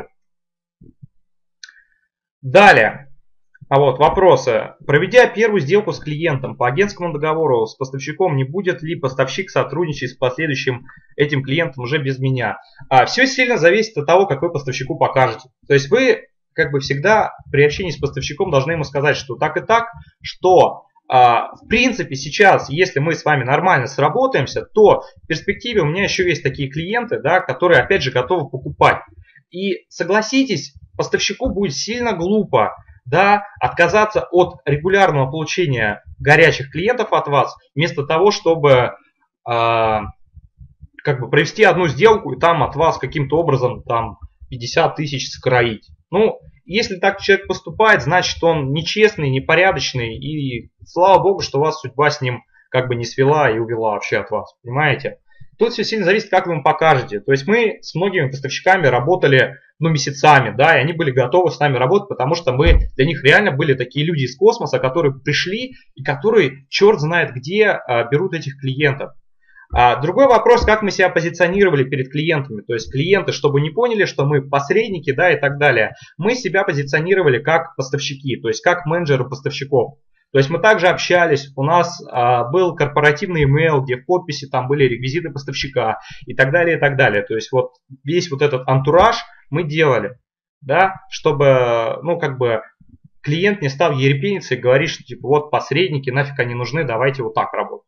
Далее. А вот вопросы. Проведя первую сделку с клиентом по агентскому договору с поставщиком, не будет ли поставщик сотрудничать с последующим этим клиентом уже без меня? Все сильно зависит от того, как вы поставщику покажете. То есть вы как бы всегда при общении с поставщиком должны ему сказать, что так и так, что в принципе сейчас, если мы с вами нормально сработаемся, то в перспективе у меня еще есть такие клиенты, да, которые опять же готовы покупать. И согласитесь, поставщику будет сильно глупо, да, отказаться от регулярного получения горячих клиентов от вас, вместо того, чтобы как бы провести одну сделку и там от вас каким-то образом там 50 тысяч скроить. Ну, если так человек поступает, значит он нечестный, непорядочный, и слава богу, что вас судьба с ним как бы не свела и увела вообще от вас, понимаете? Тут все сильно зависит, как вы им покажете. То есть мы с многими поставщиками работали месяцами, да, и они были готовы с нами работать, потому что мы для них реально были такие люди из космоса, которые пришли и которые черт знает где берут этих клиентов. Другой вопрос, как мы себя позиционировали перед клиентами. То есть клиенты, чтобы не поняли, что мы посредники, да, и так далее. Мы себя позиционировали как поставщики, то есть как менеджеры поставщиков. То есть мы также общались, у нас был корпоративный email, где в подписи там были реквизиты поставщика и так далее, и так далее. То есть вот весь вот этот антураж мы делали, да, чтобы, ну, как бы клиент не стал ерепениться и говорить, что типа вот посредники, нафиг они нужны, давайте вот так работать.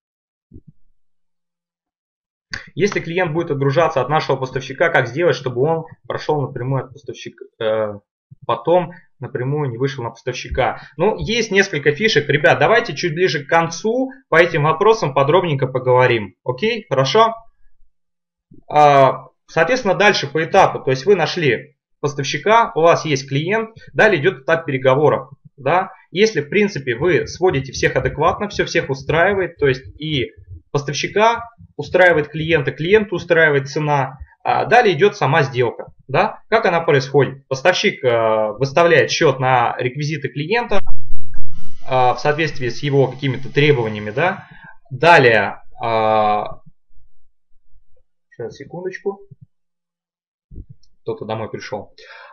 Если клиент будет отгружаться от нашего поставщика, как сделать, чтобы он прошел напрямую от поставщика, потом напрямую не вышел на поставщика? Ну, есть несколько фишек. Ребят, давайте чуть ближе к концу по этим вопросам подробненько поговорим. Окей, хорошо? Соответственно, дальше по этапу. То есть вы нашли поставщика, у вас есть клиент, далее идет этап переговоров. Да? Если, в принципе, вы сводите всех адекватно, все всех устраивает, то есть и поставщика устраивает клиента, клиенту устраивает цена, далее идет сама сделка. Да? Как она происходит? Поставщик выставляет счет на реквизиты клиента в соответствии с его какими-то требованиями. Да? Далее, сейчас, секундочку, кто-то домой пришел.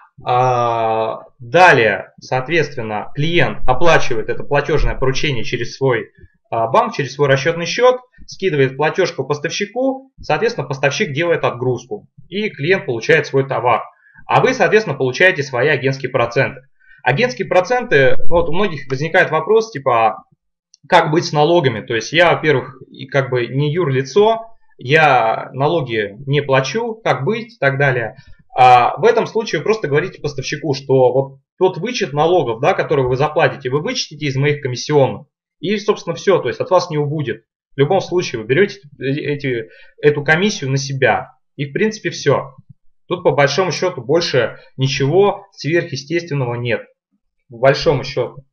Далее, соответственно, клиент оплачивает это платежное поручение через свой банк, через свой расчетный счет, скидывает платежку поставщику, соответственно, поставщик делает отгрузку, и клиент получает свой товар. А вы, соответственно, получаете свои агентские проценты. Агентские проценты, вот у многих возникает вопрос, типа, как быть с налогами? То есть я, во-первых, как бы не юрлицо, я налоги не плачу, как быть и так далее. В этом случае вы просто говорите поставщику, что вот тот вычет налогов, да, который вы заплатите, вы вычтите из моих комиссионных. И, собственно, все, то есть от вас не убудет. В любом случае вы берете эту комиссию на себя. И, в принципе, все. Тут, по большому счету, больше ничего сверхъестественного нет. По большому счету.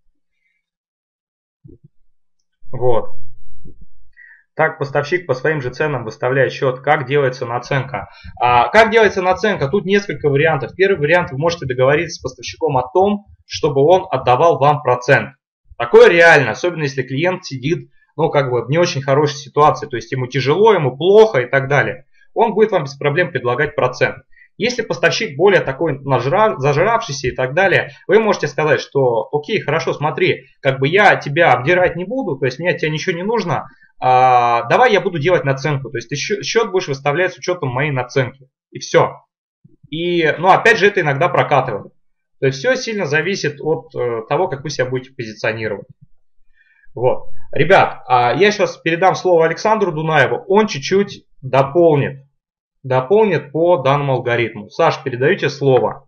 Вот. Так поставщик по своим же ценам выставляет счет. Как делается наценка? Как делается наценка? Тут несколько вариантов. Первый вариант: вы можете договориться с поставщиком о том, чтобы он отдавал вам процент. Такое реально, особенно если клиент сидит, ну, как бы в не очень хорошей ситуации, то есть ему тяжело, ему плохо и так далее. Он будет вам без проблем предлагать процент. Если поставщик более такой зажравшийся и так далее, вы можете сказать, что окей, хорошо, смотри, как бы я тебя обдирать не буду, то есть мне от тебя ничего не нужно, давай я буду делать наценку, то есть ты счет будешь выставлять с учетом моей наценки, и все. И, ну, опять же, это иногда прокатывает. То есть все сильно зависит от того, как вы себя будете позиционировать. Вот. Ребят, я сейчас передам слово Александру Дунаеву, он чуть-чуть дополнит по данному алгоритму. Саш, передаю тебе слово.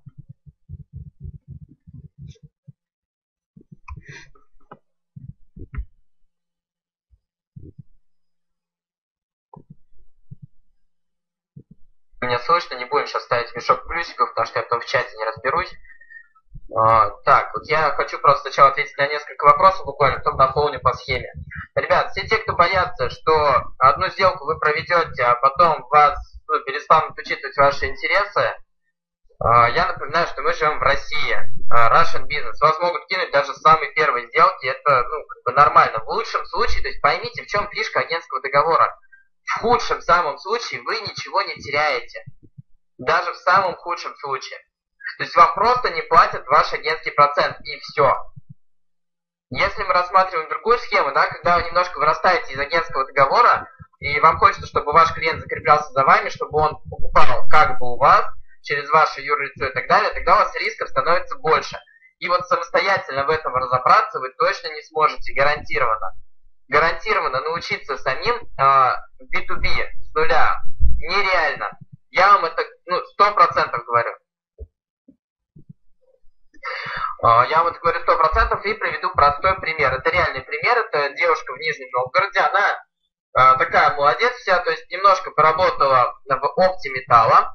Меня слышно, не будем сейчас ставить мешок плюсиков, потому что я потом в чате не разберусь. Так, вот я хочу просто сначала ответить на несколько вопросов буквально, потом дополню по схеме. Ребят, все те, кто боятся, что одну сделку вы проведете, а потом вас перестанут учитывать ваши интересы, я напоминаю, что мы живем в России, Russian Business. Вас могут кинуть даже с самой первой сделки, это, ну, как бы нормально. В лучшем случае, то есть поймите, в чем фишка агентского договора. В худшем самом случае вы ничего не теряете. Даже в самом худшем случае. То есть вам просто не платят ваш агентский процент, и все. Если мы рассматриваем другую схему, да, когда вы немножко вырастаете из агентского договора, и вам хочется, чтобы ваш клиент закреплялся за вами, чтобы он покупал как бы у вас, через ваше юрлицо и так далее, тогда у вас рисков становится больше. И вот самостоятельно в этом разобраться вы точно не сможете, гарантированно. Гарантированно научиться самим B2B с нуля нереально. Я вам это 100% говорю. Я вам это говорю 100% и приведу простой пример. Это реальный пример. Это девушка в Нижнем Новгороде. Она такая молодец вся, то есть немножко поработала в опте металла.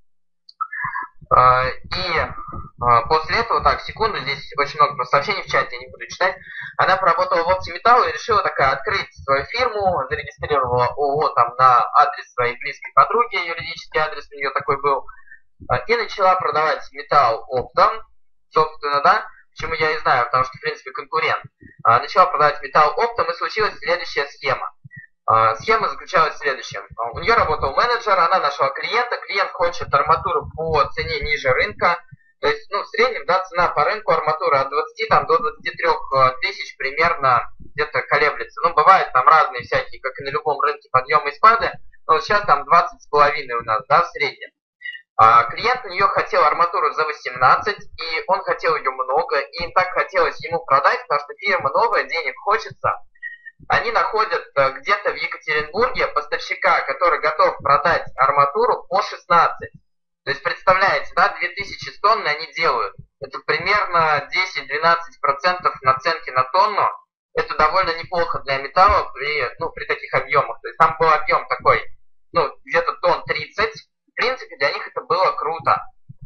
И после этого, так, секунду, здесь очень много сообщений в чате, я не буду читать. Она поработала в опте металла и решила такая открыть свою фирму, зарегистрировала ООО там на адрес своей близкой подруги, юридический адрес у нее такой был, и начала продавать металл оптом, собственно, да, почему я и знаю, потому что, в принципе, конкурент. Начала продавать металл оптом, и случилась следующая схема. Схема заключалась в следующем. У нее работал менеджер, она нашла клиента, клиент хочет арматуру по цене ниже рынка, то есть, в среднем, да, цена по рынку арматуры от 20 до 23 тысяч примерно где-то колеблется. Бывают там разные всякие, как и на любом рынке, подъемы и спады, но вот сейчас там 20,5 у нас, да, в среднем. Клиент у нее хотел арматуру за 18, и он хотел ее много, и им так хотелось ему продать, потому что фирма новая, денег хочется. Они находят где-то в Екатеринбурге поставщика, который готов продать арматуру по 16. То есть, представляете, да, 2000 тонн они делают. Это примерно 10-12% наценки на тонну. Это довольно неплохо для металла при таких объемах. То есть, там был объем такой, где-то тонн 30. В принципе, для них это было круто.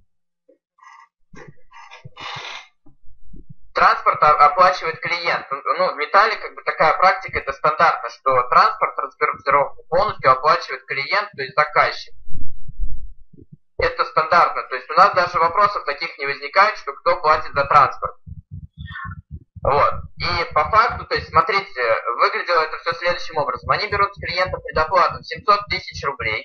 Транспорт оплачивает клиент. В металле как бы такая практика, это стандартно, что транспорт, транспортировку полностью оплачивает клиент, то есть заказчик. Это стандартно. То есть у нас даже вопросов таких не возникает, что кто платит за транспорт. Вот. И по факту, то есть смотрите, выглядело это все следующим образом. Они берут с клиента предоплату в 700 тысяч рублей,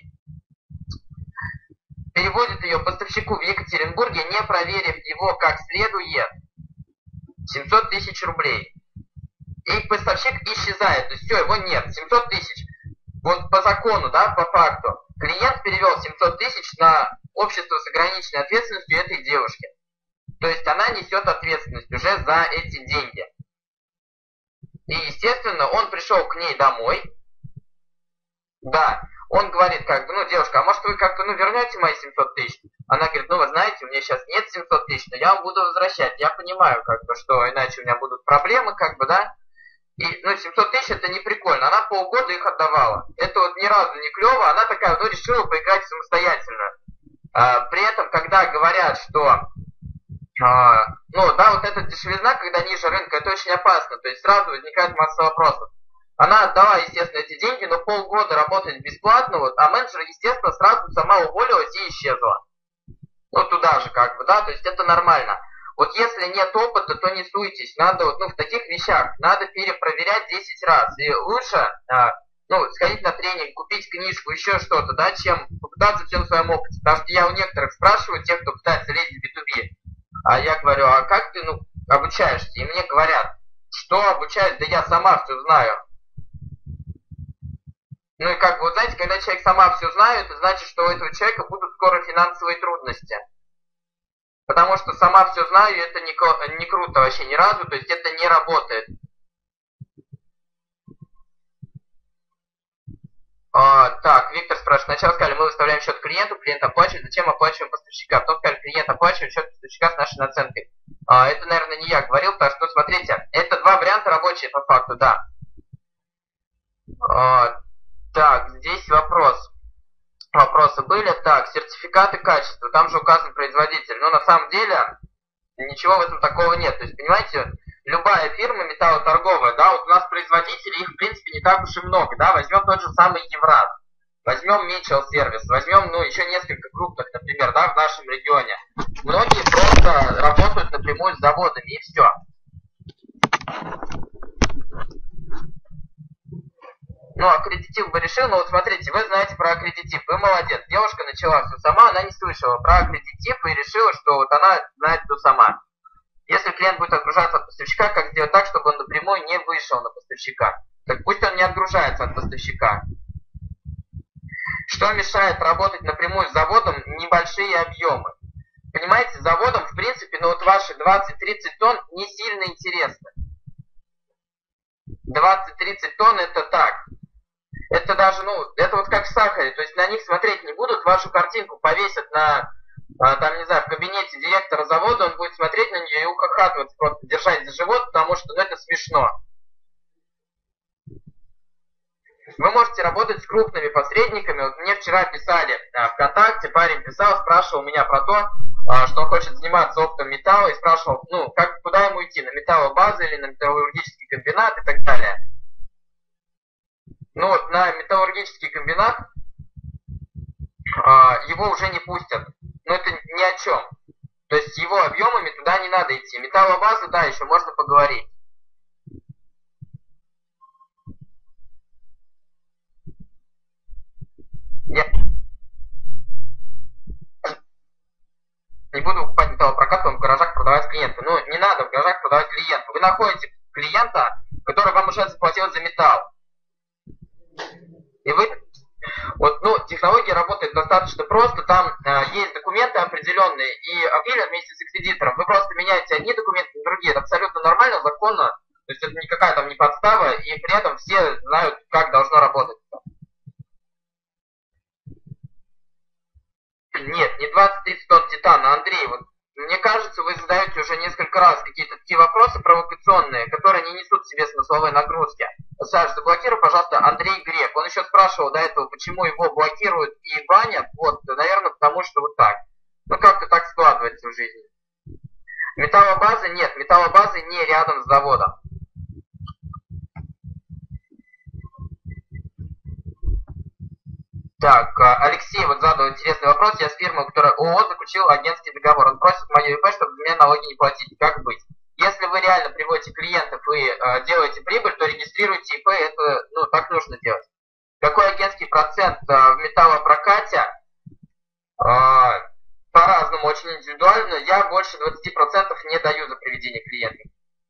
переводят ее поставщику в Екатеринбурге, не проверив его как следует. 700 тысяч рублей. И поставщик исчезает, то есть все, его нет, 700 тысяч. Вот по закону, да, по факту, клиент перевел 700 тысяч на общество с ограниченной ответственностью этой девушки. То есть она несет ответственность уже за эти деньги. И, естественно, он пришел к ней домой. Да, он говорит, девушка, а может вы как-то, вернете мои 700 тысяч? Она говорит, вы знаете, у меня сейчас нет 700 тысяч, но я вам буду возвращать. Я понимаю, что иначе у меня будут проблемы, да. И, 700 тысяч это не прикольно. Она полгода их отдавала. Это вот ни разу не клево. Она такая, решила поиграть самостоятельно. При этом, когда говорят, что, вот эта дешевизна, когда ниже рынка, это очень опасно. То есть сразу возникает масса вопросов. Она отдала, естественно, эти деньги, но полгода работать бесплатно, а менеджер, естественно, сразу сама уволилась и исчезла. Туда же, да, то есть это нормально. Вот если нет опыта, то не суйтесь, надо в таких вещах, надо перепроверять 10 раз. И лучше, сходить на тренинг, купить книжку, еще что-то, да, чем попытаться все на своем опыте. Потому что я у некоторых спрашиваю, тех, кто пытается лезть в B2B, а я говорю, а как ты, обучаешься? И мне говорят, что обучаюсь, да я сама все знаю. И знаете, когда человек сама все знает, это значит, что у этого человека будут скоро финансовые трудности. Потому что сама все знаю, и это не круто вообще ни разу, то есть это не работает. Так, Виктор спрашивает, сначала сказали, мы выставляем счет клиенту, клиент оплачивает, зачем оплачиваем поставщика? Потом сказали, клиент оплачивает счет поставщика с нашей наценкой. Это, наверное, не я говорил, потому что, смотрите, это два варианта рабочие по факту, да. Так, здесь вопросы были. Так, сертификаты качества, там же указан производитель. Но на самом деле ничего в этом такого нет. То есть, понимаете, любая фирма металлоторговая, да, вот у нас производителей, их в принципе не так уж и много, да, возьмем тот же самый Евраз, возьмем Mitchell Service, возьмем, еще несколько крупных, например, да, в нашем регионе. Многие просто работают напрямую с заводами, и все. аккредитив бы решил, но вот смотрите, вы знаете про аккредитив, вы молодец. Девушка начала все сама, она не слышала про аккредитив и решила, что вот она знает все сама. Если клиент будет отгружаться от поставщика, как сделать так, чтобы он напрямую не вышел на поставщика? Так пусть он не отгружается от поставщика. Что мешает работать напрямую с заводом? Небольшие объемы. Понимаете, заводом, в принципе, ну вот ваши 20-30 тонн не сильно интересны. 20-30 тонн это так. Это даже, ну, это вот как в сахаре. То есть на них смотреть не будут, вашу картинку повесят на, там, не знаю, в кабинете директора завода, он будет смотреть на нее и ухахатываться, просто держать за живот, потому что, ну, это смешно. Вы можете работать с крупными посредниками. Вот мне вчера писали ВКонтакте, парень писал, спрашивал меня про то, что он хочет заниматься оптом металла, и спрашивал, ну, куда ему идти, на металлобазу или на металлургический комбинат и так далее. Ну вот на металлургический комбинат его уже не пустят. Но это ни о чем. То есть с его объемами туда не надо идти. Металлобаза, да, еще можно поговорить. Я не буду покупать металлопрокат, в гаражах продавать клиенту. Ну, не надо в гаражах продавать клиенту. Вы находите клиента, который вам уже заплатил за металл. И вы... Вот, ну, технология работает достаточно просто. Там есть документы определенные, и апреля вместе с экспедитором вы просто меняете одни документы на другие. Это абсолютно нормально, законно. То есть это никакая там не подстава, и при этом все знают, как должно работать. Нет, не 20-30 тонн титана, Андрей, вот мне кажется, вы задаете уже несколько раз какие-то такие вопросы провокационные, которые не несут в себе смысловой нагрузки. Саш, заблокируй, пожалуйста, Андрей Грек. Он еще спрашивал до этого, почему его блокируют и банят. Вот, наверное, потому что вот так. Ну, как-то так складывается в жизни. Металлобазы нет, металлобазы не рядом с заводом. Так, Алексей вот задал интересный вопрос. Я с фирмой, которая ООО, заключил агентский договор. Он просит мое ИП, чтобы за меня налоги не платить. Как быть? Если вы реально приводите клиентов и делаете прибыль, то регистрируйте ИП. Это, ну, так нужно делать. Какой агентский процент в металлопрокате? По-разному, очень индивидуально. Я больше 20% не даю за приведение клиентов.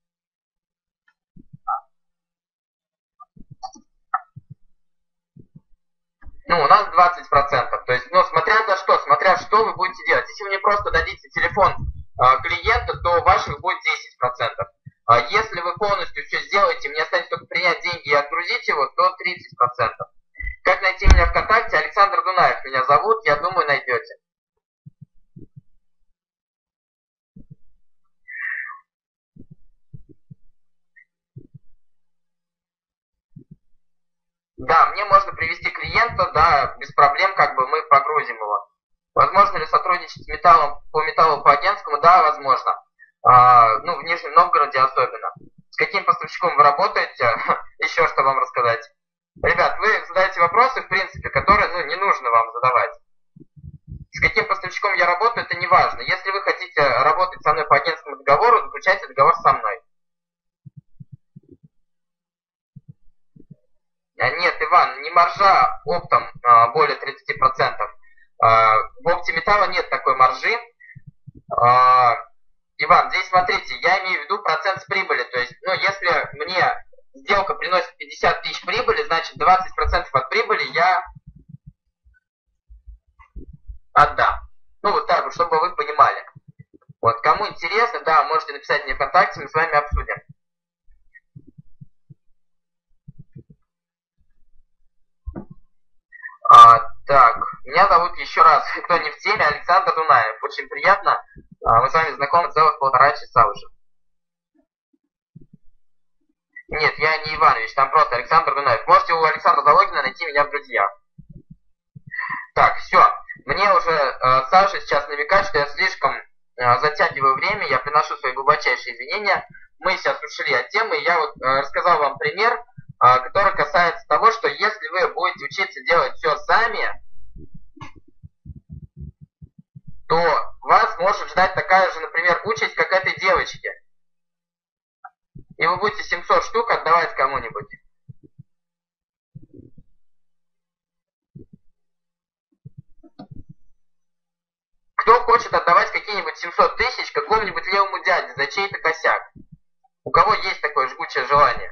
Ну, у нас 20%. То есть, ну, смотря что вы будете делать. Если вы мне просто дадите телефон клиента, то ваших будет 10%. Если вы полностью все сделаете, мне останется только принять деньги и отгрузить его, то 30%. Как найти меня ВКонтакте? Александр Дунаев меня зовут, я думаю, найдете. Да, мне можно привести клиента, да, без проблем, как бы мы прогрузим его. Возможно ли сотрудничать с металлом по агентскому? Да, возможно. Ну, в Нижнем Новгороде особенно. С каким поставщиком вы работаете? Еще что вам рассказать. Ребят, вы задаете вопросы, в принципе, которые, ну, не нужно вам задавать. С каким поставщиком я работаю, это не важно. Если вы хотите работать со мной по агентскому договору, заключайте договор со мной. Нет, Иван, не маржа оптом более 30%. В опте металла нет такой маржи. Иван, здесь смотрите, я имею в виду процент с прибыли. То есть, ну, если мне сделка приносит 50 тысяч прибыли, значит 20% от прибыли я отдам. Ну, вот так вот, чтобы вы понимали. Вот, кому интересно, да, можете написать мне ВКонтакте, мы с вами обсудим. Так, меня зовут еще раз, кто не в теме, Александр Дунаев. Очень приятно, мы с вами знакомы целых 1,5 часа уже. Нет, я не Иванович, там просто Александр Дунаев. Можете у Александра Залогина найти меня в друзьях. Так, все. Мне уже Саша сейчас намекает, что я слишком затягиваю время, я приношу свои глубочайшие извинения. Мы сейчас ушли от темы, я вот рассказал вам пример, который касается того, что если вы будете учиться делать все сами, то вас может ждать такая же, например, участь, как этой девочке. И вы будете 700 штук отдавать кому-нибудь. хочет отдавать какие-нибудь 700 тысяч какому-нибудь левому дяде за чей-то косяк. У кого есть такое жгучее желание?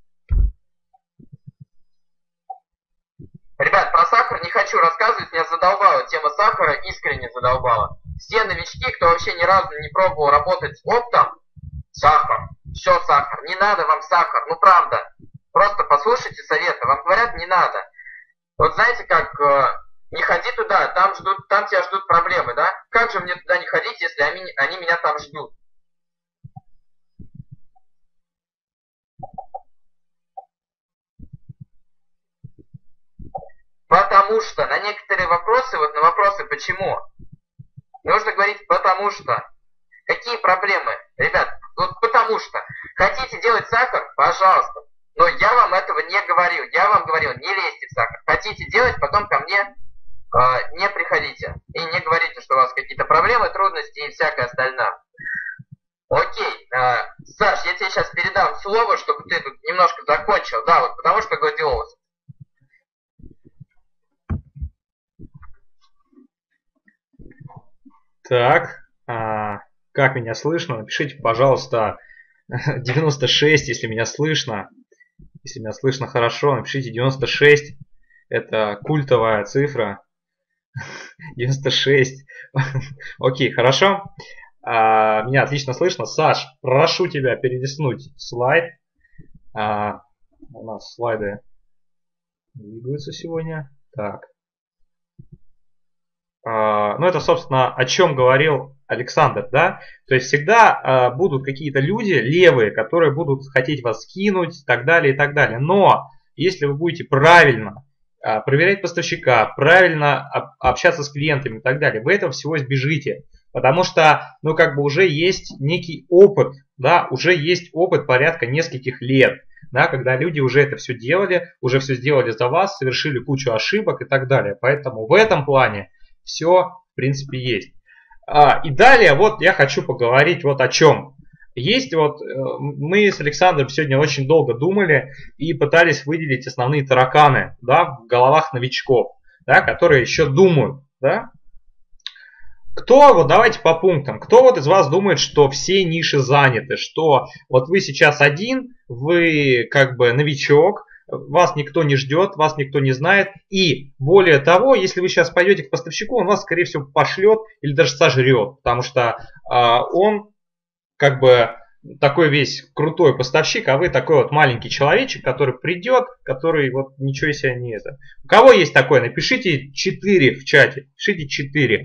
Ребят, про сахар не хочу рассказывать, меня задолбала тема сахара, искренне задолбала. Все новички, кто вообще ни разу не пробовал работать с оптом, сахар, все сахар, не надо вам сахар, ну правда. Просто послушайте советы, вам говорят не надо. Вот знаете как, не ходи туда, там тебя ждут проблемы, да? Как же мне туда не ходить, если они меня там ждут? Потому что на некоторые вопросы, вот на вопросы почему, нужно говорить потому что. Какие проблемы? Ребят, вот потому что. Хотите делать сахар? Пожалуйста. Но я вам этого не говорю. Я вам говорил, не лезьте в сахар. Хотите делать, потом ко мне не приходите. И не говорите, что у вас какие-то проблемы, трудности и всякое остальное. Окей, Саш, я тебе сейчас передам слово, чтобы ты тут немножко закончил. Да, вот потому что гладиолус. Так, как меня слышно? Напишите, пожалуйста, 96, если меня слышно. Если меня слышно хорошо, напишите 96. Это культовая цифра. 96. Окей, хорошо. Меня отлично слышно. Саш, прошу тебя перелистнуть слайд. У нас слайды двигаются сегодня. Так. Ну, это, собственно, о чем говорил Александр, да? То есть всегда будут какие-то люди левые, которые будут хотеть вас скинуть и так далее, и так далее. Но если вы будете правильно проверять поставщика, правильно общаться с клиентами и так далее, вы этого всего избежите. Потому что, ну, как бы уже есть некий опыт, да, уже есть опыт порядка нескольких лет, да, когда люди уже это все делали, уже все сделали за вас, совершили кучу ошибок и так далее. Поэтому в этом плане все, в принципе, есть. И далее вот я хочу поговорить вот о чем. Есть вот, мы с Александром сегодня очень долго думали и пытались выделить основные тараканы, да, в головах новичков, да, которые еще думают, да. Кто, вот давайте по пунктам, кто вот из вас думает, что все ниши заняты, что вот вы сейчас один, вы как бы новичок, вас никто не ждет, вас никто не знает. И более того, если вы сейчас пойдете к поставщику, он вас, скорее всего, пошлет или даже сожрет. Потому что он как бы такой весь крутой поставщик, а вы такой вот маленький человечек, который придет, который вот ничего себе не это. У кого есть такое? Напишите 4 в чате. Пишите 4.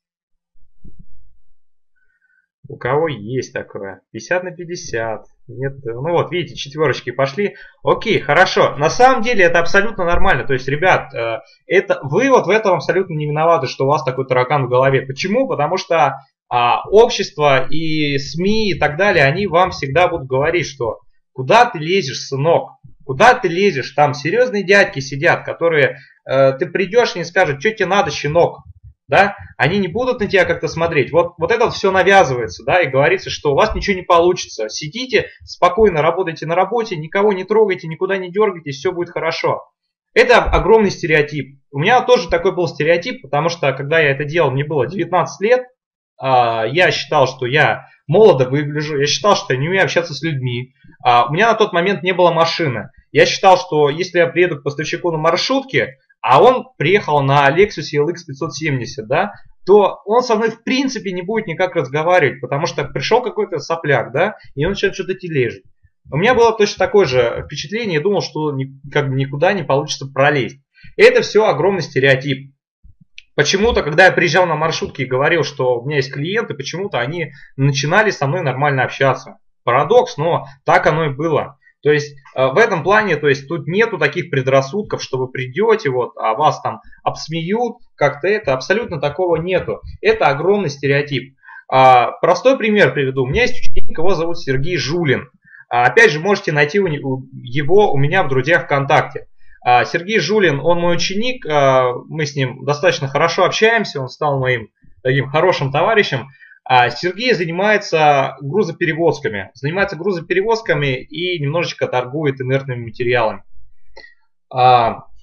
У кого есть такое? 50 на 50. Нет, ну вот, видите, четверочки пошли. Окей, хорошо. На самом деле это абсолютно нормально. То есть, ребят, это, вы вот в этом абсолютно не виноваты, что у вас такой таракан в голове. Почему? Потому что общество и СМИ и так далее, они вам всегда будут говорить, что куда ты лезешь, сынок? Куда ты лезешь? Там серьезные дядьки сидят, которые ты придешь и не скажут, что тебе надо, щенок. Да, они не будут на тебя как-то смотреть. Вот это все навязывается, да, и говорится, что у вас ничего не получится. Сидите, спокойно работайте на работе, никого не трогайте, никуда не дергайте, все будет хорошо. Это огромный стереотип. У меня тоже такой был стереотип, потому что когда я это делал, мне было 19 лет, я считал, что я молодо выгляжу, я считал, что я не умею общаться с людьми. У меня на тот момент не было машины. Я считал, что если я приеду к поставщику на маршрутке, а он приехал на Lexus LX 570, да, то он со мной в принципе не будет никак разговаривать, потому что пришел какой-то сопляк, да, и он начинает что-то тележить. У меня было точно такое же впечатление, я думал, что как бы никуда не получится пролезть. И это все огромный стереотип. Почему-то, когда я приезжал на маршрутке и говорил, что у меня есть клиенты, почему-то они начинали со мной нормально общаться. Парадокс, но так оно и было. То есть в этом плане, то есть тут нету таких предрассудков, что вы придете, вот, а вас там обсмеют, как-то это, абсолютно такого нету. Это огромный стереотип. Простой пример приведу. У меня есть ученик, его зовут Сергей Жулин. Опять же, можете найти его у меня в друзьях ВКонтакте. Сергей Жулин, он мой ученик, мы с ним достаточно хорошо общаемся, он стал моим таким хорошим товарищем. Сергей занимается грузоперевозками и немножечко торгует инертными материалами.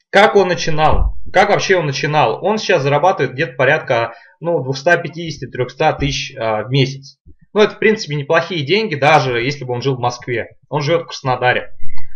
Как он начинал? Как вообще он начинал? Он сейчас зарабатывает где-то порядка 250-300 тысяч в месяц. Ну, это, в принципе, неплохие деньги, даже если бы он жил в Москве. Он живет в Краснодаре.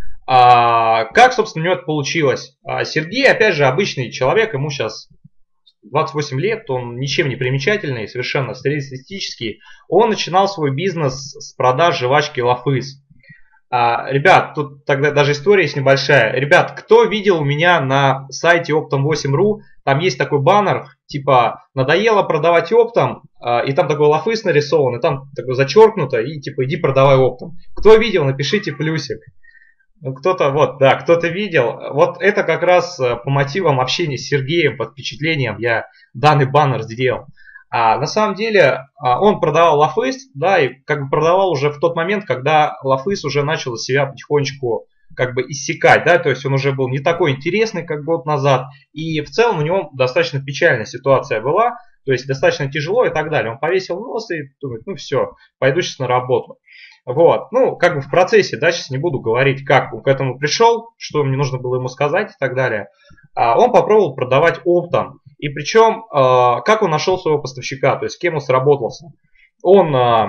Как, собственно, у него это получилось? Сергей, опять же, обычный человек, ему сейчас 28 лет, он ничем не примечательный, совершенно среднестатистический. Он начинал свой бизнес с продаж жвачки Лафыс. Ребят, тут тогда даже история есть небольшая. Ребят, кто видел у меня на сайте Optom8.ru, там есть такой баннер, типа «Надоело продавать оптом», и там такой лафыс нарисован, и там такое зачеркнуто, и типа «Иди продавай оптом». Кто видел, напишите плюсик. Ну, кто-то, вот, да, кто-то видел. Вот это как раз по мотивам общения с Сергеем, под впечатлением я данный баннер сделал. На самом деле он продавал Лафыс, да, и как бы продавал уже в тот момент, когда Лафыс уже начал себя потихонечку как бы иссякать, да, то есть он уже был не такой интересный, как год назад, и в целом у него достаточно печальная ситуация была, то есть достаточно тяжело и так далее. Он повесил нос и думает, ну все, пойду сейчас на работу. Вот, ну, как бы в процессе, да, сейчас не буду говорить, как он к этому пришел, что мне нужно было ему сказать и так далее. Он попробовал продавать оптом. И причем, как он нашел своего поставщика, то есть с кем он сработался. Он,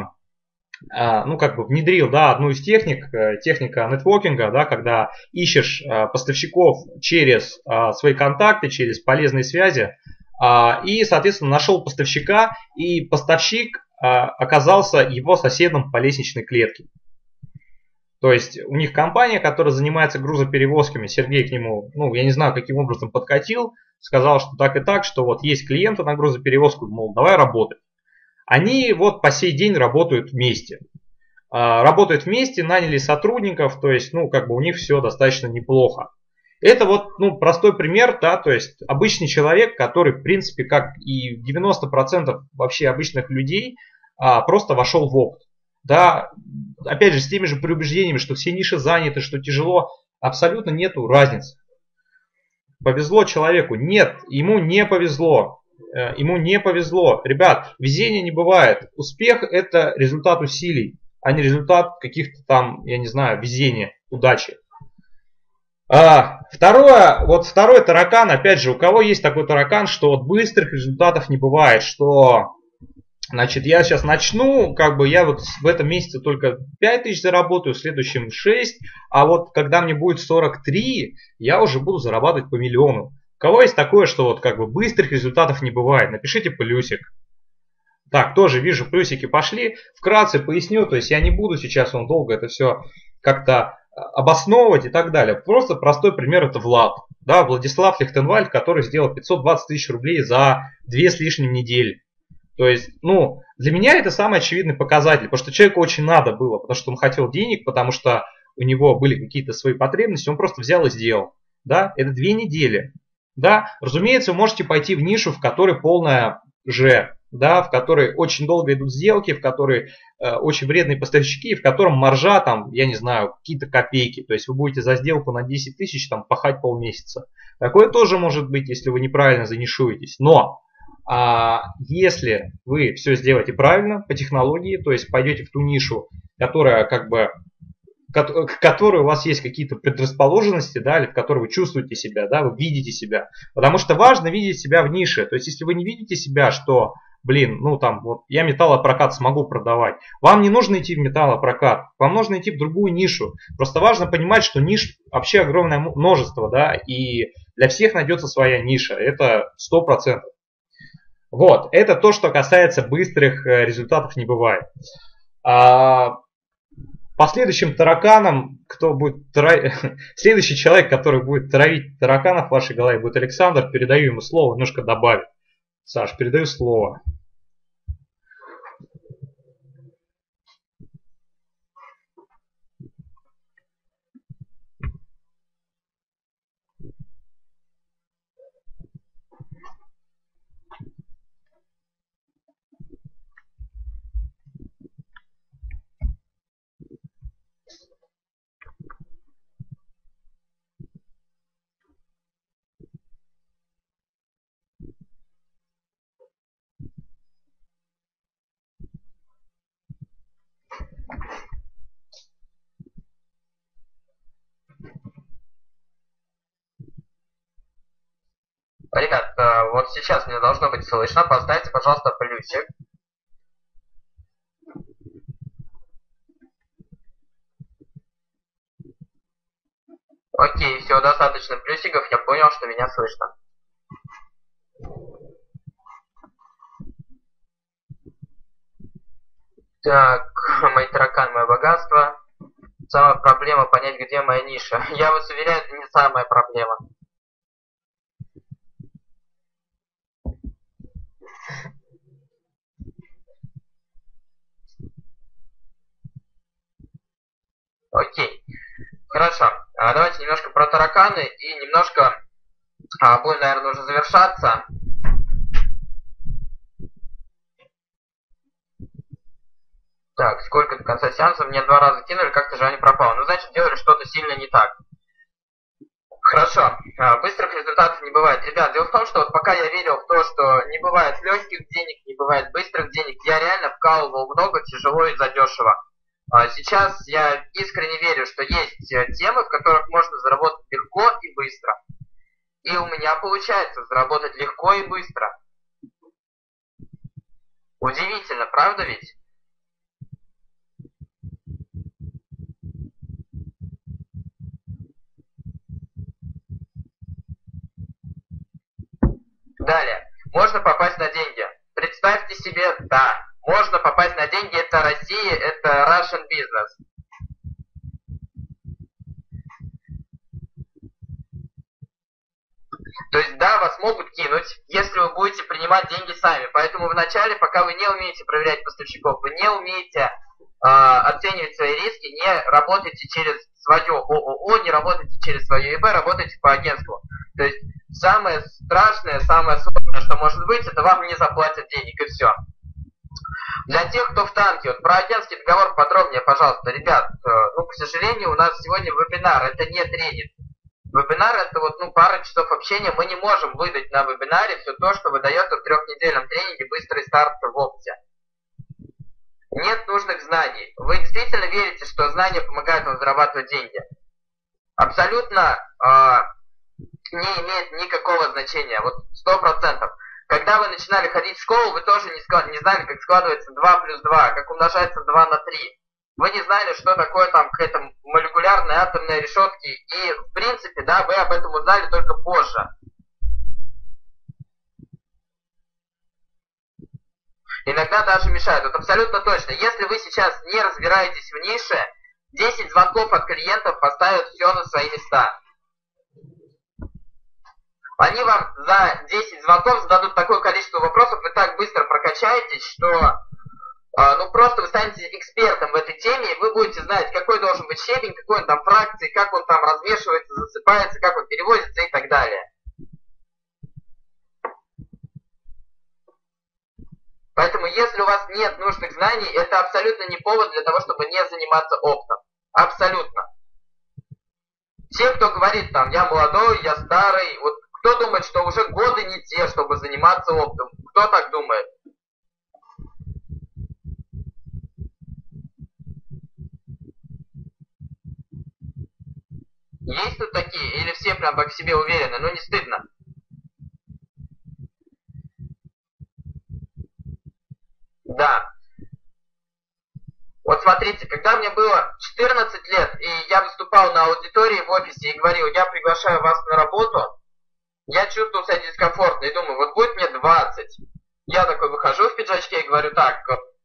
ну, как бы внедрил, да, одну из техник, техника нетворкинга, да, когда ищешь поставщиков через свои контакты, через полезные связи, и, соответственно, нашел поставщика, и поставщик оказался его соседом по лестничной клетке. То есть у них компания, которая занимается грузоперевозками, Сергей к нему, ну, я не знаю, каким образом подкатил, сказал, что так и так, что вот есть клиенты на грузоперевозку, мол, давай работать. Они вот по сей день работают вместе. Работают вместе, наняли сотрудников, то есть, ну, как бы у них все достаточно неплохо. Это вот, ну, простой пример, да, то есть обычный человек, который, в принципе, как и 90% вообще обычных людей, просто вошел в опыт. Да, опять же, с теми же преубеждениями, что все ниши заняты, что тяжело, абсолютно нету разницы. Повезло человеку? Нет, ему не повезло. Ему не повезло. Ребят, везения не бывает. Успех это результат усилий, а не результат каких-то там, я не знаю, везения, удачи. Второй таракан, опять же, у кого есть такой таракан, что вот быстрых результатов не бывает, что, значит, я сейчас начну, как бы я вот в этом месяце только 5 тысяч заработаю, в следующем 6, а вот когда мне будет 43, я уже буду зарабатывать по миллиону. У кого есть такое, что вот как бы быстрых результатов не бывает, напишите плюсик. Так, тоже вижу, плюсики пошли. Вкратце поясню, то есть я не буду сейчас вам долго это все как-то обосновывать и так далее. Просто простой пример это Влад. Да, Владислав Лихтенвальд, который сделал 520 тысяч рублей за 2 с лишним недели. То есть, ну, для меня это самый очевидный показатель, потому что человеку очень надо было, потому что он хотел денег, потому что у него были какие-то свои потребности, он просто взял и сделал. Да, это 2 недели. Да, разумеется, вы можете пойти в нишу, в которой полная Ж, да, в которой очень долго идут сделки, в которой очень вредные поставщики, в котором маржа там, я не знаю, какие-то копейки. То есть вы будете за сделку на 10 тысяч там пахать полмесяца. Такое тоже может быть, если вы неправильно занишуетесь. Но если вы все сделаете правильно по технологии, то есть пойдете в ту нишу, которая как бы к которой у вас есть какие-то предрасположенности, да, или в которой вы чувствуете себя, да, вы видите себя. Потому что важно видеть себя в нише. То есть, если вы не видите себя, что, блин, ну там, вот я металлопрокат смогу продавать, вам не нужно идти в металлопрокат, вам нужно идти в другую нишу. Просто важно понимать, что ниш вообще огромное множество, да, и для всех найдется своя ниша. Это 100%. Вот, это то, что касается быстрых результатов не бывает. По следующим тараканам, кто будет следующий человек, который будет травить тараканов в вашей голове, будет Александр. Передаю ему слово, немножко добавить. Саш, передаю слово. Ребят, вот сейчас мне должно быть слышно. Поставьте, пожалуйста, плюсик. Окей, все, достаточно плюсиков. Я понял, что меня слышно. Так, мои тараканы, мое богатство. Самая проблема понять, где моя ниша. Я вас уверяю, это не самая проблема. Окей, хорошо. Давайте немножко про тараканы и немножко будем, наверное, уже завершаться. Так, сколько до конца сеанса? Мне 2 раза кинули, как-то же они пропало. Ну, значит, делали что-то сильно не так. Хорошо. Быстрых результатов не бывает. Ребят, дело в том, что вот пока я верил в то, что не бывает легких денег, не бывает быстрых денег, я реально вкалывал много, тяжело и задешево. Сейчас я искренне верю, что есть темы, в которых можно заработать легко и быстро. И у меня получается заработать легко и быстро. Удивительно, правда ведь? Далее. Можно попасть на деньги. Представьте себе, да, можно попасть на деньги, это Россия, это Russian business. То есть, да, вас могут кинуть, если вы будете принимать деньги сами. Поэтому вначале, пока вы не умеете проверять поставщиков, вы не умеете оценивать свои риски, не работайте через свое ООО, не работайте через свое ИБ, работайте по агентству. То есть, самое страшное, самое сложное, что может быть, это вам не заплатят денег, и все. Для тех, кто в танке, вот про агентский договор подробнее, пожалуйста, ребят. Ну, к сожалению, у нас сегодня вебинар, это не тренинг. Вебинар это вот, пара часов общения. Мы не можем выдать на вебинаре все то, что выдается в 3-недельном тренинге «Быстрый старт в опте». Нет нужных знаний. Вы действительно верите, что знания помогают вам зарабатывать деньги? Абсолютно не имеет никакого значения. Вот 100%. Когда вы начинали ходить в школу, вы тоже не знали, как складывается 2 плюс 2, как умножается 2 на 3. Вы не знали, что такое там какая-то молекулярная атомная решетки. И, в принципе, да, вы об этом узнали только позже. Иногда даже мешает. Вот абсолютно точно. Если вы сейчас не разбираетесь в нише, 10 звонков от клиентов поставят все на свои места. Они вам за 10 звонков зададут такое количество вопросов, вы так быстро прокачаетесь, что просто вы станете экспертом в этой теме, и вы будете знать, какой должен быть щебень, какой он там фракции, как он там размешивается, засыпается, как он переводится и так далее. Поэтому, если у вас нет нужных знаний, это абсолютно не повод для того, чтобы не заниматься оптом. Абсолютно. Те, кто говорит там, я молодой, я старый, вот кто думает, что уже годы не те, чтобы заниматься оптом? Кто так думает? Есть тут такие? Или все прям так в себе уверены? Ну не стыдно. Да. Вот смотрите, когда мне было 14 лет, и я выступал на аудитории в офисе и говорил, я приглашаю вас на работу, я чувствовал себя дискомфортно и думаю, вот будет мне 20. Я такой выхожу в пиджачке и говорю, так,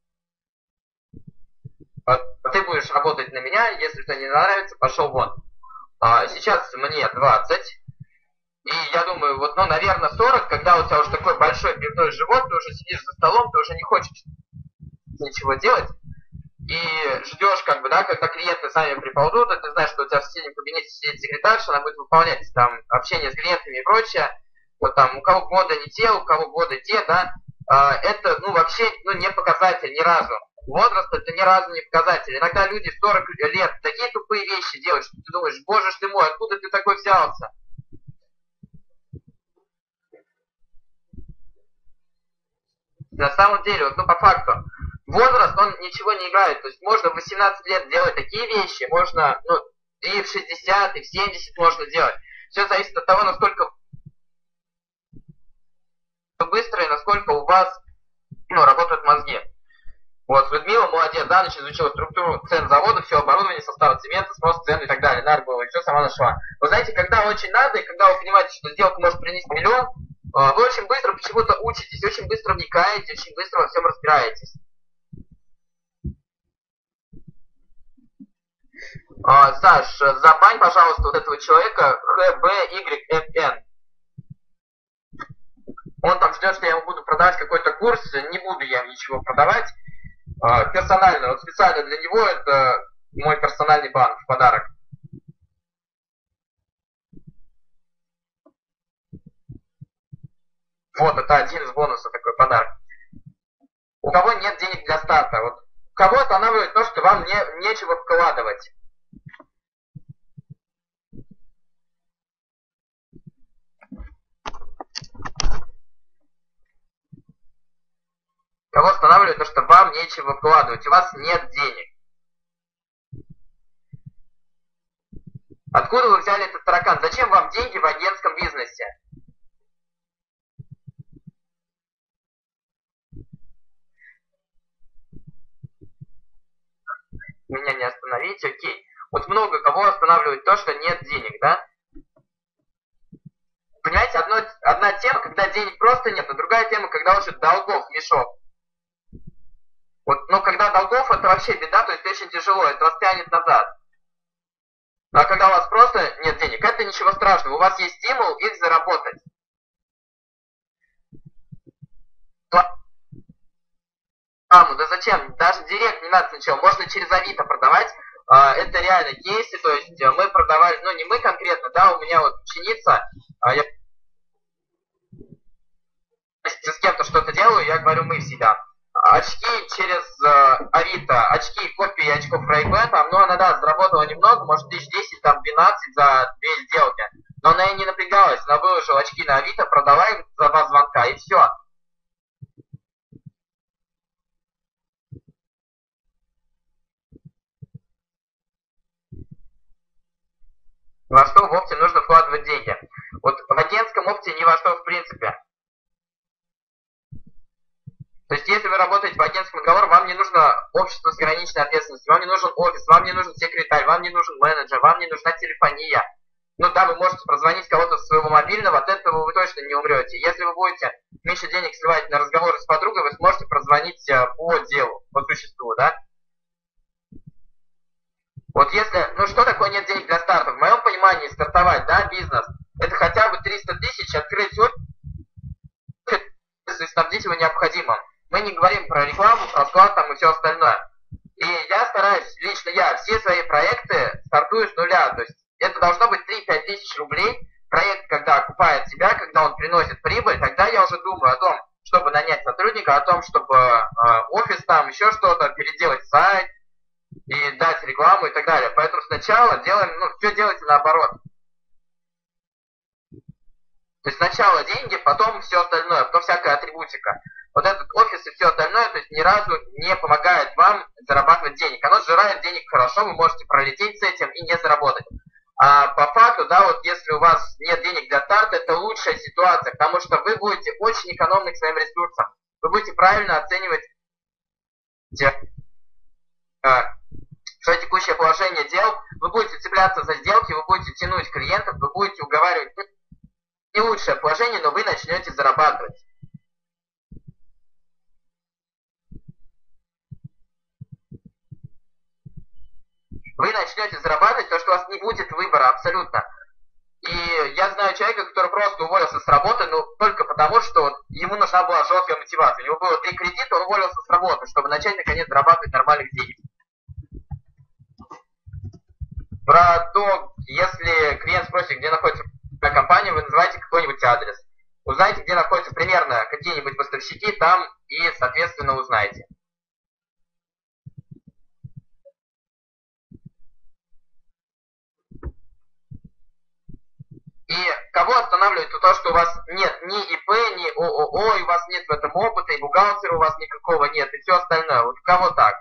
ты будешь работать на меня, если тебе не нравится, пошел вон. Сейчас мне 20. И я думаю, вот, наверное, 40, когда у тебя уже такой большой пивной живот, ты уже сидишь за столом, ты уже не хочешь ничего делать. И ждешь, когда клиенты сами приползут, и ты знаешь, что у тебя в соседнем кабинете сидит секретарша, она будет выполнять там общение с клиентами и прочее. Вот там у кого года не те, у кого года те, да. Это, вообще, не показатель ни разу. Возраст это ни разу не показатель. Иногда люди в 40 лет такие тупые вещи делают, что ты думаешь, боже ж ты мой, откуда ты такой взялся? На самом деле, вот, по факту, возраст, он ничего не играет. То есть можно в 18 лет делать такие вещи, можно, и в 60, и в 70 можно делать. Все зависит от того, насколько быстро и насколько у вас работают мозги. Вот, Людмила молодец, за ночь изучила структуру цен завода, все оборудование, состав цемента, спрос цен и так далее, наргова, и все сама нашла. Вы знаете, когда очень надо, и когда вы понимаете, что сделка может принести миллион, вы очень быстро почему-то учитесь, очень быстро вникаете, очень быстро во всем разбираетесь. Саш, забань, пожалуйста, вот этого человека HBYFN. Он там ждет, что я ему буду продавать какой-то курс, не буду я ничего продавать. Персонально, вот специально для него это мой персональный банк в подарок. Вот, это один из бонусов, такой подарок. У кого нет денег для старта, вот кого останавливает то, что вам нечего вкладывать. Кого останавливает то, что вам нечего вкладывать, у вас нет денег. Откуда вы взяли этот таракан? Зачем вам деньги в агентском бизнесе? Меня не остановить, окей. Вот много кого останавливает то, что нет денег, да? Понимаете, одна тема, когда денег просто нет, а другая тема, когда уже долгов мешок. Вот, но когда долгов, это вообще беда, то есть очень тяжело, это вас тянет назад. А когда у вас просто нет денег, это ничего страшного, у вас есть стимул их заработать. Да зачем? Даже директ не надо сначала, можно через Авито продавать. Это реально кейсы, то есть мы продавали, ну не мы конкретно, да, у меня вот ученица, я с кем-то что-то делаю, я говорю мы всегда. Очки через Авито, очки, копии очков Ray-Ban, там, ну она, да, заработала немного, может 1010, там 12 за 2 сделки. Но она и не напрягалась, она выложила очки на Авито, продала их за 2 звонка, и все. Во что в опте нужно вкладывать деньги? Вот в агентском опте ни во что в принципе. То есть, если вы работаете по агентскому договору, вам не нужно общество с ограниченной ответственностью, вам не нужен офис, вам не нужен секретарь, вам не нужен менеджер, вам не нужна телефония. Ну да, вы можете прозвонить кого-то со своего мобильного, от этого вы точно не умрете. Если вы будете меньше денег сливать на разговоры с подругой, вы сможете прозвонить по делу, по существу, да? Вот если, ну что такое нет денег для старта? В моем понимании стартовать, да, бизнес, это хотя бы 300 тысяч, открыть офис и снабдить его необходимым. Мы не говорим про рекламу, про склад там и все остальное. И я стараюсь, лично я, все свои проекты стартую с нуля. То есть это должно быть 3-5 тысяч рублей. Проект, когда окупает себя, когда он приносит прибыль, тогда я уже думаю о том, чтобы нанять сотрудника, о том, чтобы офис там, еще что-то, переделать сайт и дать рекламу и так далее. Поэтому сначала делаем, ну, все делайте наоборот. То есть сначала деньги, потом все остальное, потом всякая атрибутика. Вот этот офис и все остальное, то есть ни разу не помогает вам зарабатывать денег. Оно сжирает денег хорошо, вы можете пролететь с этим и не заработать. А по факту, да, вот если у вас нет денег для старта, это лучшая ситуация, потому что вы будете очень экономны к своим ресурсам. Вы будете правильно оценивать свое текущее положение дел, вы будете цепляться за сделки, вы будете тянуть клиентов, вы будете уговаривать не лучшее положение, но вы начнете зарабатывать. Вы начнете зарабатывать то, что у вас не будет выбора абсолютно. И я знаю человека, который просто уволился с работы, но только потому, что вот ему нужна была жесткая мотивация. У него было 3 кредита, он уволился с работы, чтобы начать наконец зарабатывать нормальных денег. Про то, если клиент спросит, где находится компания, вы называете какой-нибудь адрес. Узнайте, где находятся примерно какие-нибудь поставщики, там и, соответственно, узнаете. И кого останавливает то, что у вас нет ни ИП, ни ООО, и у вас нет в этом опыта, и бухгалтера у вас никакого нет, и все остальное. Вот кого так?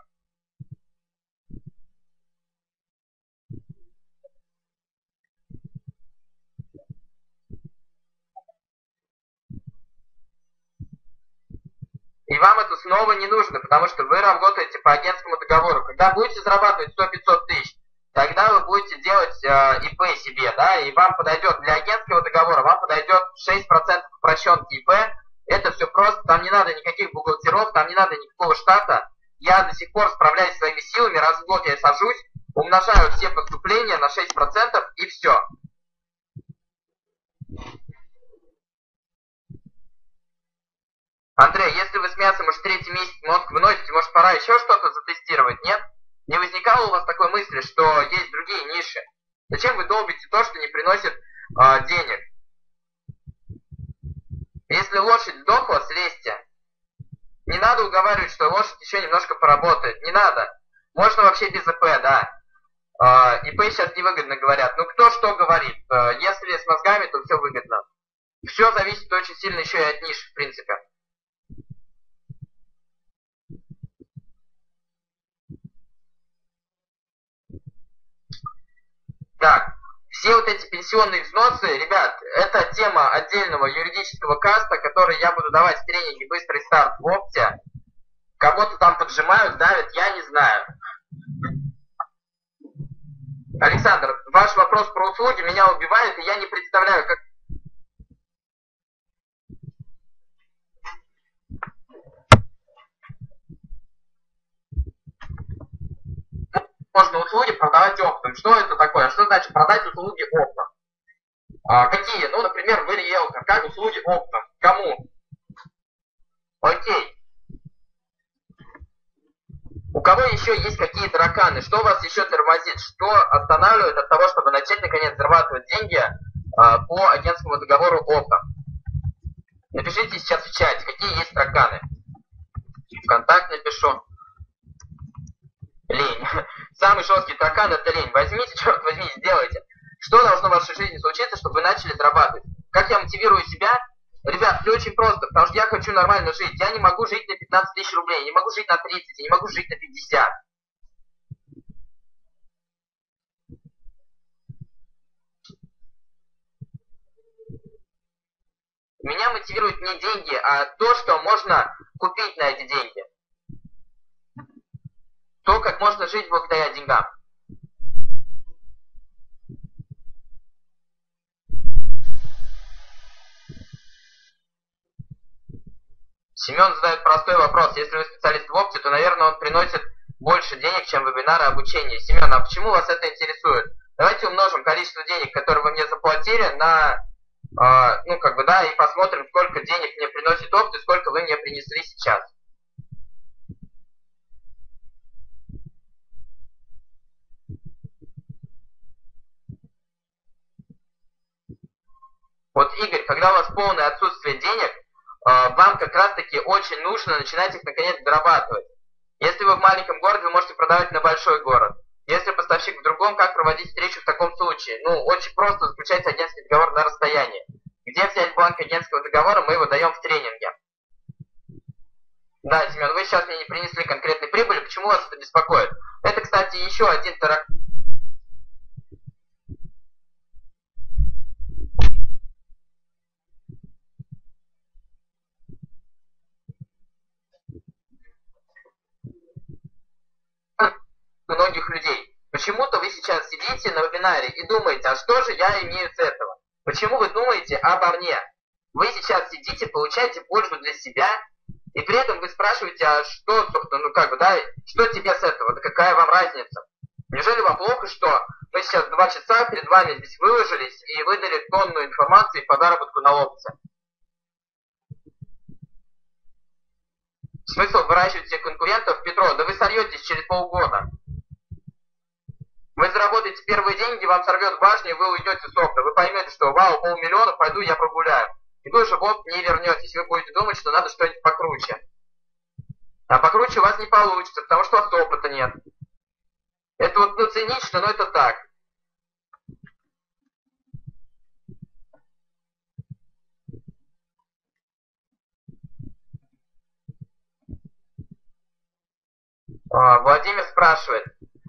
И вам это снова не нужно, потому что вы работаете по агентскому договору. Когда будете зарабатывать 100-500 тысяч, тогда вы будете делать ИП себе, да, и вам подойдет для агентского договора, вам подойдет 6% упрощенки ИП. Это все просто, там не надо никаких бухгалтеров, там не надо никакого штата. Я до сих пор справляюсь своими силами, раз в год я сажусь, умножаю все поступления на 6% и все. Андрей, если вы с мясом уже третий месяц мозг выносите, может пора еще что-то затестировать, нет? Не возникало у вас такой мысли, что есть другие ниши? Зачем вы долбите то, что не приносит денег? Если лошадь сдохла, слезьте. Не надо уговаривать, что лошадь еще немножко поработает. Не надо. Можно вообще без ИП, да. ИП сейчас невыгодно говорят. Ну кто что говорит? Если с мозгами, то все выгодно. Все зависит очень сильно еще и от ниши, в принципе. Так, все вот эти пенсионные взносы, ребят, это тема отдельного юридического каста, который я буду давать в тренинге «Быстрый старт» в Опте. Кого-то там поджимают, давят, я не знаю. Александр, ваш вопрос про услуги меня убивает, и я не представляю, как... Можно услуги продавать оптом. Что это такое? Что значит продать услуги оптом? Какие? Ну, например, вы риэлтор. Как услуги оптом? Кому? Окей. У кого еще есть какие тараканы? Что вас еще тормозит? Что останавливает от того, чтобы начать наконец зарабатывать деньги по агентскому договору оптом? Напишите сейчас в чате, какие есть тараканы. ВКонтакте напишу. Лень. Самый жесткий таракан — это лень. Возьмите, черт возьми, сделайте. Что должно в вашей жизни случиться, чтобы вы начали зарабатывать? Как я мотивирую себя? Ребят, все очень просто, потому что я хочу нормально жить. Я не могу жить на 15 тысяч рублей, не могу жить на 30, я не могу жить на 50. Меня мотивируют не деньги, а то, что можно купить на эти деньги. То, как можно жить благодаря деньгам. Семен задает простой вопрос. Если вы специалист в опте, то, наверное, он приносит больше денег, чем вебинары обучения. Семен, а почему вас это интересует? Давайте умножим количество денег, которые вы мне заплатили, на, и посмотрим, сколько денег мне приносит опт и сколько вы мне принесли сейчас. Вот, Игорь, когда у вас полное отсутствие денег, вам как раз-таки очень нужно начинать их наконец дорабатывать. Если вы в маленьком городе, вы можете продавать на большой город. Если поставщик в другом, как проводить встречу в таком случае? Ну, очень просто заключать агентский договор на расстоянии. Где взять бланк агентского договора, мы его даем в тренинге. Да, Семен, вы сейчас мне не принесли конкретной прибыли, почему вас это беспокоит? Это, кстати, еще один таракан. Многих людей. Почему-то вы сейчас сидите на вебинаре и думаете, а что же я имею с этого? Почему вы думаете обо мне? Вы сейчас сидите, получаете пользу для себя, и при этом вы спрашиваете, а что, собственно, что тебе с этого? Да какая вам разница? Неужели вам плохо, что мы сейчас 2 часа перед вами здесь выложились и выдали тонну информации по заработку на опции? Смысл выращивать всех конкурентов? Петро, да вы сольетесь через полгода. Вы заработаете первые деньги, вам сорвет башню, и вы уйдете с опта. Вы поймете, что вау, 500 000, пойду я прогуляю. И вы уже в опт не вернетесь. Вы будете думать, что надо что-нибудь покруче. А покруче у вас не получится, потому что у вас опыта нет. Это вот, цинично, но это так. Владимир спрашивает.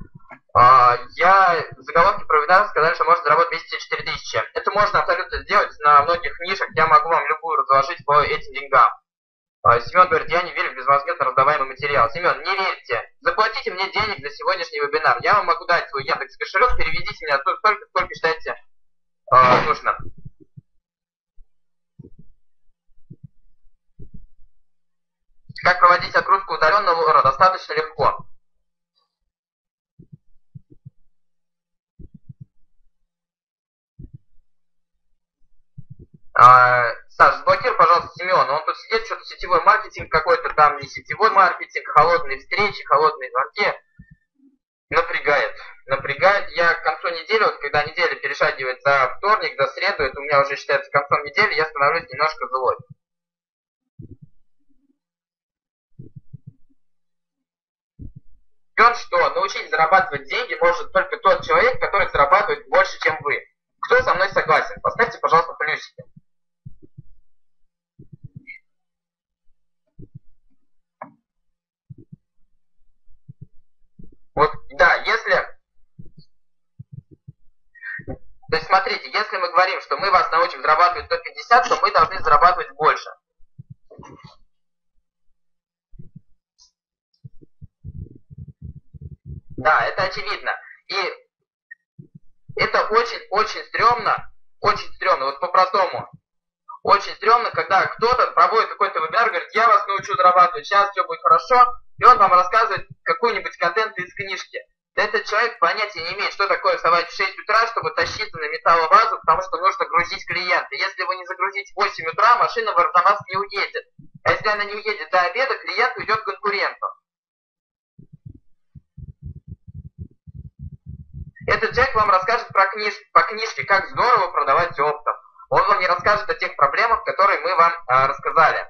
Заголовки про вебинар сказали, что можно заработать в месяц 4000. Это можно абсолютно сделать на многих нишах. Я могу вам любую разложить по этим деньгам. Семен говорит, я не верю в безвозмездно раздаваемый материал. Семен, не верьте. Заплатите мне денег за сегодняшний вебинар. Я вам могу дать свой Яндекс кошелек, переведите мне столько, сколько считаете нужно. Как проводить открутку удаленного лора? Достаточно легко. Саш, заблокируй, пожалуйста, Семена. Он тут сидит, что-то сетевой маркетинг какой-то, там не сетевой маркетинг, холодные встречи, холодные звонки. Напрягает. Напрягает. Я к концу недели, вот когда неделя перешагивает за вторник, за среду, это у меня уже считается концом недели, я становлюсь немножко злой. Что научить зарабатывать деньги может только тот человек, который зарабатывает больше, чем вы. Кто со мной согласен? Поставьте, пожалуйста, плюсики. Вот, да, если... То есть, смотрите, если мы говорим, что мы вас научим зарабатывать 150, то мы должны зарабатывать больше. Да, это очевидно. И это очень стрёмно, вот по-простому. Очень стрёмно, когда кто-то проводит какой-то вебинар, говорит, я вас научу зарабатывать, сейчас все будет хорошо, и он вам рассказывает какой-нибудь контент из книжки. Да этот человек понятия не имеет, что такое вставать в 6 утра, чтобы тащиться на металловазу, потому что нужно грузить клиента. Если вы не загрузите в 8 утра, машина на вас не уедет. А если она не уедет до обеда, клиент уйдет к конкуренту. Этот человек вам расскажет по книжке, как здорово продавать оптом. Он вам не расскажет о тех проблемах, которые мы вам рассказали.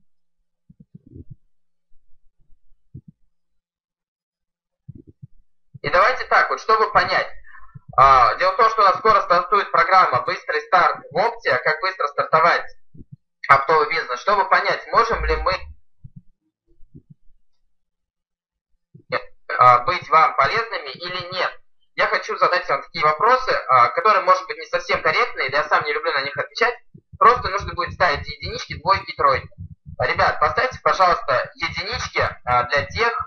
И давайте так, вот чтобы понять. Дело в том, что у нас скоро стартует программа «Быстрый старт в опте», как быстро стартовать оптовый бизнес. Чтобы понять, можем ли мы быть вам полезными или нет. Я хочу задать вам такие вопросы, которые, может быть, не совсем корректные, или я сам не люблю на них отвечать. Просто нужно будет ставить единички, двойки, тройки. Ребят, поставьте, пожалуйста, единички для тех,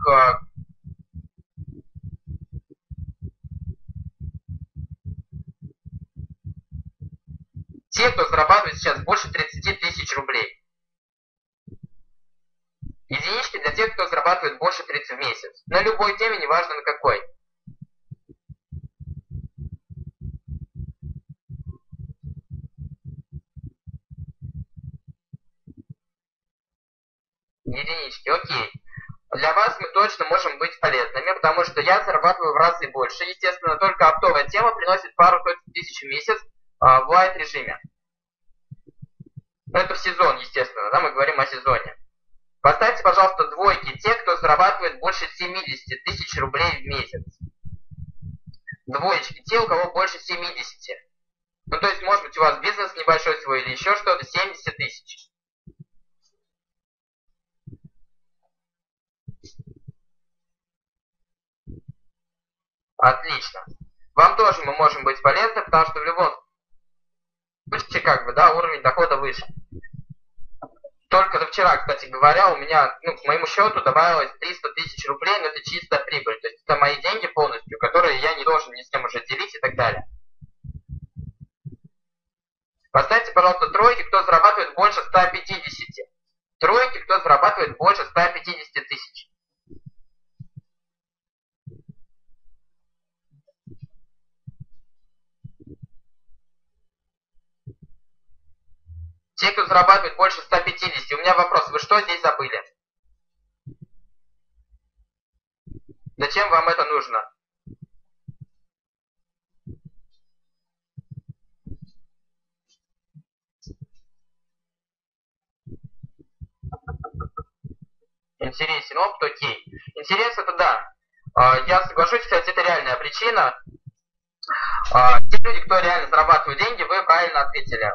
кто зарабатывает сейчас больше 30 тысяч рублей. Единички для тех, кто зарабатывает больше 30 в месяц. На любой теме, неважно на какой. Единички, окей. Для вас мы точно можем быть полезными, потому что я зарабатываю в разы больше. Естественно, только оптовая тема приносит пару тысяч в месяц в лайт режиме. Но это в сезон, естественно, да, мы говорим о сезоне. Поставьте, пожалуйста, двойки те, кто зарабатывает больше 70 тысяч рублей в месяц. Двоечки те, у кого больше 70. Ну, то есть, может быть, у вас бизнес небольшой свой или еще что-то, 70 тысяч. Отлично. Вам тоже мы можем быть полезны, потому что в любом случае, как бы, да, уровень дохода выше. Только вчера, кстати говоря, у меня, к моему счету добавилось 300 тысяч рублей, но это чистая прибыль. То есть это мои деньги полностью, которые я не должен ни с кем уже делить и так далее. Поставьте, пожалуйста, тройки, кто зарабатывает больше 150. Тройки, кто зарабатывает больше 150 тысяч. Те, кто зарабатывает больше 150, у меня вопрос, вы что здесь забыли? Зачем вам это нужно? Интересен опыт, окей. Интерес это да. Я соглашусь, кстати, это реальная причина. Те люди, кто реально зарабатывают деньги, вы правильно ответили.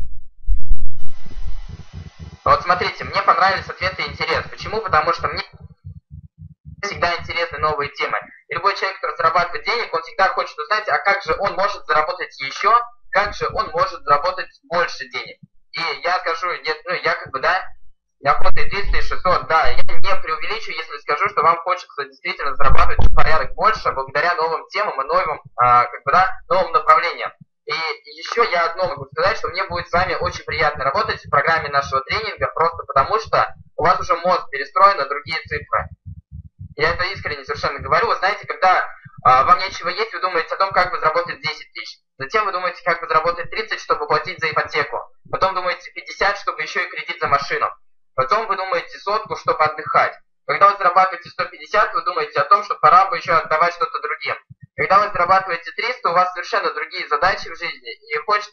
Вот смотрите, мне понравились ответы и интерес. Почему? Потому что мне всегда интересны новые темы. И любой человек, который зарабатывает денег, он всегда хочет узнать, а как же он может заработать еще, как же он может заработать больше денег. И я скажу, нет, я как бы, да, неохота и 300, и 600, да, я не преувеличу, если скажу, что вам хочется действительно зарабатывать на порядок больше благодаря новым темам и новым, новым направлениям. И еще я одно могу сказать, что мне будет с вами очень приятно работать в программе нашего тренинга, просто потому что у вас уже мозг перестроен на другие цифры. Я это искренне совершенно говорю. Вы знаете, когда вам нечего есть, вы думаете о том, как бы заработать 10 тысяч. Затем вы думаете, как бы заработать 30, чтобы платить за ипотеку. Потом думаете 50, чтобы еще и кредит за машину. Потом вы думаете 100, чтобы отдыхать. Когда вы зарабатываете 150, вы думаете о том, что пора бы еще отдавать что-то другим. Когда вы зарабатываете 300, у вас совершенно другие задачи в жизни, и хочется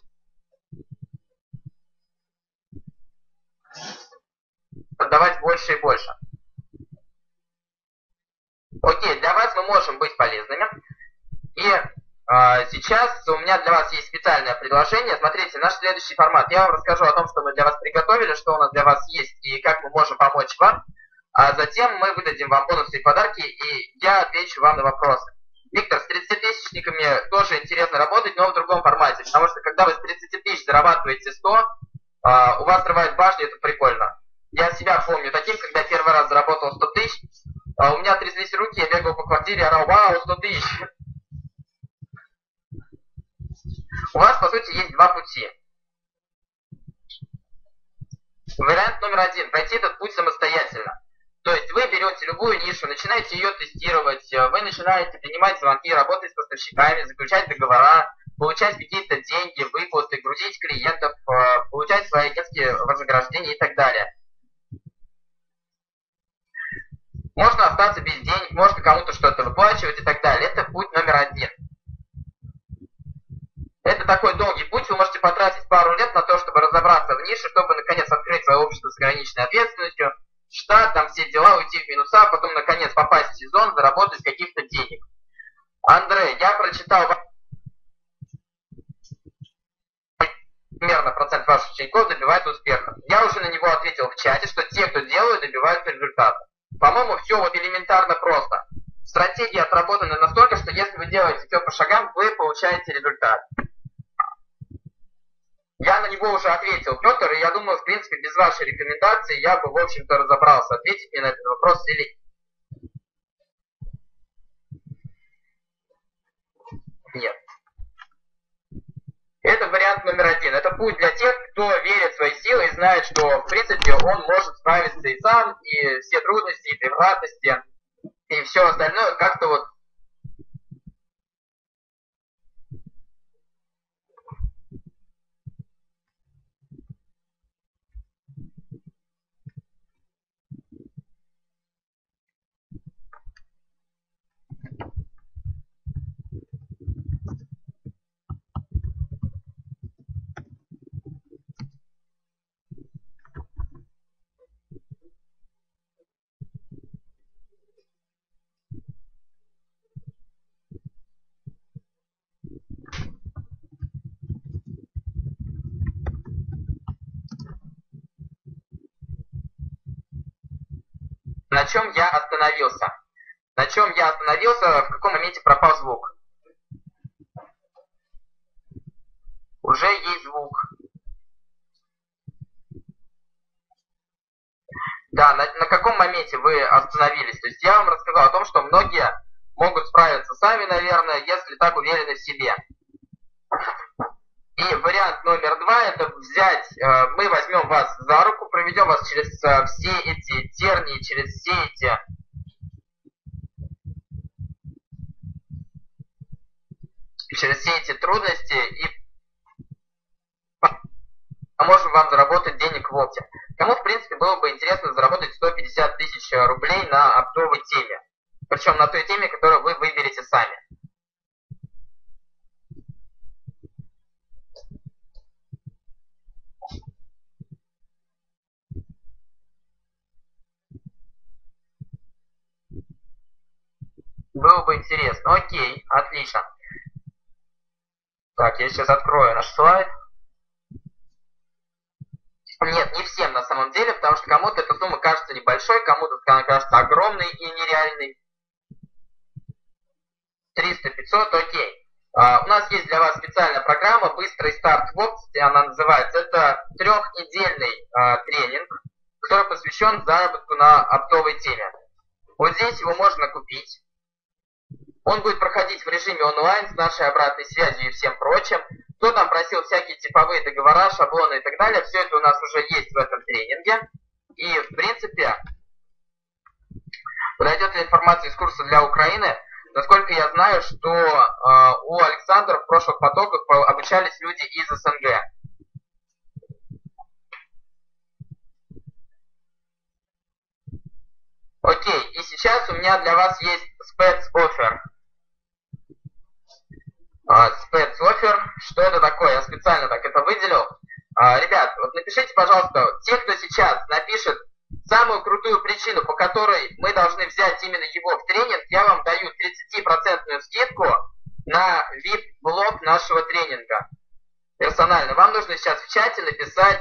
отдавать больше и больше. Окей, для вас мы можем быть полезными. И сейчас у меня для вас есть специальное предложение. Смотрите, наш следующий формат. Я вам расскажу о том, что мы для вас приготовили, что у нас для вас есть и как мы можем помочь вам. А затем мы выдадим вам бонусы и подарки, и я отвечу вам на вопросы. Виктор, с 30-тысячниками тоже интересно работать, но в другом формате. Потому что когда вы с 30 тысяч зарабатываете 100, у вас срывает башню, это прикольно. Я себя помню таким, когда первый раз заработал 100 тысяч, у меня тряслись руки, я бегал по квартире, орал: вау, 100 тысяч. У вас, по сути, есть два пути. Вариант номер один. Пройти этот путь самостоятельно. То есть вы берете любую нишу, начинаете ее тестировать, вы начинаете принимать звонки, работать с поставщиками, заключать договора, получать какие-то деньги, выплаты, грузить клиентов, получать свои агентские вознаграждения и так далее. Можно остаться без денег, можно кому-то что-то выплачивать и так далее. Это путь номер один. Это такой долгий путь, вы можете потратить пару лет на то, чтобы разобраться в нише, чтобы наконец открыть свое общество с ограниченной ответственностью, штат, там все дела, уйти в минуса, а потом наконец попасть в сезон, заработать каких-то денег. Андрей, я прочитал примерно процент ваших учеников добивается успеха. Я уже на него ответил в чате, что те, кто делают, добиваются результата. По-моему, все вот элементарно просто. Стратегия отработана настолько, что если вы делаете все по шагам, вы получаете результат. Я на него уже ответил, Петр, и я думаю, в принципе, без вашей рекомендации я бы, в общем-то, разобрался, ответить мне на этот вопрос или нет. Это вариант номер один. Это путь для тех, кто верит в свои силы и знает, что, в принципе, он может справиться и сам, и все трудности, и превратности, и все остальное как-то вот на чем я остановился? На чем я остановился, в каком моменте пропал звук? Уже есть звук. Да, на каком моменте вы остановились? То есть я вам рассказал о том, что многие могут справиться сами, наверное, если так уверены в себе. И вариант номер два, это взять, мы возьмем вас за руку, проведем вас через все эти тернии, через все эти трудности и поможем вам заработать денег в опте. Кому, в принципе, было бы интересно заработать 150 тысяч рублей на оптовой теме. Причем на той теме, которую вы выберете сами. Было бы интересно. Окей, отлично. Так, я сейчас открою наш слайд. Нет, не всем на самом деле, потому что кому-то эта сумма кажется небольшой, кому-то она кажется огромной и нереальной. 300-500, окей. У нас есть для вас специальная программа «Быстрый старт в опте», она называется. Это трехнедельный тренинг, который посвящен заработку на оптовой теме. Вот здесь его можно купить. Он будет проходить в режиме онлайн с нашей обратной связью и всем прочим. Кто там просил всякие типовые договора, шаблоны и так далее, все это у нас уже есть в этом тренинге. И, в принципе, подойдет ли информация из курса для Украины? Насколько я знаю, что у Александра в прошлых потоках обучались люди из СНГ. Окей, и сейчас у меня для вас есть спецоффер. Спецоффер, что это такое? Я специально так это выделил. Ребят, вот напишите, пожалуйста, те, кто сейчас напишет самую крутую причину, по которой мы должны взять именно его в тренинг, я вам даю 30% скидку на VIP-блок нашего тренинга. Персонально. Вам нужно сейчас в чате написать,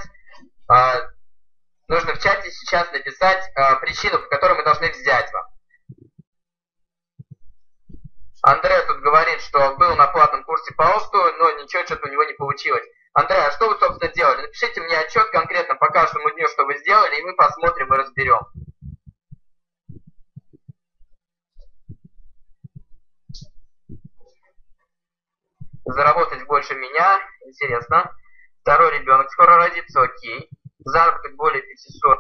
причину, по которой мы должны взять вам. Андрей тут говорит, что был на платном курсе по ОСТу, но ничего, что-то у него не получилось. Андрей, а что вы, собственно, делали? Напишите мне отчет конкретно по каждому дню, что вы сделали, и мы посмотрим и разберем. Заработать больше меня, интересно. Второй ребенок скоро родится, окей. Заработок более 500.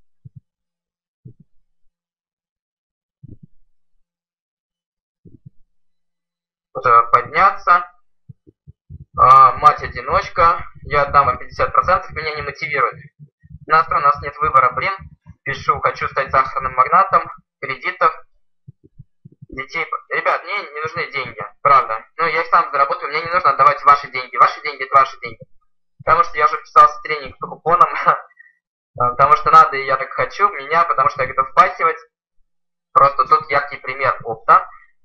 Подняться. Мать-одиночка. Я отдам вам 50%, меня не мотивирует. У нас нет выбора, блин. Пишу, хочу стать сахарным магнатом. Кредитов. Детей. Ребят, мне не нужны деньги, правда. Ну, я их сам заработаю, мне не нужно отдавать ваши деньги. Ваши деньги – это ваши деньги. Потому что я уже вписался в тренинг по купонам. Потому что надо, и я так хочу. Меня, потому что я готов впахивать. Просто тут яркий пример опта.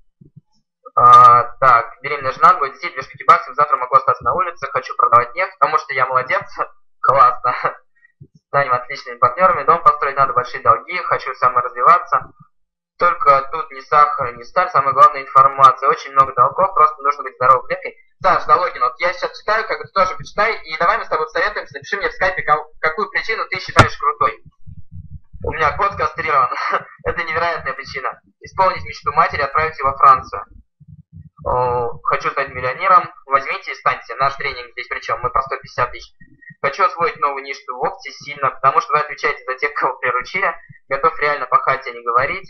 Так, беременная жена, 2 детей, 2 штуки баксов, завтра могу остаться на улице, хочу продавать нефть, потому что я молодец, классно, станем отличными партнерами, дом построить надо, большие долги, хочу саморазвиваться, только тут ни сахар, ни сталь, самая главная информация, очень много долгов, просто нужно быть здоровой клеткой. Саш, Залогин, вот я сейчас читаю, как бы ты тоже почитай, и давай мы с тобой посоветуемся, напиши мне в скайпе, какую причину ты считаешь крутой. У меня кот кастрирован, это невероятная причина. Исполнить мечту матери, отправить его во Францию. Хочу стать миллионером, возьмите и станьте. Наш тренинг здесь причем, мы про 150 тысяч. Хочу освоить новую нишу в опте сильно, потому что вы отвечаете за тех, кого приручили. Готов реально пахать, а не говорить.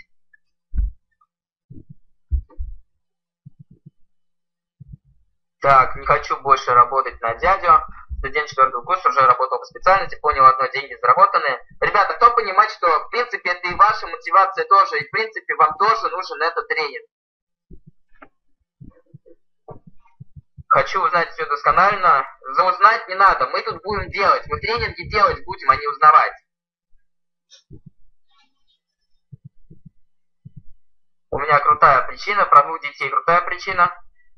Так, не хочу больше работать на дядю. Студент 4-го курса, уже работал по специальности, понял одно, деньги заработанные. Ребята, кто понимает, что в принципе это и ваша мотивация тоже, и в принципе вам тоже нужен этот тренинг. Хочу узнать все досконально. Узнать не надо, мы тут будем делать. Мы тренинги делать будем, а не узнавать. У меня крутая причина, про 2 детей крутая причина.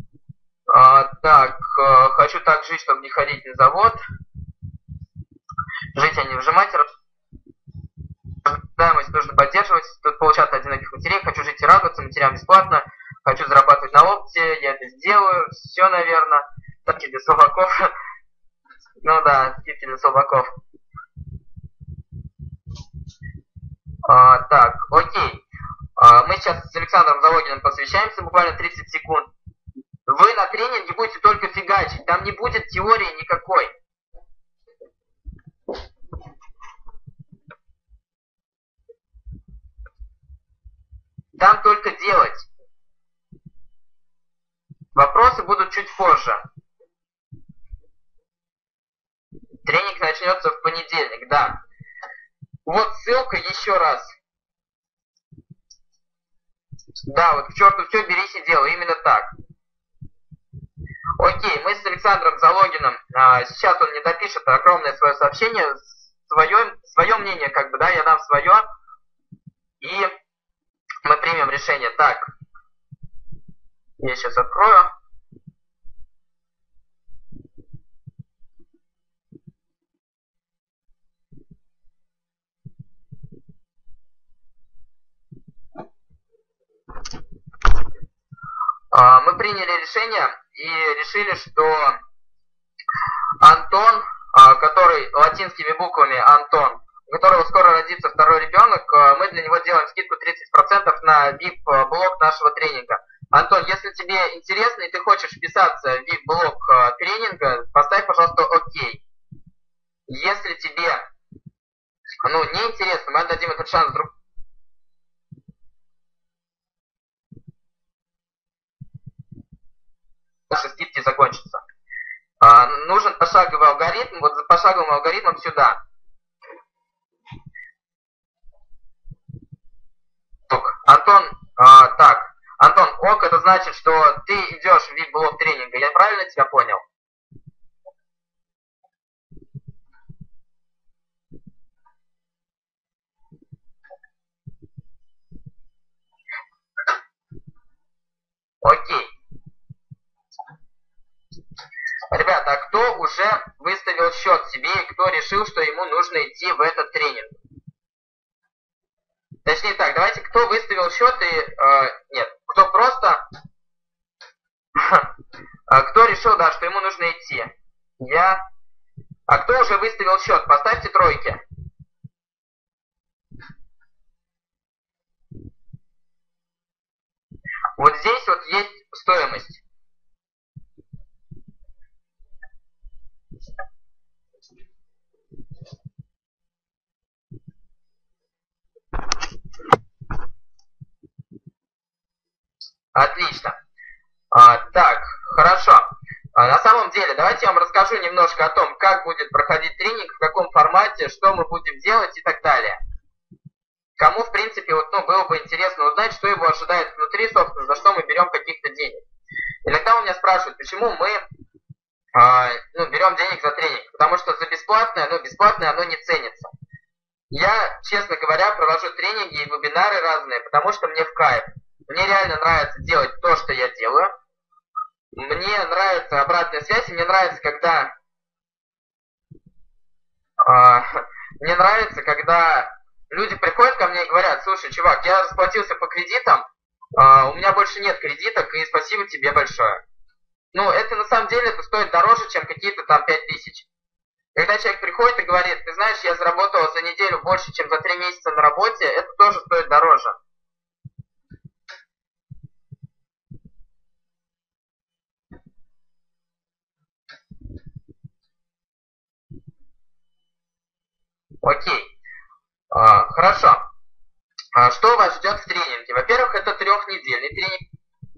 Так, хочу так жить, чтобы не ходить на завод. Жить, а не выжимать. Рождаемость нужно поддерживать. Тут получат одиноких матерей. Хочу жить и радоваться, матерям бесплатно. Хочу зарабатывать на опте, я это сделаю, все, наверное. Скидки для слабаков. Ну да, скидки для слабаков. Так, окей. Мы сейчас с Александром Залогиным посвящаемся, буквально 30 секунд. Вы на тренинге будете только фигачить, там не будет теории никакой. Там только делать. Вопросы будут чуть позже. Тренинг начнется в понедельник, да. Вот ссылка еще раз. Да, вот к черту все, берись и делай, именно так. Окей, мы с Александром Залогиным, сейчас он не допишет огромное свое сообщение, свое мнение, как бы, да, я дам свое, и мы примем решение. Так, я сейчас открою. Мы приняли решение и решили, что Антон, который латинскими буквами Антон, у которого скоро родится второй ребенок, мы для него делаем скидку 30% на VIP-блок нашего тренинга. Антон, если тебе интересно и ты хочешь вписаться в VIP-блок тренинга, поставь, пожалуйста, ОК. Если тебе, не интересно, мы отдадим этот шанс друг. Наши скидки закончатся. Нужен пошаговый алгоритм, вот за пошаговым алгоритмом сюда. Антон, Антон, ок, это значит, что ты идешь в VIP-блок тренинга, я правильно тебя понял? Окей. Ребята, а кто уже выставил счет себе и кто решил, что ему нужно идти в этот тренинг? Точнее так, давайте, кто выставил счет и... нет, кто просто... кто решил, да, что ему нужно идти? Я... А кто уже выставил счет? Поставьте тройки. Вот здесь вот есть стоимость. Отлично. Так, хорошо. На самом деле, давайте я вам расскажу немножко о том, как будет проходить тренинг, в каком формате, что мы будем делать и так далее. Кому, в принципе, было бы интересно узнать, что его ожидает внутри, собственно, за что мы берем каких-то денег. Иногда у меня спрашивают, почему мы берем денег за тренинг. Потому что за бесплатное оно не ценится. Я, честно говоря, провожу тренинги и вебинары разные, потому что мне в кайф. Мне реально нравится делать то, что я делаю. Мне нравится обратная связь, и мне нравится, когда люди приходят ко мне и говорят: слушай, чувак, я расплатился по кредитам, у меня больше нет кредиток, и спасибо тебе большое. Это на самом деле это стоит дороже, чем какие-то там 5000. Когда человек приходит и говорит: ты знаешь, я заработал за неделю больше, чем за 3 месяца на работе, это тоже стоит дороже. Окей. Хорошо. Что вас ждет в тренинге? Во-первых, это 3-недельный тренинг.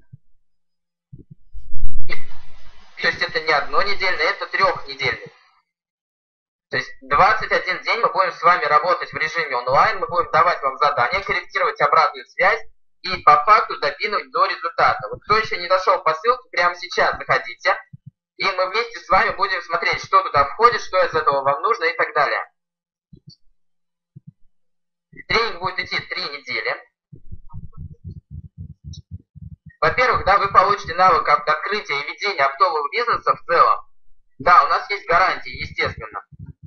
То есть это не однонедельный, это 3-недельный. То есть 21 день мы будем с вами работать в режиме онлайн, мы будем давать вам задания, корректировать обратную связь и по факту добинуть до результата. Вот кто еще не дошел по ссылке, прямо сейчас заходите, и мы вместе с вами будем смотреть, что туда входит, что из этого вам нужно и так далее. Тренинг будет идти 3 недели. Во-первых, да, вы получите навык открытия и ведения оптового бизнеса в целом. Да, у нас есть гарантии, естественно.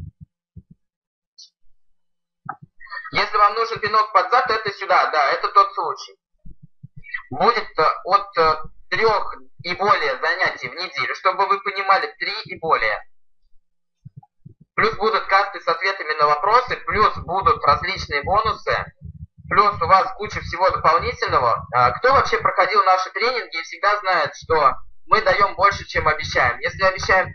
Если вам нужен пинок под зад, то это сюда, да, это тот случай. Будет от 3 и более занятий в неделю, чтобы вы понимали, 3 и более. Плюс будут касты с ответами на вопросы, плюс будут различные бонусы, плюс у вас куча всего дополнительного. Кто вообще проходил наши тренинги и всегда знает, что мы даем больше, чем обещаем. Если обещаем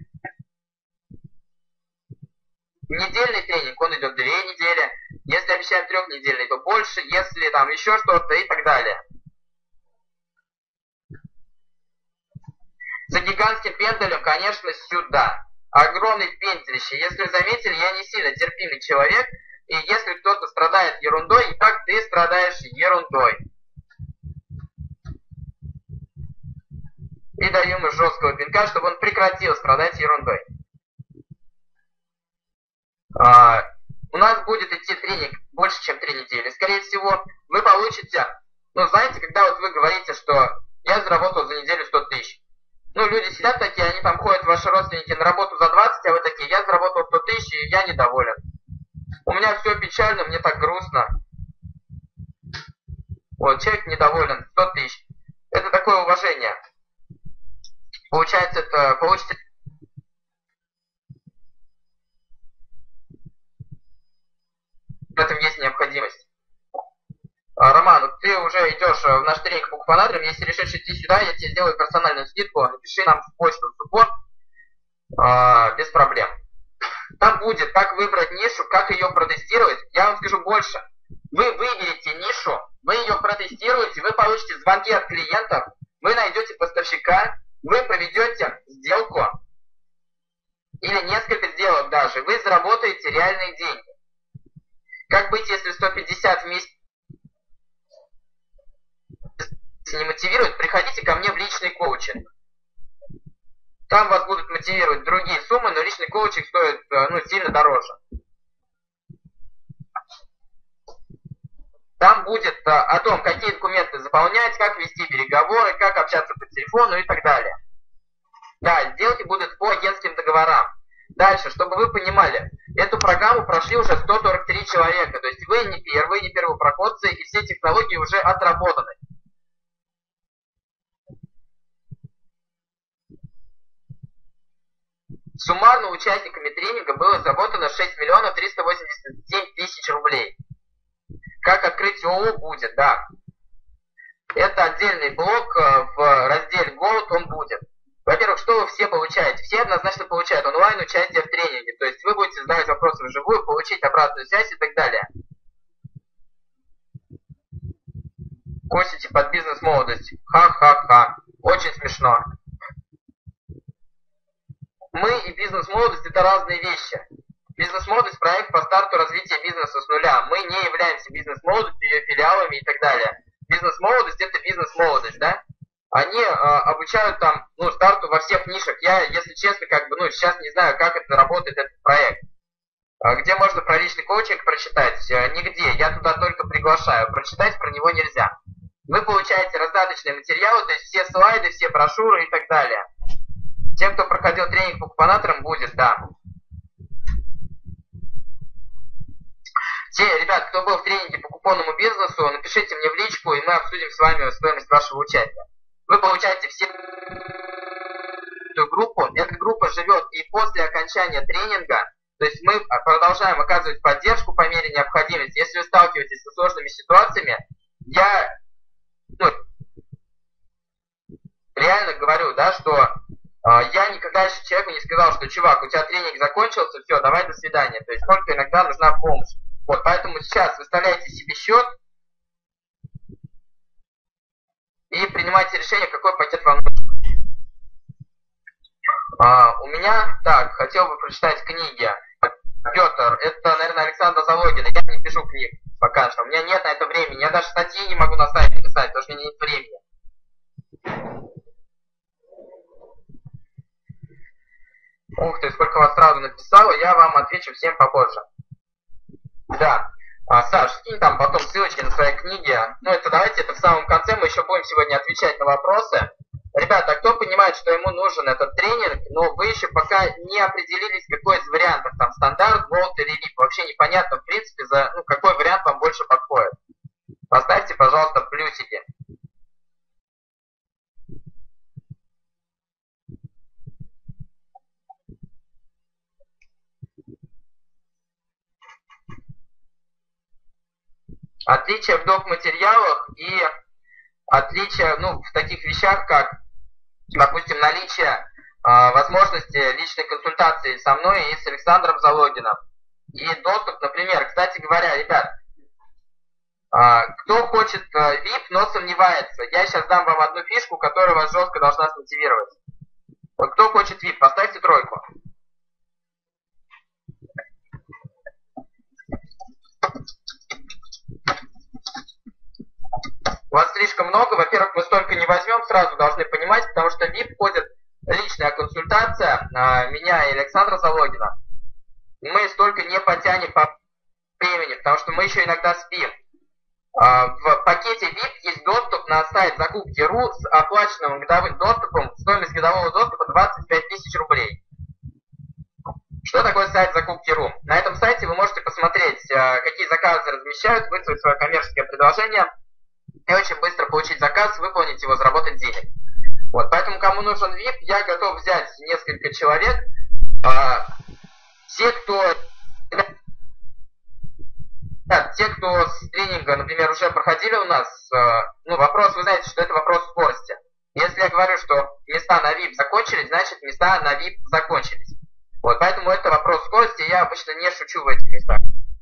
недельный тренинг, он идет 2 недели. Если обещаем 3-недельный, то больше. Если там еще что-то и так далее. За гигантским пенделем, конечно, сюда. Огромный пенделище. Если вы заметили, я не сильно терпимый человек. И если кто-то страдает ерундой, и как ты страдаешь ерундой. И даю ему жесткого пинка, чтобы он прекратил страдать ерундой. У нас будет идти тренинг больше, чем 3 недели. Скорее всего, вы получите... знаете, когда вот вы говорите, что я заработал за неделю 100 тысяч. Люди сидят такие, они там ходят, ваши родственники, на работу за 20, а вы такие: я заработал 100 тысяч, и я недоволен. У меня все печально, мне так грустно. Вот, человек недоволен, 100 тысяч. Это такое уважение. Получается, это получится... в этом есть необходимость. Роман, вот ты уже идешь в наш тренинг по купонаторам, если решишь идти сюда, я тебе сделаю персональную скидку, напиши нам в почту в суппорт, без проблем. Там будет, как выбрать нишу, как ее протестировать. Я вам скажу больше. Вы выберете нишу, вы ее протестируете, вы получите звонки от клиентов, вы найдете поставщика, вы проведете сделку или несколько сделок даже, вы заработаете реальные деньги. Как быть, если 150 в месяц не мотивирует, приходите ко мне в личный коучинг. Там вас будут мотивировать другие суммы, но личный коучинг стоит сильно дороже. Там будет о том, какие документы заполнять, как вести переговоры, как общаться по телефону и так далее. Да, сделки будут по агентским договорам. Дальше, чтобы вы понимали, эту программу прошли уже 143 человека. То есть вы не первопроходцы, и все технологии уже отработаны. Суммарно участниками тренинга было заработано 6 миллионов 387 тысяч рублей. Как открыть ООО будет, да. Это отдельный блок в разделе Gold, он будет. Во-первых, что вы все получаете? Все однозначно получают онлайн участие в тренинге. То есть вы будете задавать вопросы вживую, получить обратную связь и так далее. Косите под бизнес-молодость. Ха-ха-ха. Очень смешно. Мы и бизнес-молодость это разные вещи. Бизнес-молодость – проект по старту развития бизнеса с нуля. Мы не являемся бизнес-молодостью, ее филиалами и так далее. Бизнес-молодость – это бизнес-молодость, да? Они обучают там, старту во всех нишах. Я, если честно, сейчас не знаю, как это работает, этот проект. Где можно про личный коучинг прочитать? Нигде. Я туда только приглашаю. Прочитать про него нельзя. Вы получаете раздаточные материалы, то есть все слайды, все брошюры и так далее. Тем, кто проходил тренинг по купонаторам, будет, да. Те ребят, кто был в тренинге по купонному бизнесу, напишите мне в личку, и мы обсудим с вами стоимость вашего участия. Вы получаете все эту группу. Эта группа живет и после окончания тренинга. То есть мы продолжаем оказывать поддержку по мере необходимости. Если вы сталкиваетесь со сложными ситуациями, я реально говорю, да, что я никогда еще человеку не сказал, что чувак, у тебя тренинг закончился, все, давай до свидания. То есть только иногда нужна помощь. Вот, поэтому сейчас выставляйте себе счет и принимайте решение, какой пакет вам нужен. У меня, так, хотел бы прочитать книги. Петр, это, наверное, Александра Залогина. Я не пишу книг пока что. У меня нет на это времени. Я даже статьи не могу на сайте писать, потому что у меня нет времени. Ух ты, сколько вас сразу написало. Я вам отвечу всем попозже. Да. Саш, скинь там потом ссылочки на свои книги. Давайте это в самом конце. Мы еще будем сегодня отвечать на вопросы. Ребята, кто понимает, что ему нужен этот тренинг, но вы еще пока не определились, какой из вариантов, там, стандарт, Gold или VIP, вообще непонятно, в принципе, какой вариант вам больше подходит. Поставьте, пожалуйста, плюсики. Отличие в доп. Материалах и отличие, в таких вещах, как, допустим, наличие возможности личной консультации со мной и с Александром Залогиным. И доступ, например, кстати говоря, ребят, кто хочет VIP, но сомневается, я сейчас дам вам одну фишку, которая вас жестко должна смотивировать. Вот кто хочет VIP, поставьте тройку. Вас слишком много, во-первых, мы столько не возьмем, сразу должны понимать, потому что в VIP входит личная консультация меня и Александра Залогина. Мы столько не потянем по времени, потому что мы еще иногда спим. В пакете VIP есть доступ на сайт закупки.ру с оплаченным годовым доступом, стоимость годового доступа 25 тысяч рублей. Что такое сайт закупки.ру? На этом сайте вы можете посмотреть, какие заказы размещают, выставить свое коммерческое предложение и очень быстро получить заказ, выполнить его, заработать денег. Вот, поэтому кому нужен VIP, я готов взять несколько человек. Те, кто те, кто с тренинга, например, уже проходили у нас, ну, вопрос, вы знаете, что это вопрос скорости. Если я говорю, что места на VIP закончились, значит места на VIP закончились. Вот, поэтому это вопрос скорости, я обычно не шучу в этих местах.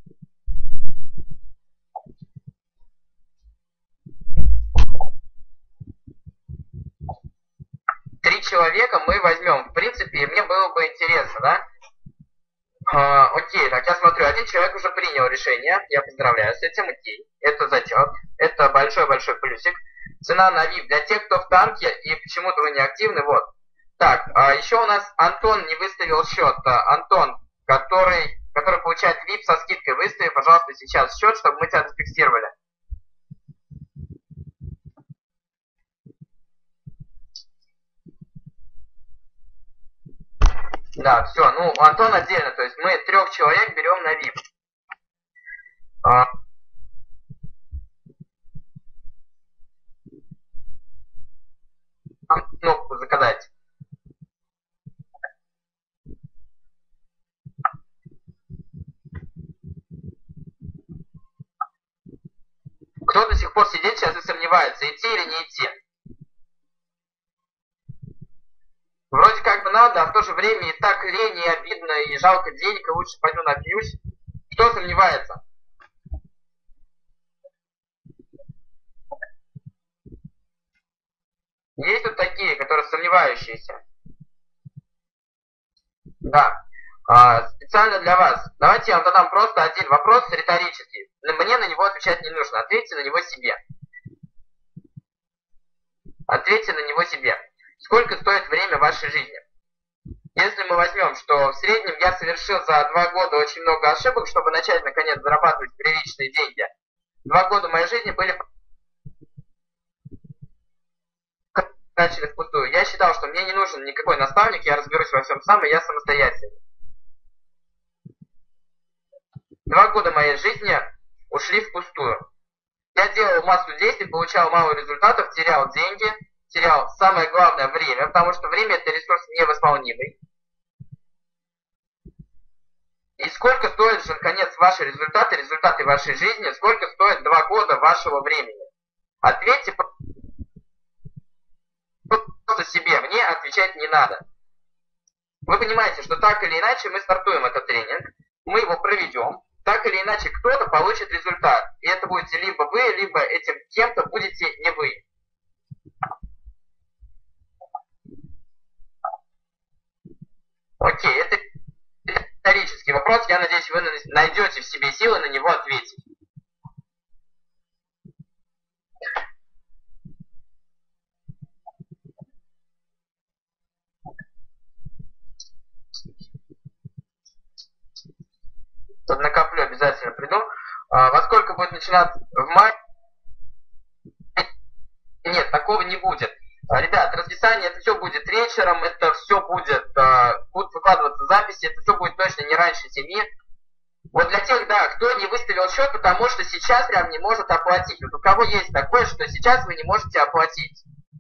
Три человека мы возьмем. В принципе, мне было бы интересно, да? Окей, так я смотрю, один человек уже принял решение, я поздравляю с этим, окей. Это зачет, это большой-большой плюсик. Цена на VIP для тех, кто в танке и почему-то вы не активны, вот. Так, еще у нас Антон не выставил счет. Антон, который получает VIP со скидкой, выстави, пожалуйста, сейчас счет, чтобы мы тебя зафиксировали. Да, все, ну, Антон отдельно, то есть мы 3 человек берем на VIP. Кнопку заказать. Кто до сих пор сидит сейчас и сомневается, идти или не идти? Вроде как бы надо, а в то же время и так лень, и обидно, и жалко денег, и лучше пойду напьюсь. Кто сомневается? Есть тут такие, которые сомневающиеся? Да. Специально для вас. Давайте я вам задам просто один вопрос риторический. Мне на него отвечать не нужно. Ответьте на него себе. Ответьте на него себе. Сколько стоит время вашей жизни? Если мы возьмем, что в среднем я совершил за 2 года очень много ошибок, чтобы начать наконец зарабатывать приличные деньги. 2 года моей жизни были начали впустую. Я считал, что мне не нужен никакой наставник, я разберусь во всем сам, и я самостоятельный. 2 года моей жизни ушли впустую. Я делал массу действий, получал мало результатов, терял деньги, терял самое главное время, потому что время это ресурс невосполнимый. И сколько стоит же, наконец, ваши результаты, результаты вашей жизни, сколько стоит 2 года вашего времени? Ответьте просто себе, мне отвечать не надо. Вы понимаете, что так или иначе мы стартуем этот тренинг, мы его проведем, так или иначе кто-то получит результат. И это будете либо вы, либо этим кем-то будете не вы. Окей, это риторический вопрос. Я надеюсь, вы найдете в себе силы на него ответить. Тут накоплю, обязательно приду. Во сколько будет начинаться? В мае? Нет, такого не будет. Ребят, расписание, это все будет вечером, это все будет, будут выкладываться записи, это все будет точно не раньше 7. Вот для тех, да, кто не выставил счет, потому что сейчас прям не может оплатить. Вот у кого есть такое, что сейчас вы не можете оплатить.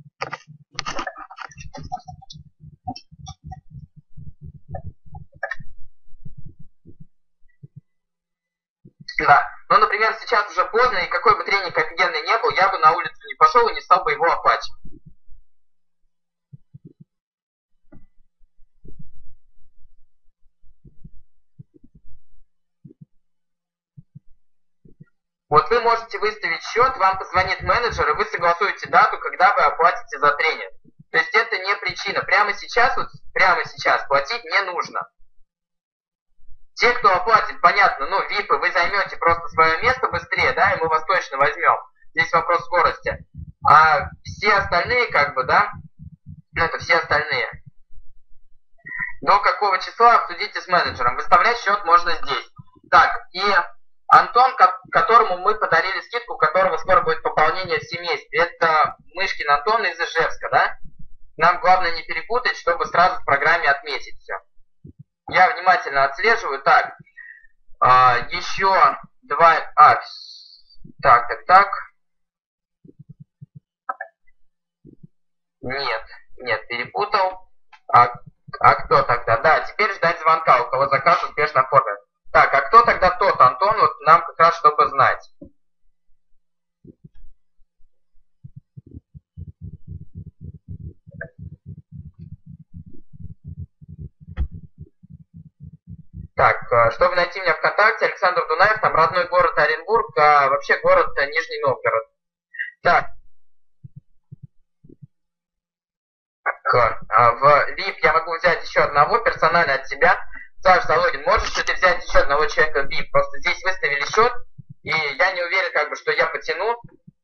Да, ну, например, сейчас уже поздно, и какой бы тренинг офигенный не был, я бы на улицу не пошел и не стал бы его оплачивать. Вот вы можете выставить счет, вам позвонит менеджер, и вы согласуете дату, когда вы оплатите за тренинг. То есть это не причина. Прямо сейчас платить не нужно. Те, кто оплатит, понятно, ну, VIP, вы займете просто свое место быстрее, да, и мы вас точно возьмем. Здесь вопрос скорости. А все остальные, как бы, да, ну, это все остальные. До какого числа обсудите с менеджером. Выставлять счет можно здесь. Так, и Антон, которому мы подарили скидку, у которого скоро будет пополнение в семействе. Это Мышкин Антон из Ижевска, да? Нам главное не перепутать, чтобы сразу в программе отметить все. Я внимательно отслеживаю. Так, еще 2... Так. Нет, перепутал. А кто тогда? Да, теперь ждать звонка, у кого заказ успешно оформлен. Так, а кто тогда тот, Антон? Вот нам как раз, чтобы Так, чтобы найти меня ВКонтакте, Александр Дунаев, там родной город Оренбург, а вообще город Нижний Новгород. Так, в VIP я могу взять еще одного персонально от себя. Саш Залогин, можешь ли ты взять еще одного человека в VIP? Просто здесь выставили счет, и я не уверен, как бы, что я потяну.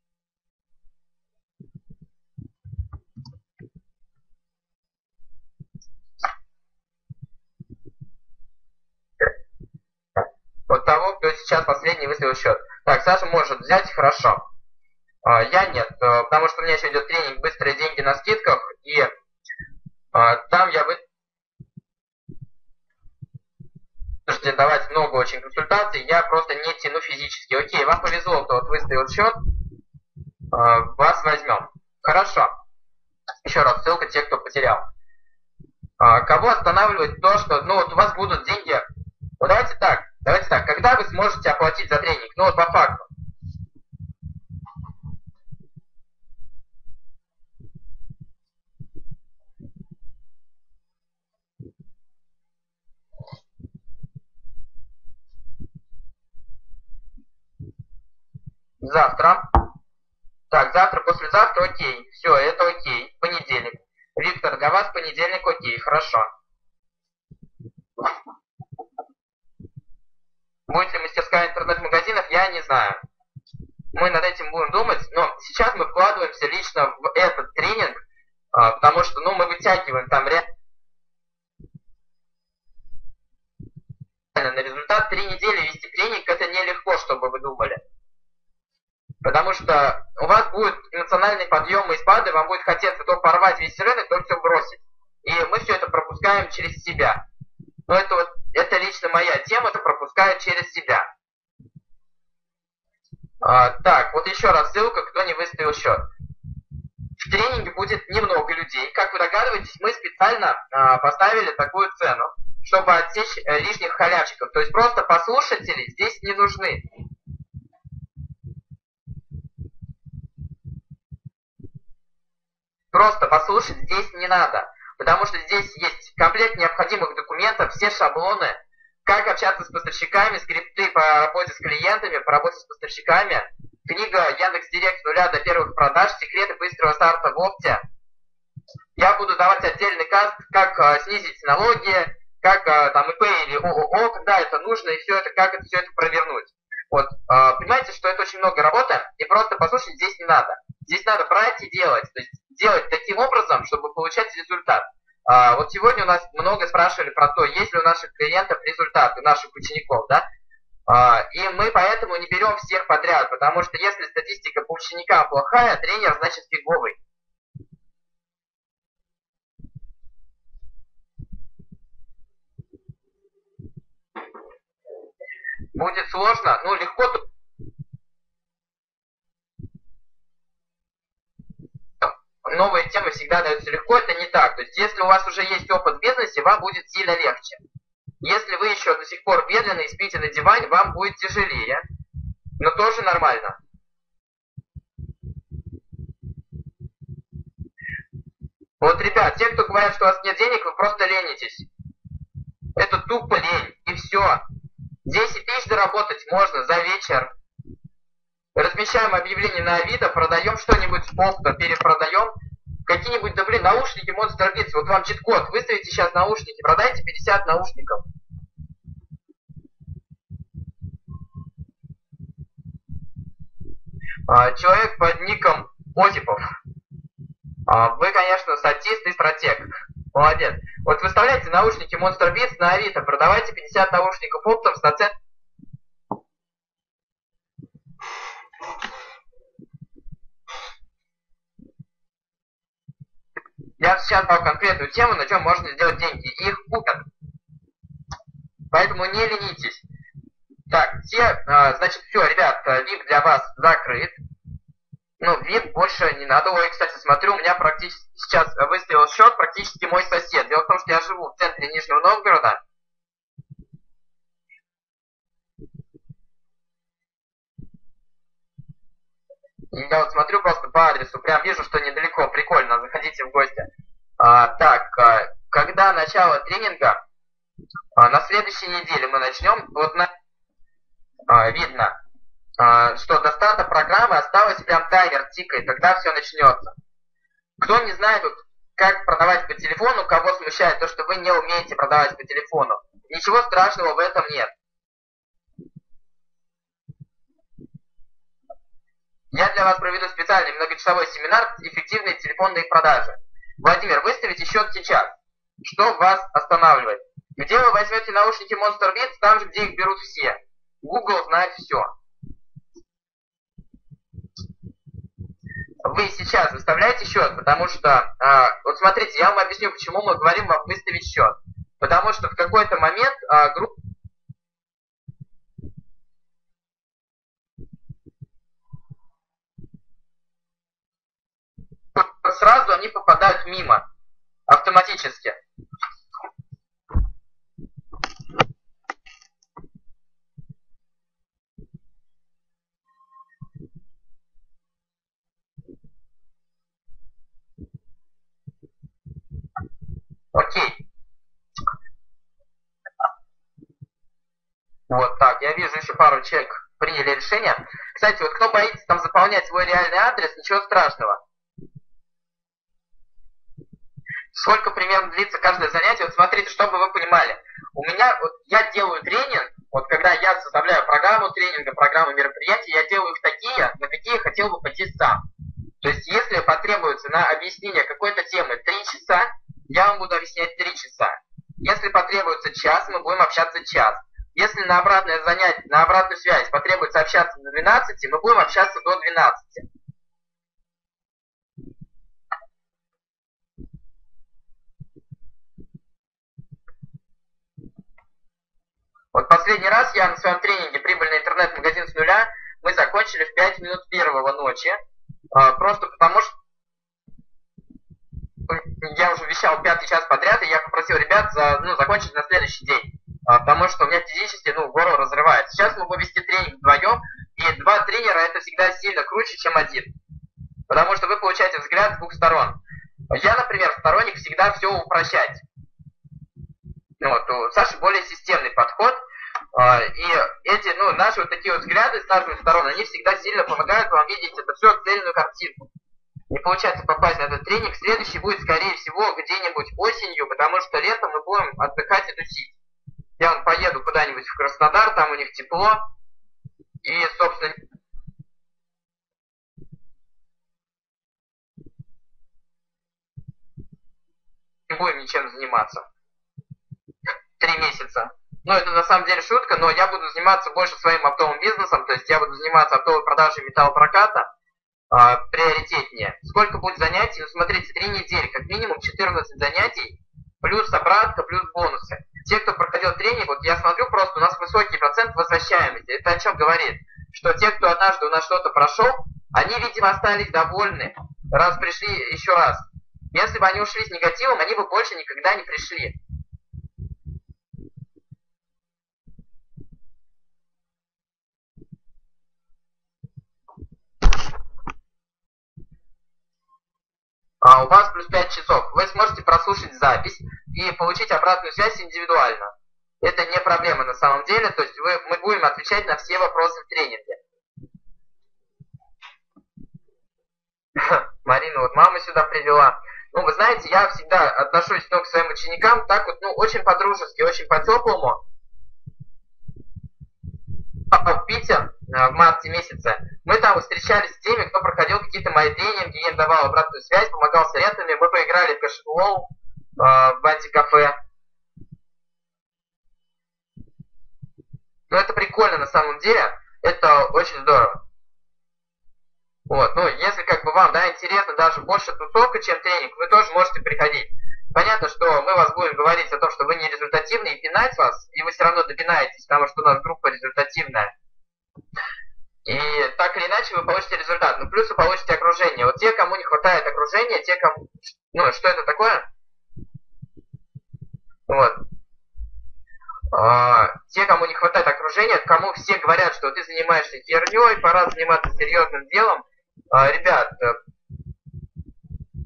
Вот того, кто сейчас последний выставил счет. Так, Саша может взять, хорошо. Я нет, потому что у меня еще идет тренинг «Быстрые деньги на скидках», и там я вынужден давать много очень консультаций, я просто не тяну физически. Окей, вам повезло, кто вот выставил счет, вас возьмем. Хорошо. Еще раз, ссылка те, кто потерял. Кого останавливает то, что, ну вот у вас будут деньги. Вот давайте так, когда вы сможете оплатить за тренинг? Ну вот по факту. Завтра. Так, завтра, послезавтра, окей. Все, это окей. Понедельник. Виктор, для вас понедельник окей, хорошо. Будет ли мастерская интернет-магазинов, я не знаю. Мы над этим будем думать, но сейчас мы вкладываемся лично в этот тренинг, потому что, ну, мы вытягиваем там реально на результат. 3 недели вести тренинг, это нелегко, чтобы вы думали. Потому что у вас будет эмоциональный подъем и спады, вам будет хотеться то порвать весь рынок, то все бросить. И мы все это пропускаем через себя. Но это лично моя тема, это пропускаю через себя. Так, вот еще раз ссылка, кто не выставил счет. В тренинге будет немного людей. Как вы догадываетесь, мы специально поставили такую цену, чтобы отсечь лишних халявчиков. То есть просто послушатели здесь не нужны. Просто послушать здесь не надо, потому что здесь есть комплект необходимых документов, все шаблоны, как общаться с поставщиками, скрипты по работе с клиентами, по работе с поставщиками, книга Яндекс.Директ с нуля до первых продаж, секреты быстрого старта в опте. Я буду давать отдельный каст, как снизить налоги, как там ИП или ООО, когда это нужно, и все это, как это все это провернуть. Вот, понимаете, что это очень много работы, и просто послушать здесь не надо. Здесь надо брать и делать, то есть делать таким образом, чтобы получать результат. Вот сегодня у нас много спрашивали про то, есть ли у наших клиентов результат, у наших учеников, да? И мы поэтому не берем всех подряд, потому что если статистика по ученикам плохая, тренер значит фиговый. Будет сложно, ну легко. Новые темы всегда даются легко, это не так. То есть если у вас уже есть опыт в бизнесе, вам будет сильно легче. Если вы еще до сих пор медленно и спите на диване, вам будет тяжелее, но тоже нормально. Вот, ребят, те, кто говорят, что у вас нет денег, вы просто ленитесь. Это тупо лень, и все. 10 тысяч заработать можно за вечер. Размещаем объявление на Авито, продаем что-нибудь с опта, перепродаем. Какие-нибудь, да блин, наушники Monster Beats. Вот вам чит-код, выставите сейчас наушники, продайте 50 наушников. Человек под ником Осипов. Вы, конечно, статист и стратег. Молодец. Вот выставляйте наушники Monster Beats на Авито, продавайте 50 наушников оптом с наценкой. Я сейчас дал конкретную тему, на чем можно сделать деньги. И их купят. Поэтому не ленитесь. Так, значит, все, ребят, VIP для вас закрыт. Ну, VIP больше не надо. Ой, кстати, смотрю, у меня практически сейчас выставил счет практически мой сосед. Дело в том, что я живу в центре Нижнего Новгорода. И я вот смотрю просто по адресу, прям вижу, что недалеко, прикольно, заходите в гости. Так, когда начало тренинга? На следующий следующей неделе мы начнем. Вот видно, что до старта программы осталось прям таймер тикает, когда все начнется. Кто не знает, вот, как продавать по телефону, кого смущает то, что вы не умеете продавать по телефону, ничего страшного в этом нет. Я для вас проведу специальный многочасовой семинар «Эффективные телефонные продажи». Владимир, выставите счет сейчас. Что вас останавливает? Где вы возьмете наушники Monster Beats? Там же, где их берут все. Google знает все. Вы сейчас выставляете счет, потому что, вот смотрите, я вам объясню, почему мы говорим вам выставить счет. Потому что в какой-то момент группа сразу они попадают мимо автоматически. Окей. Вот так, я вижу еще пару человек приняли решение. Кстати, вот кто боится там заполнять свой реальный адрес, ничего страшного. Сколько примерно длится каждое занятие? Вот смотрите, чтобы вы понимали. У меня, вот я делаю тренинг, вот когда я составляю программу тренинга, программу мероприятий, я делаю их такие, на какие хотел бы пойти сам. То есть, если потребуется на объяснение какой-то темы 3 часа, я вам буду объяснять 3 часа. Если потребуется час, мы будем общаться час. Если на обратное занятие, на обратную связь потребуется общаться до 12, мы будем общаться до 12. Вот последний раз я на своем тренинге «Прибыльный интернет-магазин с нуля» мы закончили в 5 минут первого ночи. Просто потому что я уже вещал 5-й час подряд, и я попросил ребят закончить на следующий день. Потому что у меня физически горло разрывает. Сейчас мы будем вести тренинг вдвоем, и 2 тренера это всегда сильно круче, чем 1. Потому что вы получаете взгляд с 2 сторон. Я, например, сторонник всегда все упрощать. Вот, у Саши более системный подход. И эти, наши вот такие вот взгляды с нашей стороны, они всегда сильно помогают вам видеть это все цельную картинку. Не получается попасть на этот тренинг. Следующий будет, скорее всего, где-нибудь осенью, потому что летом мы будем отдыхать и тусить. Я поеду куда-нибудь в Краснодар, там у них тепло. И, собственно, не будем ничем заниматься. 3 месяца. Это на самом деле шутка, но я буду заниматься больше своим оптовым бизнесом, то есть я буду заниматься оптовой продажей металлопроката, приоритетнее. Сколько будет занятий? Смотрите, 3 недели, как минимум 14 занятий, плюс обратка, плюс бонусы. Те, кто проходил тренинг, вот я смотрю, просто у нас высокий процент возвращаемости. Это о чем говорит? Что те, кто однажды у нас что-то прошел, они, видимо, остались довольны, раз пришли еще раз. Если бы они ушли с негативом, они бы больше никогда не пришли. У вас плюс 5 часов. Вы сможете прослушать запись и получить обратную связь индивидуально. Это не проблема на самом деле, то есть мы будем отвечать на все вопросы в тренинге. Марина вот мама сюда привела. Вы знаете, я всегда отношусь к своим ученикам так вот, очень по-дружески, очень по-теплому. В Питер в марте месяце мы там встречались с теми, кто проходил какие-то мои тренинги, я им давал обратную связь, помогал советами, мы поиграли в кэшфлоу в антикафе. Это прикольно на самом деле, это очень здорово. Вот, если вам, интересно даже больше тусовка, чем тренинг, вы тоже можете приходить. Понятно, что мы вас будем говорить о том, что вы не результативны, и пинать вас, и вы все равно допинаетесь, потому что у нас группа результативная. И так или иначе вы получите результат. Плюс вы получите окружение. Вот те, кому не хватает окружения, те, кому... что это такое? Вот. Те, кому не хватает окружения, кому все говорят, что ты занимаешься херней, пора заниматься серьезным делом. Ребят,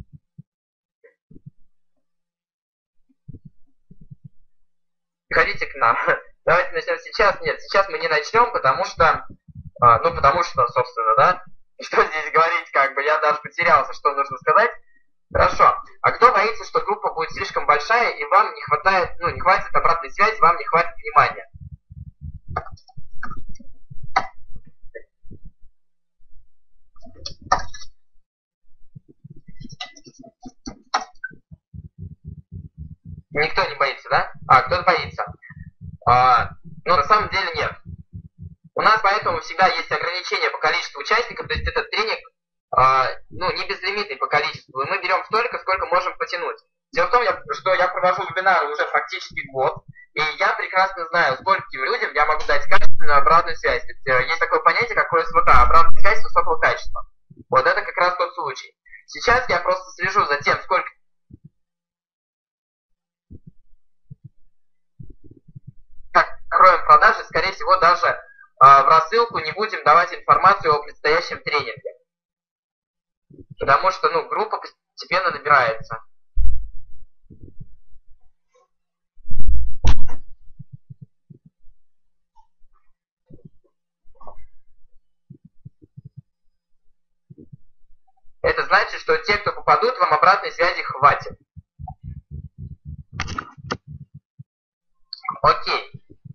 приходите к к нам. Давайте начнем сейчас. Нет, сейчас мы не начнем, потому что, собственно, да, что здесь говорить, как бы я даже потерялся, что нужно сказать. Хорошо. А кто боится, что группа будет слишком большая и вам не хватает, не хватит обратной связи, вам не хватит внимания? Никто не боится, да? Кто-то боится. На самом деле нет. У нас поэтому всегда есть ограничение по количеству участников, то есть этот тренинг, не безлимитный по количеству, и мы берем столько, сколько можем потянуть. Дело в том, что я провожу вебинары уже фактически год, и я прекрасно знаю, скольким людям я могу дать качественную обратную связь. Есть такое понятие, как ОСВК, обратная связь высокого качества. Вот это как раз тот случай. Сейчас я просто слежу за тем, сколько откроем продажи, скорее всего, даже в рассылку не будем давать информацию о предстоящем тренинге. Потому что, группа постепенно набирается. Это значит, что те, кто попадут, вам обратной связи хватит. Окей.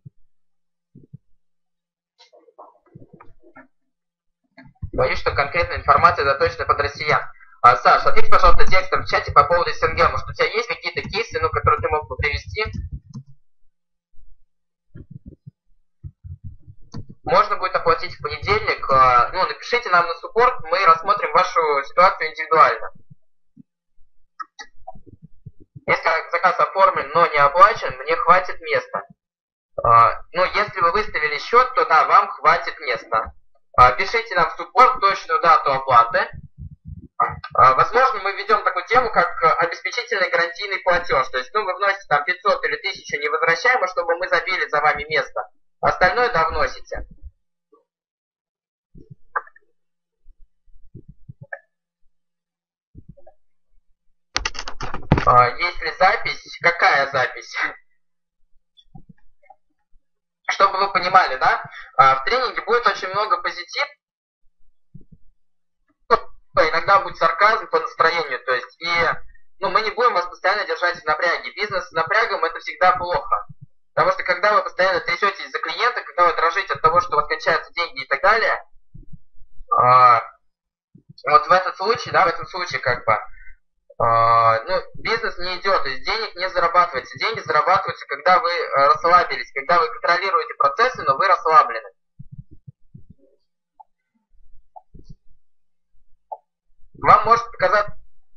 Боюсь, что конкретная информация заточена под россиян. Саш, ответь, пожалуйста, текстом в чате по поводу СНГ. Может, у тебя есть какие-то кейсы, которые ты мог бы привести? Можно будет оплатить в понедельник. Напишите нам на суппорт, мы рассмотрим вашу ситуацию индивидуально. Если заказ оформлен, но не оплачен, мне хватит места. Если вы выставили счет, то да, вам хватит места. Пишите нам в суппорт точную дату оплаты. Возможно, мы введем такую тему, как обеспечительный гарантийный платеж. То есть, вы вносите там 500 или 1000 невозвращаемо, чтобы мы забили за вами место. Остальное довносите. Есть ли запись? Какая запись? Чтобы вы понимали, да? В тренинге будет очень много позитива. Иногда будет сарказм по настроению. То есть, мы не будем вас постоянно держать в напряге. Бизнес с напрягом это всегда плохо. Потому что когда вы постоянно трясетесь за клиента, когда вы дрожите от того, что у вас кончаются деньги и так далее, вот в этом случае, бизнес не идет, то есть денег не зарабатывается. Деньги зарабатываются, когда вы расслабились, когда вы контролируете процессы, но вы расслаблены. Вам может показаться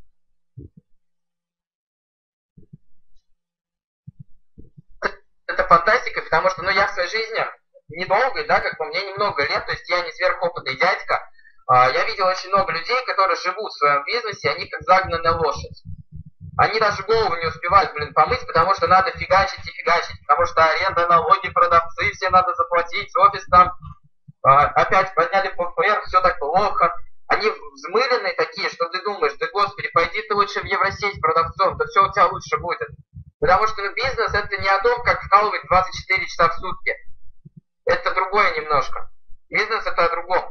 это фантастика, потому что я в своей жизни недолго, да, как по мне, немного лет, то есть я не сверхопытный дядька. Я видел очень много людей, которые живут в своем бизнесе, они как загнанная лошадь. Они даже голову не успевают, помыть, потому что надо фигачить и фигачить, потому что аренда, налоги, продавцы, все надо заплатить, офис там, опять подняли ПФР, все так плохо. Они взмыленные такие, что ты думаешь, да господи, пойди ты лучше в Евросеть продавцом, да все у тебя лучше будет. Потому что бизнес это не о том, как вкалывать 24 часа в сутки. Это другое немножко. Бизнес это о другом.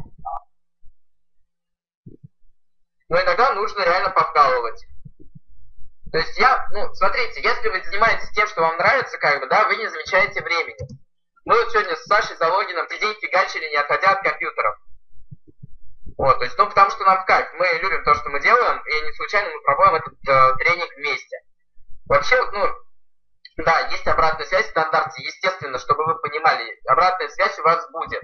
Но иногда нужно реально повкалывать. То есть смотрите, если вы занимаетесь тем, что вам нравится, вы не замечаете времени. Мы вот сегодня с Сашей Залогиным весь день фигачили, не отходя от компьютеров. Вот, то есть, потому что нам в кайф, мы любим то, что мы делаем, и не случайно мы проводим этот тренинг вместе. Вообще, да, есть обратная связь в стандарте, естественно, чтобы вы понимали, обратная связь у вас будет.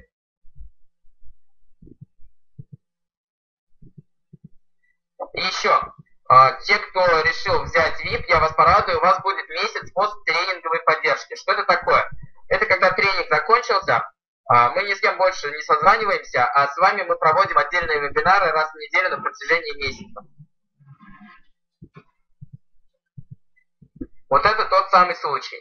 И еще, те, кто решил взять VIP, я вас порадую, у вас будет месяц посттренинговой поддержки. Что это такое? Это когда тренинг закончился, мы ни с кем больше не созваниваемся, а с вами мы проводим отдельные вебинары раз в неделю на протяжении месяца. Вот это тот самый случай.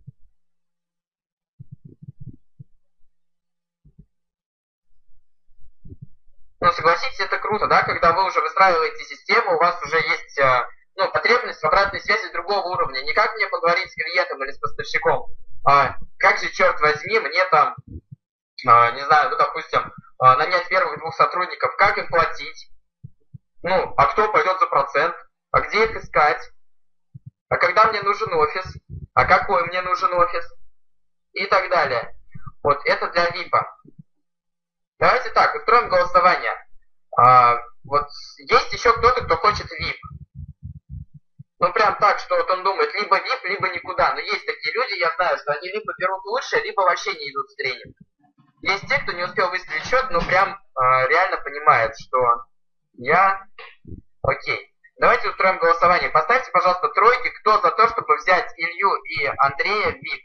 Согласитесь, это круто, да, когда вы уже выстраиваете систему, у вас уже есть потребность в обратной связи с другого уровня. Не как мне поговорить с клиентом или с поставщиком, как же, черт возьми, мне там, не знаю, ну, допустим, нанять первых 2 сотрудников, как им платить? Ну, а кто пойдет за процент? А где их искать? А когда мне нужен офис? А какой мне нужен офис? И так далее. Вот это для ВИПа. Давайте так, устроим голосование. Вот есть еще кто-то, кто хочет ВИП. Ну прям так, что вот он думает, либо ВИП, либо никуда. Но есть такие люди, я знаю, что они либо берут лучше, либо вообще не идут в тренинг. Есть те, кто не успел выставить счет, но прям реально понимает, что я... Окей. Давайте устроим голосование. Поставьте, пожалуйста, тройки, кто за то, чтобы взять Илью и Андрея в ВИП.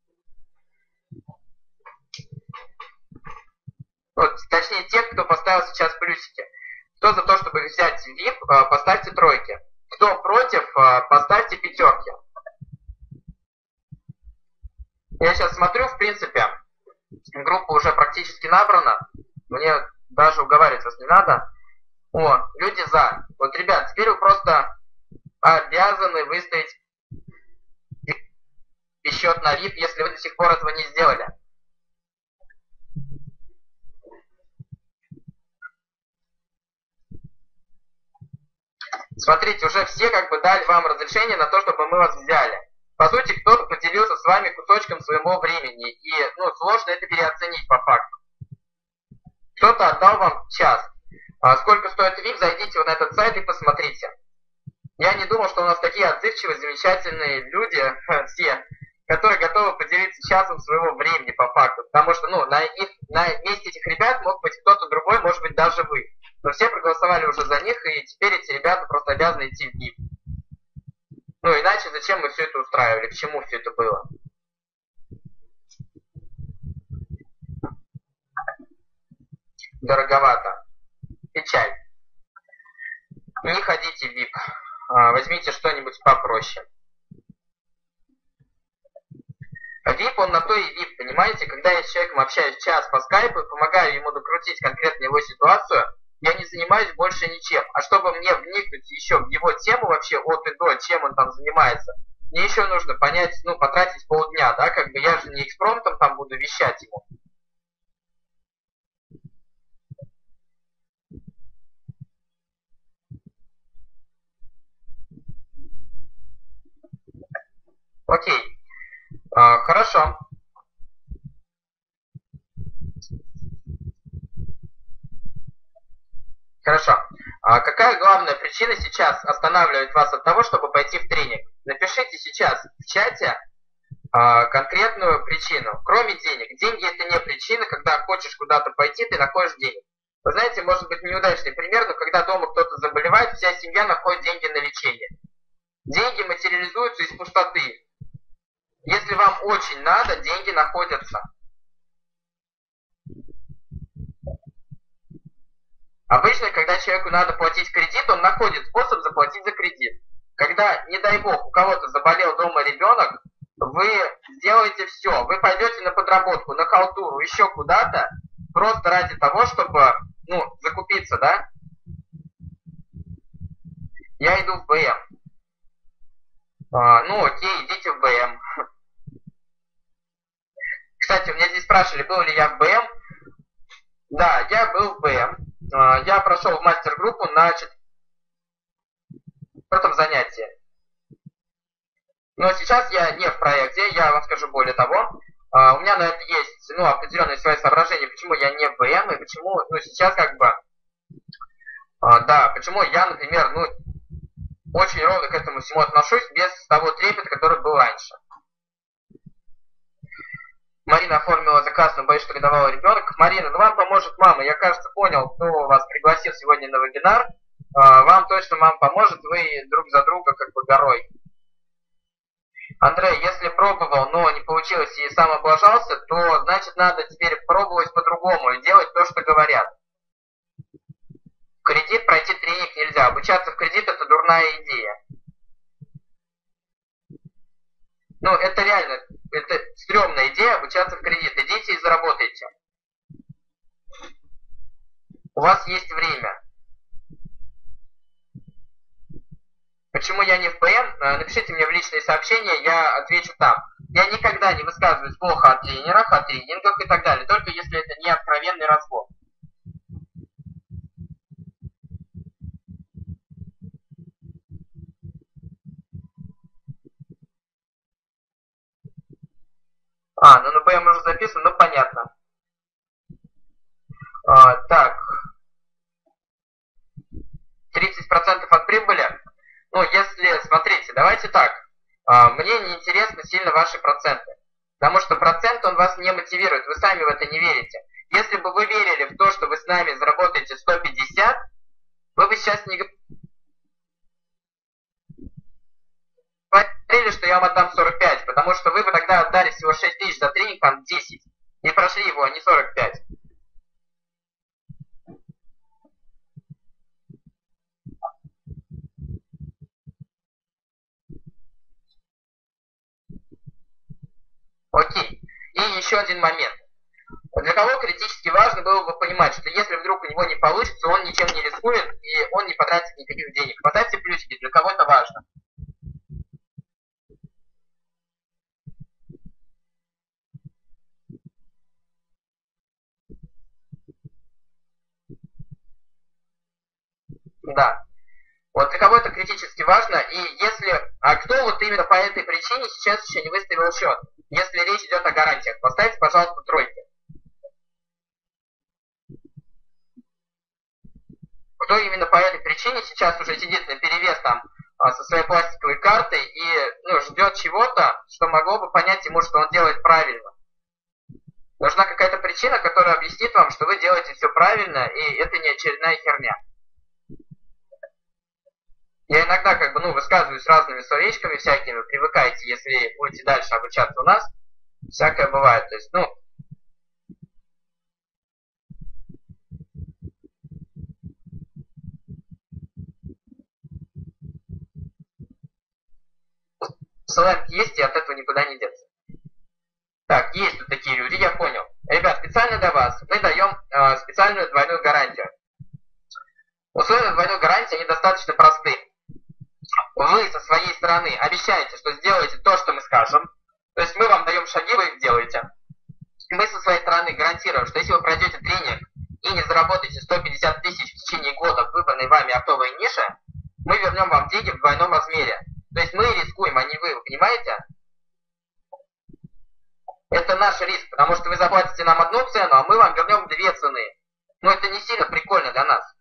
Вот, точнее, те, кто поставил сейчас плюсики. Кто за то, чтобы взять VIP, поставьте тройки. Кто против, поставьте пятерки. Я сейчас смотрю, в принципе, группа уже практически набрана. Мне даже уговаривать вас не надо. О, люди за. Вот, ребят, теперь вы просто обязаны выставить счет на VIP, если вы до сих пор этого не сделали. Смотрите, уже все как бы дали вам разрешение на то, чтобы мы вас взяли. По сути, кто-то поделился с вами кусочком своего времени, и ну, сложно это переоценить по факту. Кто-то отдал вам час. Сколько стоит VIP, зайдите вот на этот сайт и посмотрите. Я не думал, что у нас такие отзывчивые, замечательные люди, все, которые готовы поделиться часом своего времени по факту. Потому что ну, на месте этих ребят мог быть кто-то другой, может быть даже вы. Но все проголосовали уже за них, и теперь эти ребята просто обязаны идти в VIP. Ну иначе зачем мы все это устраивали, к чему все это было? Дороговато. Печаль. Не ходите в VIP. Возьмите что-нибудь попроще. VIP, он на то и VIP, понимаете? Когда я с человеком общаюсь час по скайпу и помогаю ему докрутить конкретно его ситуацию, я не занимаюсь больше ничем. А чтобы мне вникнуть еще в его тему вообще от и до, чем он там занимается, мне еще нужно понять, ну, потратить полдня, да, как бы я же не экспромтом там буду вещать ему. Окей. Хорошо. Хорошо. Какая главная причина сейчас останавливает вас от того, чтобы пойти в тренинг? Напишите сейчас в чате конкретную причину. Кроме денег. Деньги это не причина, когда хочешь куда-то пойти, ты находишь денег. Вы знаете, может быть неудачный пример, но когда дома кто-то заболевает, вся семья находит деньги на лечение. Деньги материализуются из пустоты. Если вам очень надо, деньги находятся. Обычно, когда человеку надо платить кредит, он находит способ заплатить за кредит. Когда, не дай бог, у кого-то заболел дома ребенок, вы сделаете все. Вы пойдете на подработку, на халтуру, еще куда-то, просто ради того, чтобы, ну, закупиться, да? Я иду в БМ. Ну, окей, идите в БМ. Кстати, у меня здесь спрашивали, был ли я в БМ. Да, я был в БМ. Я прошел в мастер-группу на 4-м занятии. Но сейчас я не в проекте, я вам скажу более того. У меня на это есть, ну, определенные свои соображения, почему я не в БМ, и почему, ну, сейчас как бы, да, почему я, например, ну, очень ровно к этому всему отношусь, без того трепета, который был раньше. Марина оформила заказ, но боюсь, что рядовал ребенок. Марина, ну вам поможет мама. Я, кажется, понял, кто вас пригласил сегодня на вебинар. Вам точно мама поможет, вы друг за друга как бы горой. Андрей, если пробовал, но не получилось и сам облажался, то значит надо теперь пробовать по-другому и делать то, что говорят. В кредит пройти тренинг нельзя. Обучаться в кредит это дурная идея. Ну, это реально, это стрёмная идея обучаться в кредит. Идите и заработайте. У вас есть время. Почему я не в БМ? Напишите мне в личные сообщения, я отвечу там. Я никогда не высказываюсь плохо о тренерах, о тренингах и так далее, только если это не откровенный разбор. Ну на БМ уже записан, ну понятно. Так. 30% от прибыли. Ну, если, смотрите, давайте так. Мне не интересны сильно ваши проценты. Потому что процент, он вас не мотивирует. Вы сами в это не верите. Если бы вы верили в то, что вы с нами заработаете 150, вы бы сейчас не говорили, что я вам отдам 45, потому что вы бы тогда отдали всего 6 тысяч за тренинг, там 10. И прошли его, а не 45. Окей. И еще один момент. Для кого критически важно было бы понимать, что если вдруг у него не получится, он ничем не рискует и он не потратит никаких денег. Поставьте плюсики, для кого это важно. Да. Вот для кого это критически важно, и если... А кто вот именно по этой причине сейчас еще не выставил счет? Если речь идет о гарантиях, поставьте, пожалуйста, тройки. Кто именно по этой причине сейчас уже сидит на перевес там со своей пластиковой картой и ждет чего-то, что могло бы понять ему, что он делает правильно. Нужна какая-то причина, которая объяснит вам, что вы делаете все правильно, и это не очередная херня. Я иногда высказываюсь разными словечками всякими, привыкайте, если будете дальше обучаться у нас, всякое бывает. То есть, сленг есть, и от этого никуда не деться. Так, есть тут такие люди, я понял. Ребят, специально для вас мы даем специальную двойную гарантию. Условия двойной гарантии, они достаточно просты. Вы со своей стороны обещаете, что сделаете то, что мы скажем. То есть мы вам даем шаги, вы их делаете. Мы со своей стороны гарантируем, что если вы пройдете тренинг и не заработаете 150 тысяч в течение года в выбранной вами оптовой нише, мы вернем вам деньги в двойном размере. То есть мы рискуем, а не вы понимаете? Это наш риск, потому что вы заплатите нам одну цену, а мы вам вернем две цены. Но это не сильно прикольно для нас.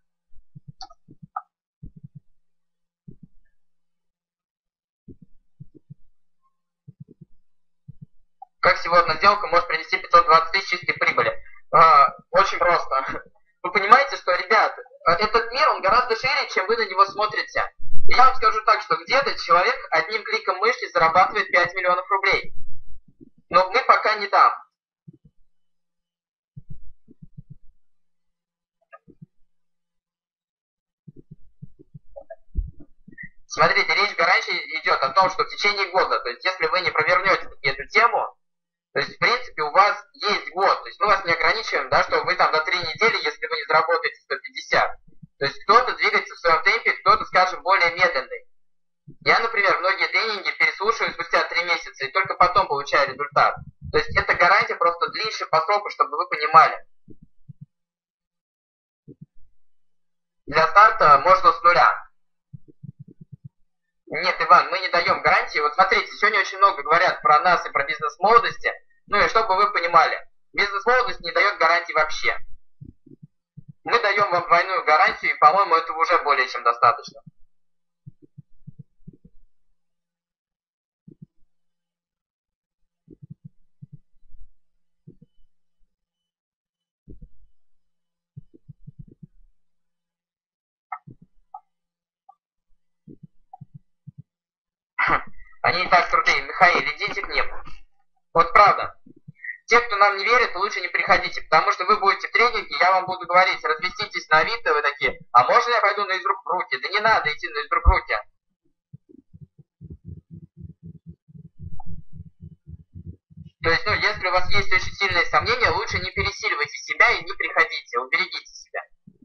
Как сегодня сделка может принести 520 тысяч чистой прибыли? Очень просто. Вы понимаете, что, ребят, этот мир, он гораздо шире, чем вы на него смотрите. И я вам скажу так, что где-то человек одним кликом мышки зарабатывает 5 миллионов рублей. Но мы пока не там. Смотрите, речь в гарантии идет о том, что в течение года, то есть если вы не провернете эту тему, то есть в принципе у вас есть год, то есть мы вас не ограничиваем, да, что вы там за 3 недели, если вы не заработаете 150. То есть кто-то двигается в своем темпе, кто-то, скажем, более медленный. Я, например, многие тренинги переслушиваю спустя 3 месяца и только потом получаю результат. То есть эта гарантия просто длиннее по сроку, чтобы вы понимали. Для старта можно с нуля. Нет, Иван, мы не даем гарантии. Вот смотрите, сегодня очень много говорят про нас и про бизнес молодости. Ну и чтобы вы понимали, бизнес молодость не дает гарантии вообще. Мы даем вам двойную гарантию, и, по-моему, этого уже более чем достаточно. Они и так крутые. Михаил, идите к ним. Вот правда. Те, кто нам не верит, лучше не приходите, потому что вы будете в тренинге, я вам буду говорить, разместитесь на Авито, вы такие, а можно я пойду на из рук в руки? Да не надо идти на из рук в руки. То есть, если у вас есть очень сильные сомнения, лучше не пересиливайте себя и не приходите, уберегите себя.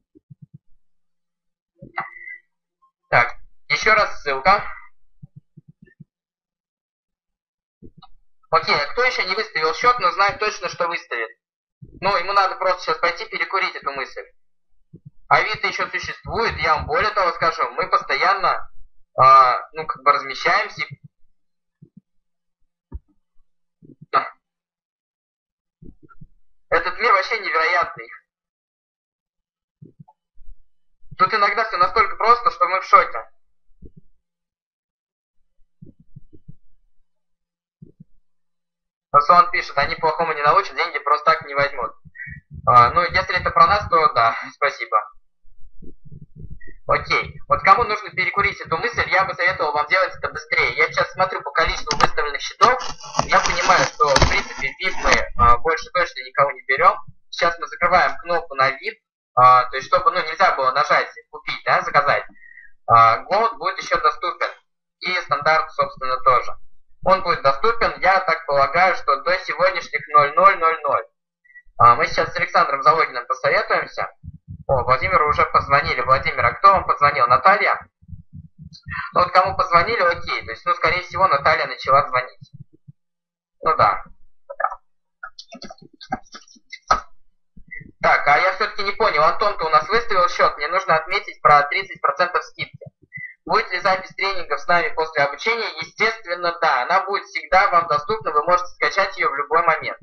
Так, еще раз ссылка. Окей, а кто еще не выставил счет, но знает точно, что выставит? Ну, ему надо просто сейчас пойти перекурить эту мысль. Авито еще существует, я вам более того скажу, мы постоянно, ну, как бы размещаемся. Этот мир вообще невероятный. Тут иногда все настолько просто, что мы в шоке. Он пишет, они плохому не научат, деньги просто так не возьмут. Ну, если это про нас, то да, спасибо. Окей. Вот кому нужно перекурить эту мысль, я бы советовал вам делать это быстрее. Я сейчас смотрю по количеству выставленных счетов, я понимаю, что в принципе в VIP мы больше точно никого не берем. Сейчас мы закрываем кнопку на VIP, то есть чтобы, ну, нельзя было нажать купить, да, заказать. Gold будет еще доступен. И стандарт, собственно, тоже. Он будет доступен, я так полагаю, что до сегодняшних 00:00. Мы сейчас с Александром Залогиным посоветуемся. О, Владимиру уже позвонили. Владимир, а кто вам позвонил? Наталья? Ну вот кому позвонили, окей. То есть, ну, скорее всего, Наталья начала звонить. Ну да. Так, а я все-таки не понял. Антон-то у нас выставил счет. Мне нужно отметить про 30% скидки. Будет ли запись тренингов с нами после обучения? Естественно, да. Она будет всегда вам доступна. Вы можете скачать ее в любой момент.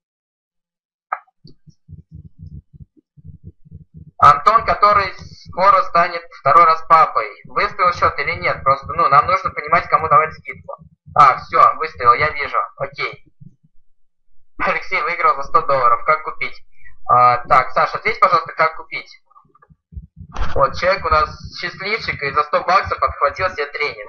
Антон, который скоро станет второй раз папой, выставил счет или нет? Просто, ну, нам нужно понимать, кому давать скидку. Все, выставил, я вижу. Окей. Алексей выиграл за $100. Как купить? Так, Саша, ответь, пожалуйста, как купить? Вот, человек у нас счастливчик и за $100 отхватил себе тренинг.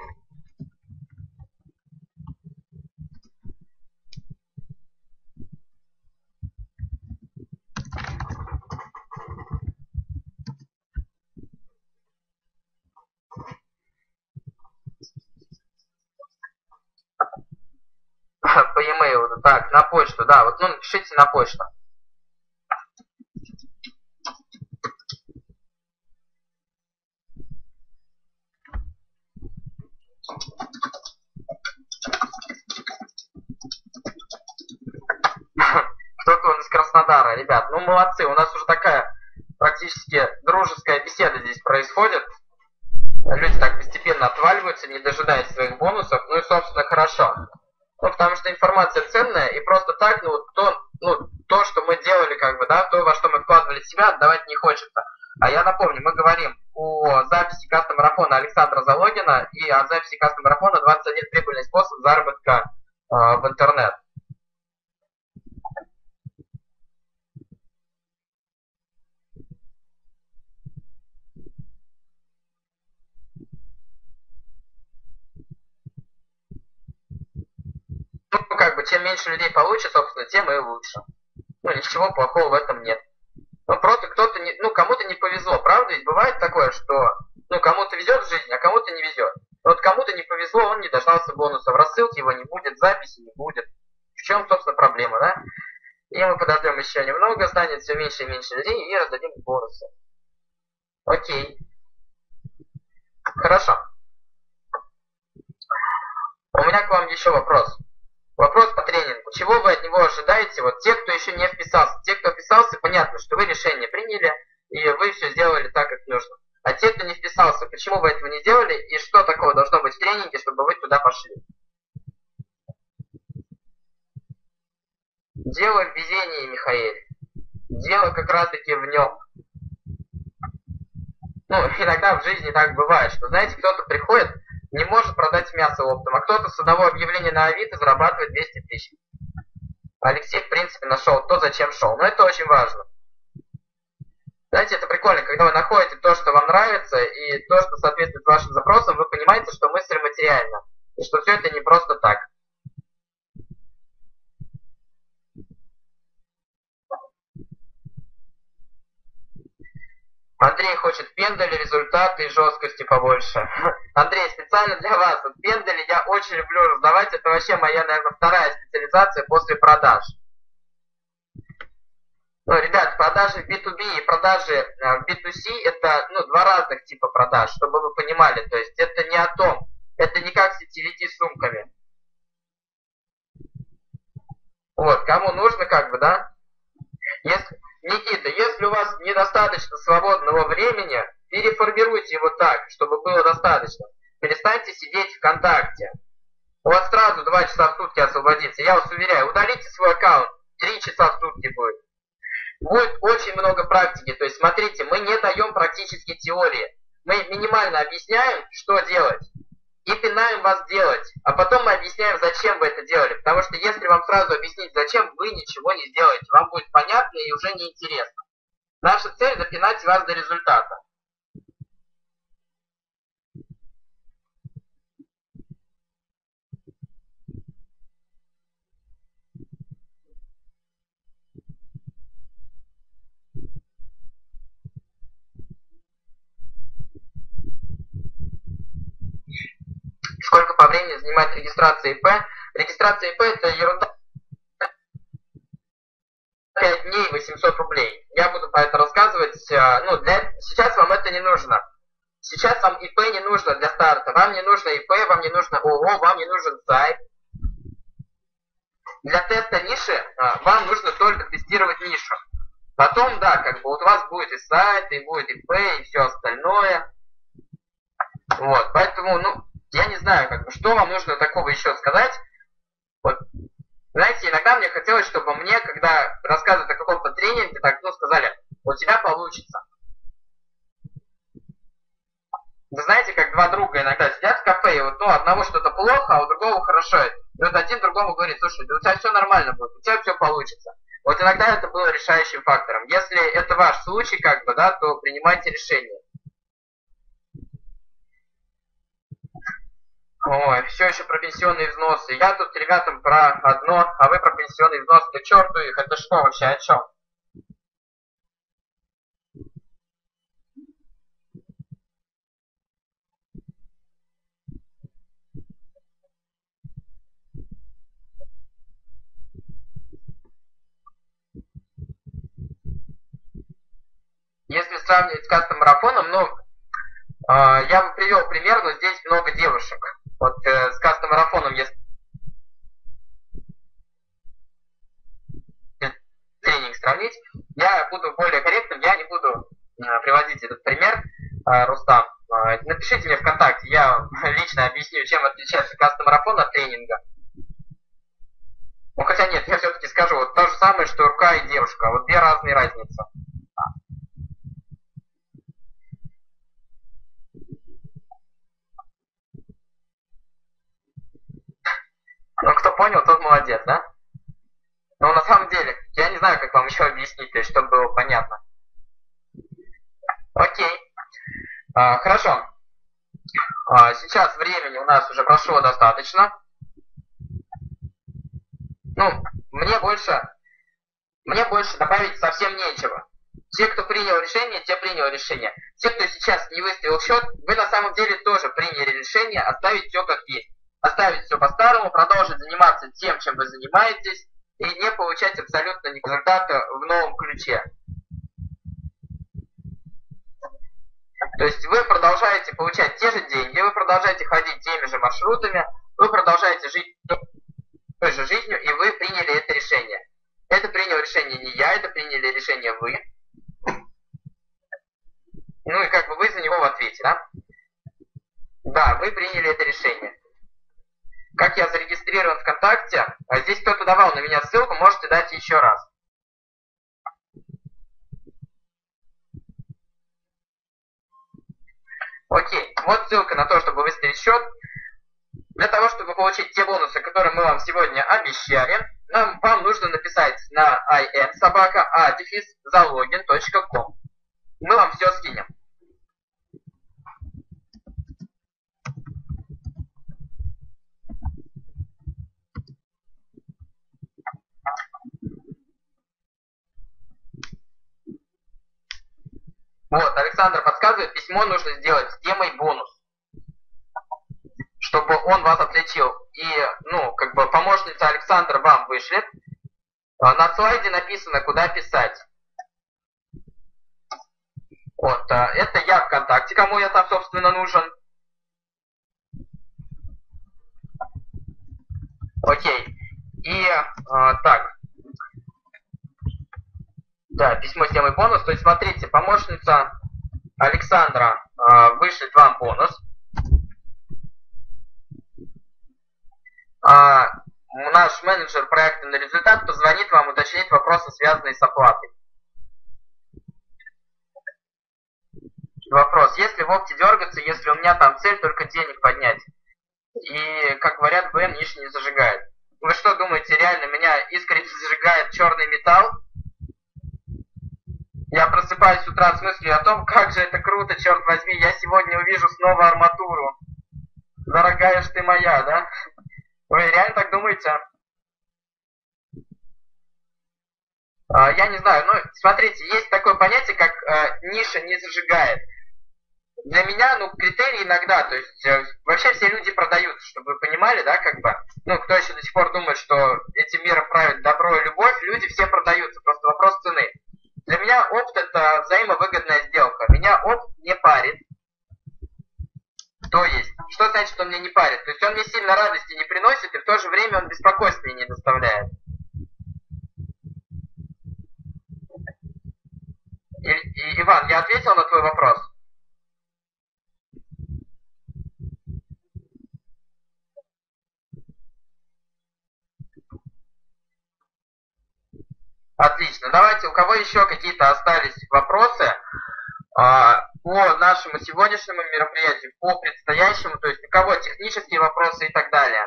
По e-mail, так, на почту, да, вот, ну, напишите на почту. Кто-то он из Краснодара, ребят, ну, молодцы, у нас уже такая практически дружеская беседа здесь происходит. Люди так постепенно отваливаются, не дожидаясь своих бонусов, ну и, собственно, хорошо. Ну, потому что информация ценная, и просто так, ну, то, что мы делали, как бы, да, то, во что мы вкладывали себя, отдавать не хочется. А я напомню, мы говорим о записи кастом-марафона Александра Залогина и о записи кастом-марафона 21 прибыльный способ заработка в интернет. Ну, как бы, чем меньше людей получит, собственно, тем и лучше. Ну, ничего плохого в этом нет. Ну, просто кто-то, ну, кому-то не повезло, правда? Ведь бывает такое, что, ну, кому-то везет в жизни, а кому-то не везет. Но вот кому-то не повезло, он не дождался бонусов, рассылки его не будет, записи не будет. В чем, собственно, проблема, да? И мы подождем еще немного, станет все меньше и меньше людей, и раздадим бонусы. Окей. Хорошо. У меня к вам еще вопрос. Вопрос по тренингу. Чего вы от него ожидаете? Вот те, кто еще не вписался. Те, кто вписался, понятно, что вы решение приняли, и вы все сделали так, как нужно. А те, кто не вписался, почему вы этого не делали, и что такого должно быть в тренинге, чтобы вы туда пошли? Дело в везении, Михаил. Дело как раз-таки в нем. Ну, иногда в жизни так бывает, что, знаете, кто-то приходит, не может продать мясо оптом, а кто-то с одного объявления на Авито зарабатывает 200 тысяч. Алексей, в принципе, нашел то, зачем шел. Но это очень важно. Знаете, это прикольно, когда вы находите то, что вам нравится, и то, что соответствует вашим запросам, вы понимаете, что мысль материальна, и что все это не просто так. Андрей хочет пендали, результаты и жесткости побольше. Андрей, специально для вас. Вот пендали я очень люблю раздавать. Это вообще моя, наверное, вторая специализация после продаж. Ну, ребят, продажи в B2B и продажи в B2C это, ну, два разных типа продаж, чтобы вы понимали. То есть это не о том. Это не как сетевики с сумками. кому нужно, как бы, да? Никита, если у вас недостаточно свободного времени, переформируйте его так, чтобы было достаточно. Перестаньте сидеть ВКонтакте. У вас сразу 2 часа в сутки освободится. Я вас уверяю, удалите свой аккаунт, 3 часа в сутки будет. Будет очень много практики. То есть, смотрите, мы не даем практически теории. Мы минимально объясняем, что делать. И пинаем вас делать. А потом мы объясняем, зачем вы это делали. Потому что если вам сразу объяснить, зачем, вы ничего не сделаете. Вам будет понятно и уже неинтересно. Наша цель — допинать вас до результата. Сколько по времени занимает регистрация ИП? Регистрация ИП — это ерунда. 5 дней, 800 рублей. Я буду про это рассказывать. Сейчас вам это не нужно. Сейчас вам ИП не нужно для старта. Вам не нужно ИП, вам не нужно ООО, вам не нужен сайт. Для теста ниши вам нужно только тестировать нишу. Потом, да, как бы вот у вас будет и сайт, и будет ИП, и все остальное. Вот, поэтому, я не знаю, как бы, что вам нужно такого еще сказать. Вот. Знаете, иногда мне хотелось, чтобы мне, когда рассказывают о каком-то тренинге, так, сказали, у тебя получится. Вы знаете, как два друга иногда сидят в кафе, и вот, одного что-то плохо, а у другого хорошо. И вот один другому говорит: слушай, да у тебя все нормально будет, у тебя все получится. Вот иногда это было решающим фактором. Если это ваш случай, как бы, да, то принимайте решение. Ой, все еще про пенсионные взносы. Я тут ребятам про одно, а вы про пенсионные взносы. Да черту их, это что вообще, о чем? Если сравнивать с кастом-марафоном, я бы привел пример, но здесь много девушек. Вот с кастом-марафоном, если тренинг сравнить, я буду более корректным, я не буду приводить этот пример, Рустам. Напишите мне ВКонтакте, я лично объясню, чем отличается кастом-марафон от тренинга. Хотя нет, я все-таки скажу, вот то же самое, что рука и девушка, вот две разные разницы. Кто понял, тот молодец, да? Но на самом деле, я не знаю, как вам еще объяснить, то есть, чтобы было понятно. Окей. Хорошо. Сейчас времени у нас уже прошло достаточно. Мне больше добавить совсем нечего. Те, кто принял решение, те приняли решение. Те, кто сейчас не выставил счет, вы на самом деле тоже приняли решение оставить все как есть. Оставить все по-старому, продолжить заниматься тем, чем вы занимаетесь, и не получать абсолютно никакого результата в новом ключе. То есть вы продолжаете получать те же деньги, вы продолжаете ходить теми же маршрутами, вы продолжаете жить той же жизнью, и вы приняли это решение. Это принял решение не я, это приняли решение вы. И как бы вы за него в ответе, да? Да, вы приняли это решение. Как я зарегистрирован ВКонтакте, здесь кто-то давал на меня ссылку, можете дать еще раз. Окей, вот ссылка на то, чтобы выставить счет. Для того, чтобы получить те бонусы, которые мы вам сегодня обещали, вам нужно написать на in@a-zalogin.com. Мы вам все скинем. Вот, Александр подсказывает, письмо нужно сделать с темой бонус, чтобы он вас отличил. И, как бы помощница Александр вам вышлет. На слайде написано, куда писать. Вот, это я ВКонтакте, кому я там, собственно, нужен. Окей. И, так, Да, письмо с темой бонус. То есть, смотрите, помощница Александра вышлет вам бонус. Наш менеджер проекта на результат позвонит вам, уточнить вопросы, связанные с оплатой. Вопрос. Если в опте дергаться, если у меня там цель только денег поднять? И, как говорят, БМ ничего не зажигает. Вы что думаете, реально меня искренне зажигает черный металл? Я просыпаюсь с утра с мыслью о том, как же это круто, черт возьми, я сегодня увижу снова арматуру. Дорогая ж ты моя, да? Вы реально так думаете? Я не знаю, ну, смотрите, есть такое понятие, как ниша не зажигает. Для меня, ну, критерий иногда, то есть, вообще все люди продаются, чтобы вы понимали, да, как бы, ну, кто еще до сих пор думает, что этим миром правит добро и любовь, люди все продаются, просто вопрос цены. Для меня опт это взаимовыгодная сделка, меня опт не парит, то есть, что значит, что он мне не парит? То есть, он мне сильно радости не приносит, и в то же время он беспокойства мне не доставляет. Иван, я ответил на твой вопрос? Отлично. Давайте, у кого еще какие-то остались вопросы по нашему сегодняшнему мероприятию, по предстоящему, то есть у кого технические вопросы и так далее.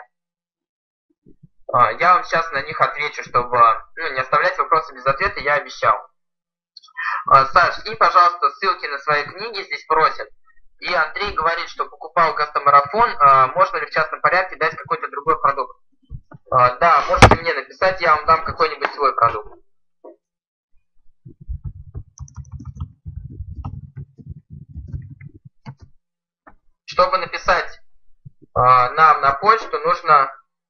Я вам сейчас на них отвечу, чтобы не оставлять вопросы без ответа, я обещал. Саш, скинь, пожалуйста, ссылки на свои книги, здесь просят. И Андрей говорит, что покупал кастомарафон, можно ли в частном порядке дать какой-то другой продукт? Да, можете мне написать, я вам дам какой-нибудь свой продукт. Чтобы написать нам на почту, нужно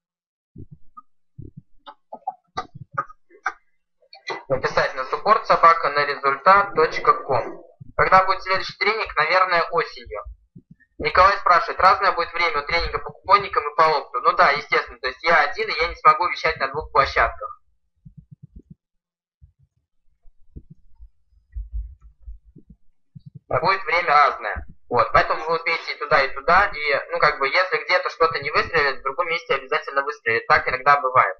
написать на support@naresultat.com. Когда будет следующий тренинг? Наверное, осенью. Николай спрашивает, разное будет время у тренинга по купонникам и по опту? Ну да, естественно, то есть я один, и я не смогу вещать на двух площадках. Будет время разное. Вот, поэтому вы успеете и туда, и туда, и, ну, как бы, если где-то что-то не выстрелит, в другом месте обязательно выстрелит. Так иногда бывает.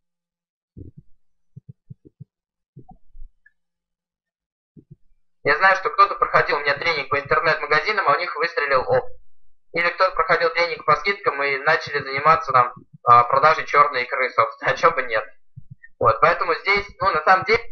Я знаю, что кто-то проходил у меня тренинг по интернет-магазинам, а у них выстрелил опт. Или кто-то проходил тренинг по скидкам и начали заниматься там продажей черной икры, собственно, а чего бы нет. Вот, поэтому здесь, ну, на самом деле,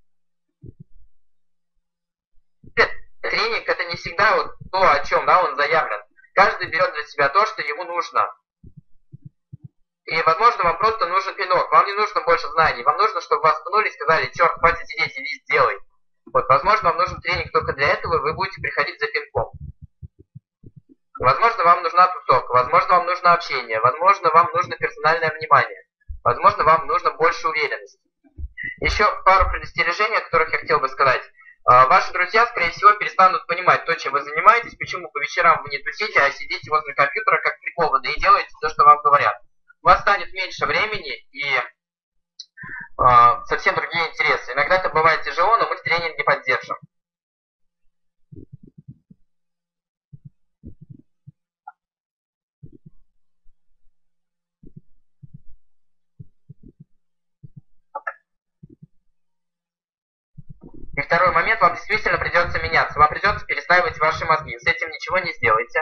тренинг это не всегда вот то, о чем, да, он заявлен. Каждый берет для себя то, что ему нужно. И, возможно, вам просто нужен пинок, вам не нужно больше знаний, вам нужно, чтобы вас пнули и сказали, черт, хватит сидеть, иди сделай. Вот, возможно, вам нужен тренинг только для этого, и вы будете приходить за пинком. Возможно, вам нужна тусовка, возможно, вам нужно общение, возможно, вам нужно персональное внимание, возможно, вам нужно больше уверенности. Еще пару предостережений, о которых я хотел бы сказать. Ваши друзья, скорее всего, перестанут понимать то, чем вы занимаетесь, почему по вечерам вы не тусите, а сидите возле компьютера как прикованные и делаете то, что вам говорят. У вас станет меньше времени и совсем другие интересы. Иногда это бывает тяжело, но мы в тренинге поддержим. И второй момент, вам действительно придется меняться, вам придется перестраивать ваши мозги, с этим ничего не сделаете.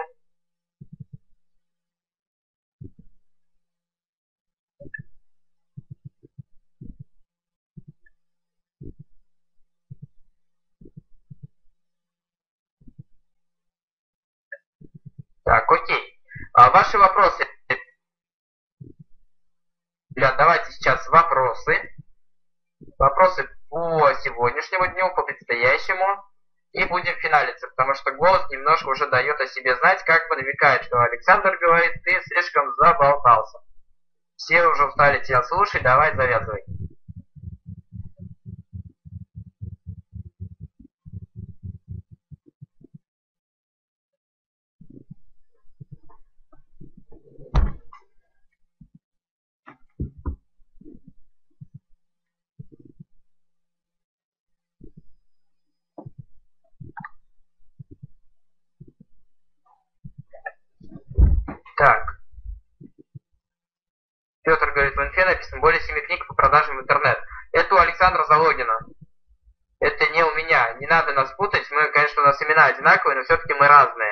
Так, окей. Ваши вопросы. Ребят, давайте сейчас вопросы. Вопросы по сегодняшнему дню, по предстоящему. И будем финалиться, потому что голос немножко уже дает о себе знать, как бы намекает, что Александр говорит, ты слишком заболтался. Все уже устали тебя слушать, давай завязывай. Так. Петр говорит, в инфе написано более 7 книг по продажам в интернет. Это у Александра Залогина. Это не у меня. Не надо нас путать. Мы, конечно, у нас имена одинаковые, но все-таки мы разные.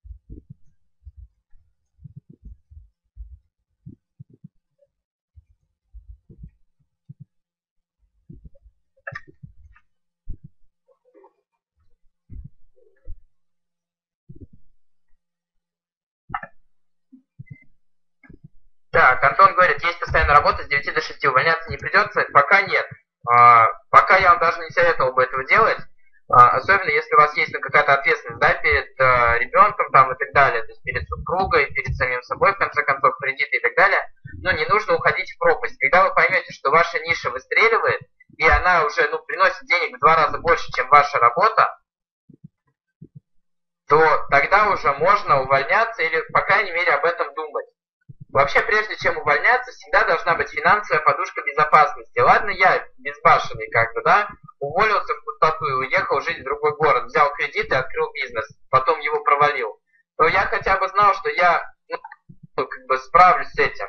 Так, Антон говорит, есть постоянная работа с 9 до 6, увольняться не придется? Пока нет. Пока я вам даже не советовал бы этого делать, особенно если у вас есть какая-то ответственность, да, перед ребенком там и так далее, то есть перед супругой, перед самим собой, в конце концов, кредиты и так далее. Но не нужно уходить в пропасть. Когда вы поймете, что ваша ниша выстреливает, и она уже приносит денег в 2 раза больше, чем ваша работа, то тогда уже можно увольняться или, по крайней мере, об этом думать. Вообще, прежде чем увольняться, всегда должна быть финансовая подушка безопасности. Ладно, я безбашенный да, уволился в пустоту и уехал жить в другой город, взял кредит и открыл бизнес, потом его провалил. Но я хотя бы знал, что я справлюсь с этим.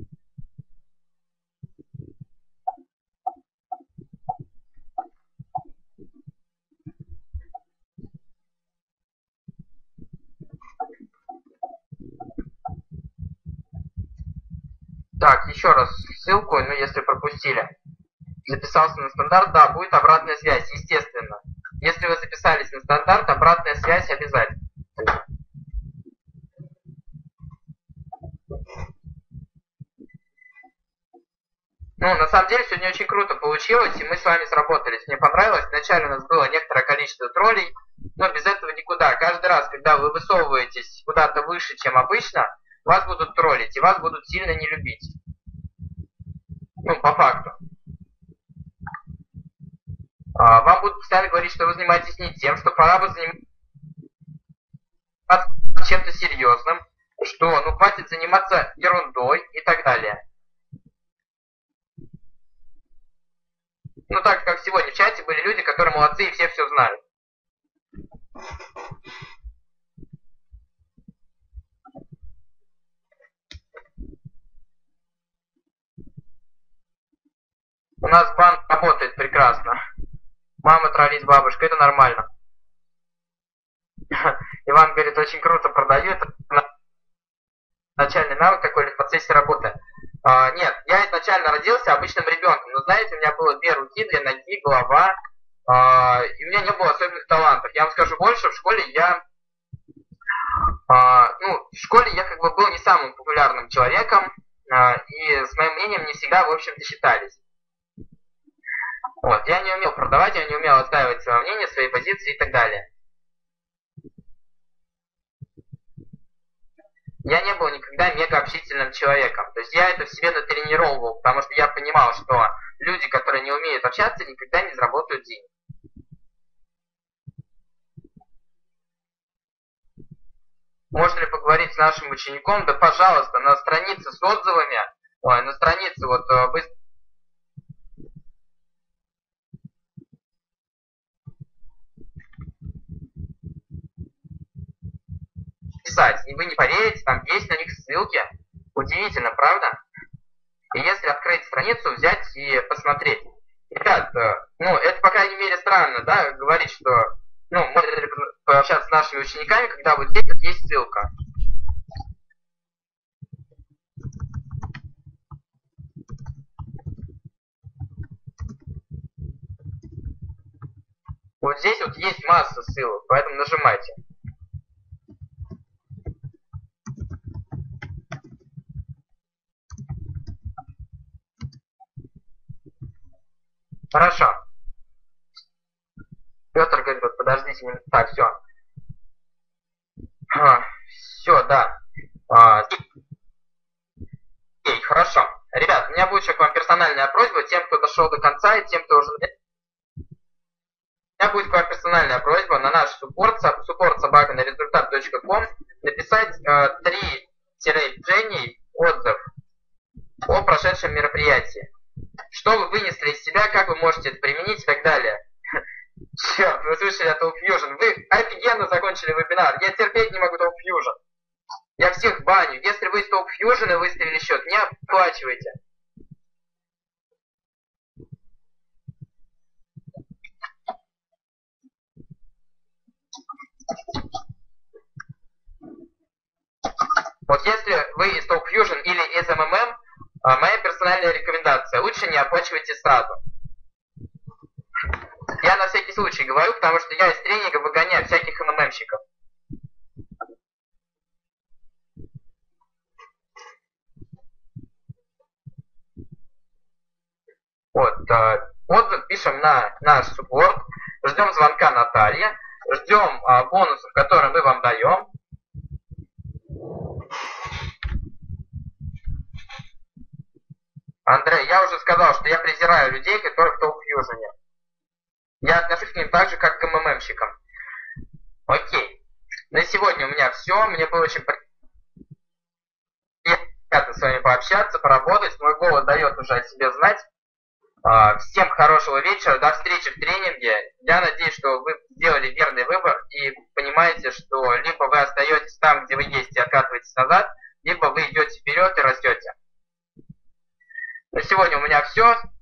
Так, еще раз ссылку, если пропустили. Записался на стандарт, да, будет обратная связь, естественно. Если вы записались на стандарт, обратная связь обязательно. На самом деле, сегодня очень круто получилось, и мы с вами сработались. Мне понравилось. Вначале у нас было некоторое количество троллей, но без этого никуда. Каждый раз, когда вы высовываетесь куда-то выше, чем обычно, вас будут троллить, и вас будут сильно не любить. По факту. Вам будут постоянно говорить, что вы занимаетесь не тем, что пора бы заниматься чем-то серьезным, что хватит заниматься ерундой и так далее. Так как сегодня в чате были люди, которые молодцы и все знают. У нас банк работает прекрасно. Мама троллит бабушка, это нормально. Иван говорит, очень круто продаю, это начальный навык такой в процессе работы. Нет, я изначально родился обычным ребенком, но знаете, у меня было 2 руки, 2 ноги, голова, и у меня не было особенных талантов. Я вам скажу больше, в школе я был не самым популярным человеком, и с моим мнением не всегда, в общем-то, считались. Я не умел продавать, я не умел отстаивать свое мнение, свои позиции и так далее. Я не был никогда мега общительным человеком. То есть я это в себе натренировал, потому что я понимал, что люди, которые не умеют общаться, никогда не заработают денег. Можно ли поговорить с нашим учеником? Да, пожалуйста, на странице с отзывами, на странице писать, и вы не поверите, там есть на них ссылки. Удивительно, правда? И если открыть страницу, взять и посмотреть. Ребят, это по крайней мере странно, да, говорить, что, можно пообщаться с нашими учениками, когда вот здесь есть ссылка. Вот здесь есть масса ссылок, поэтому нажимайте. Хорошо. Петр говорит, подождите. Так, все. Все, да. Окей, хорошо. Ребят, у меня будет еще к вам персональная просьба, тем, кто дошел до конца, и тем, кто уже... У меня будет к вам персональная просьба на наш support@результат.com написать 3 Дженни отзыв о прошедшем мероприятии. Что вы вынесли из себя, как вы можете это применить и так далее. Черт, вы слышали о Talk Fusion. Вы офигенно закончили вебинар. Я терпеть не могу Talk Fusion. Я всех баню. Если вы из Talk Fusion выставили счет, не оплачивайте. Вот если вы из Talk Fusion или из MMM, моя персональная рекомендация, лучше не оплачивайте сразу. Я на всякий случай говорю, потому что я из тренинга выгоняю всяких МММщиков. Вот, отзыв пишем на наш суппорт, ждем звонка Натальи, ждем бонусов, которые мы вам даем. Андрей, я уже сказал, что я презираю людей, которые в Talk Fusion. Я отношусь к ним так же, как к МММщикам. Окей. На сегодня у меня все. Мне было очень приятно с вами пообщаться, поработать. Мой голос дает уже о себе знать. Всем хорошего вечера. До встречи в тренинге. Я надеюсь, что вы сделали верный выбор и понимаете, что либо вы остаетесь там, где вы есть, и откатываетесь назад, либо вы идете вперед и растете. На сегодня у меня все.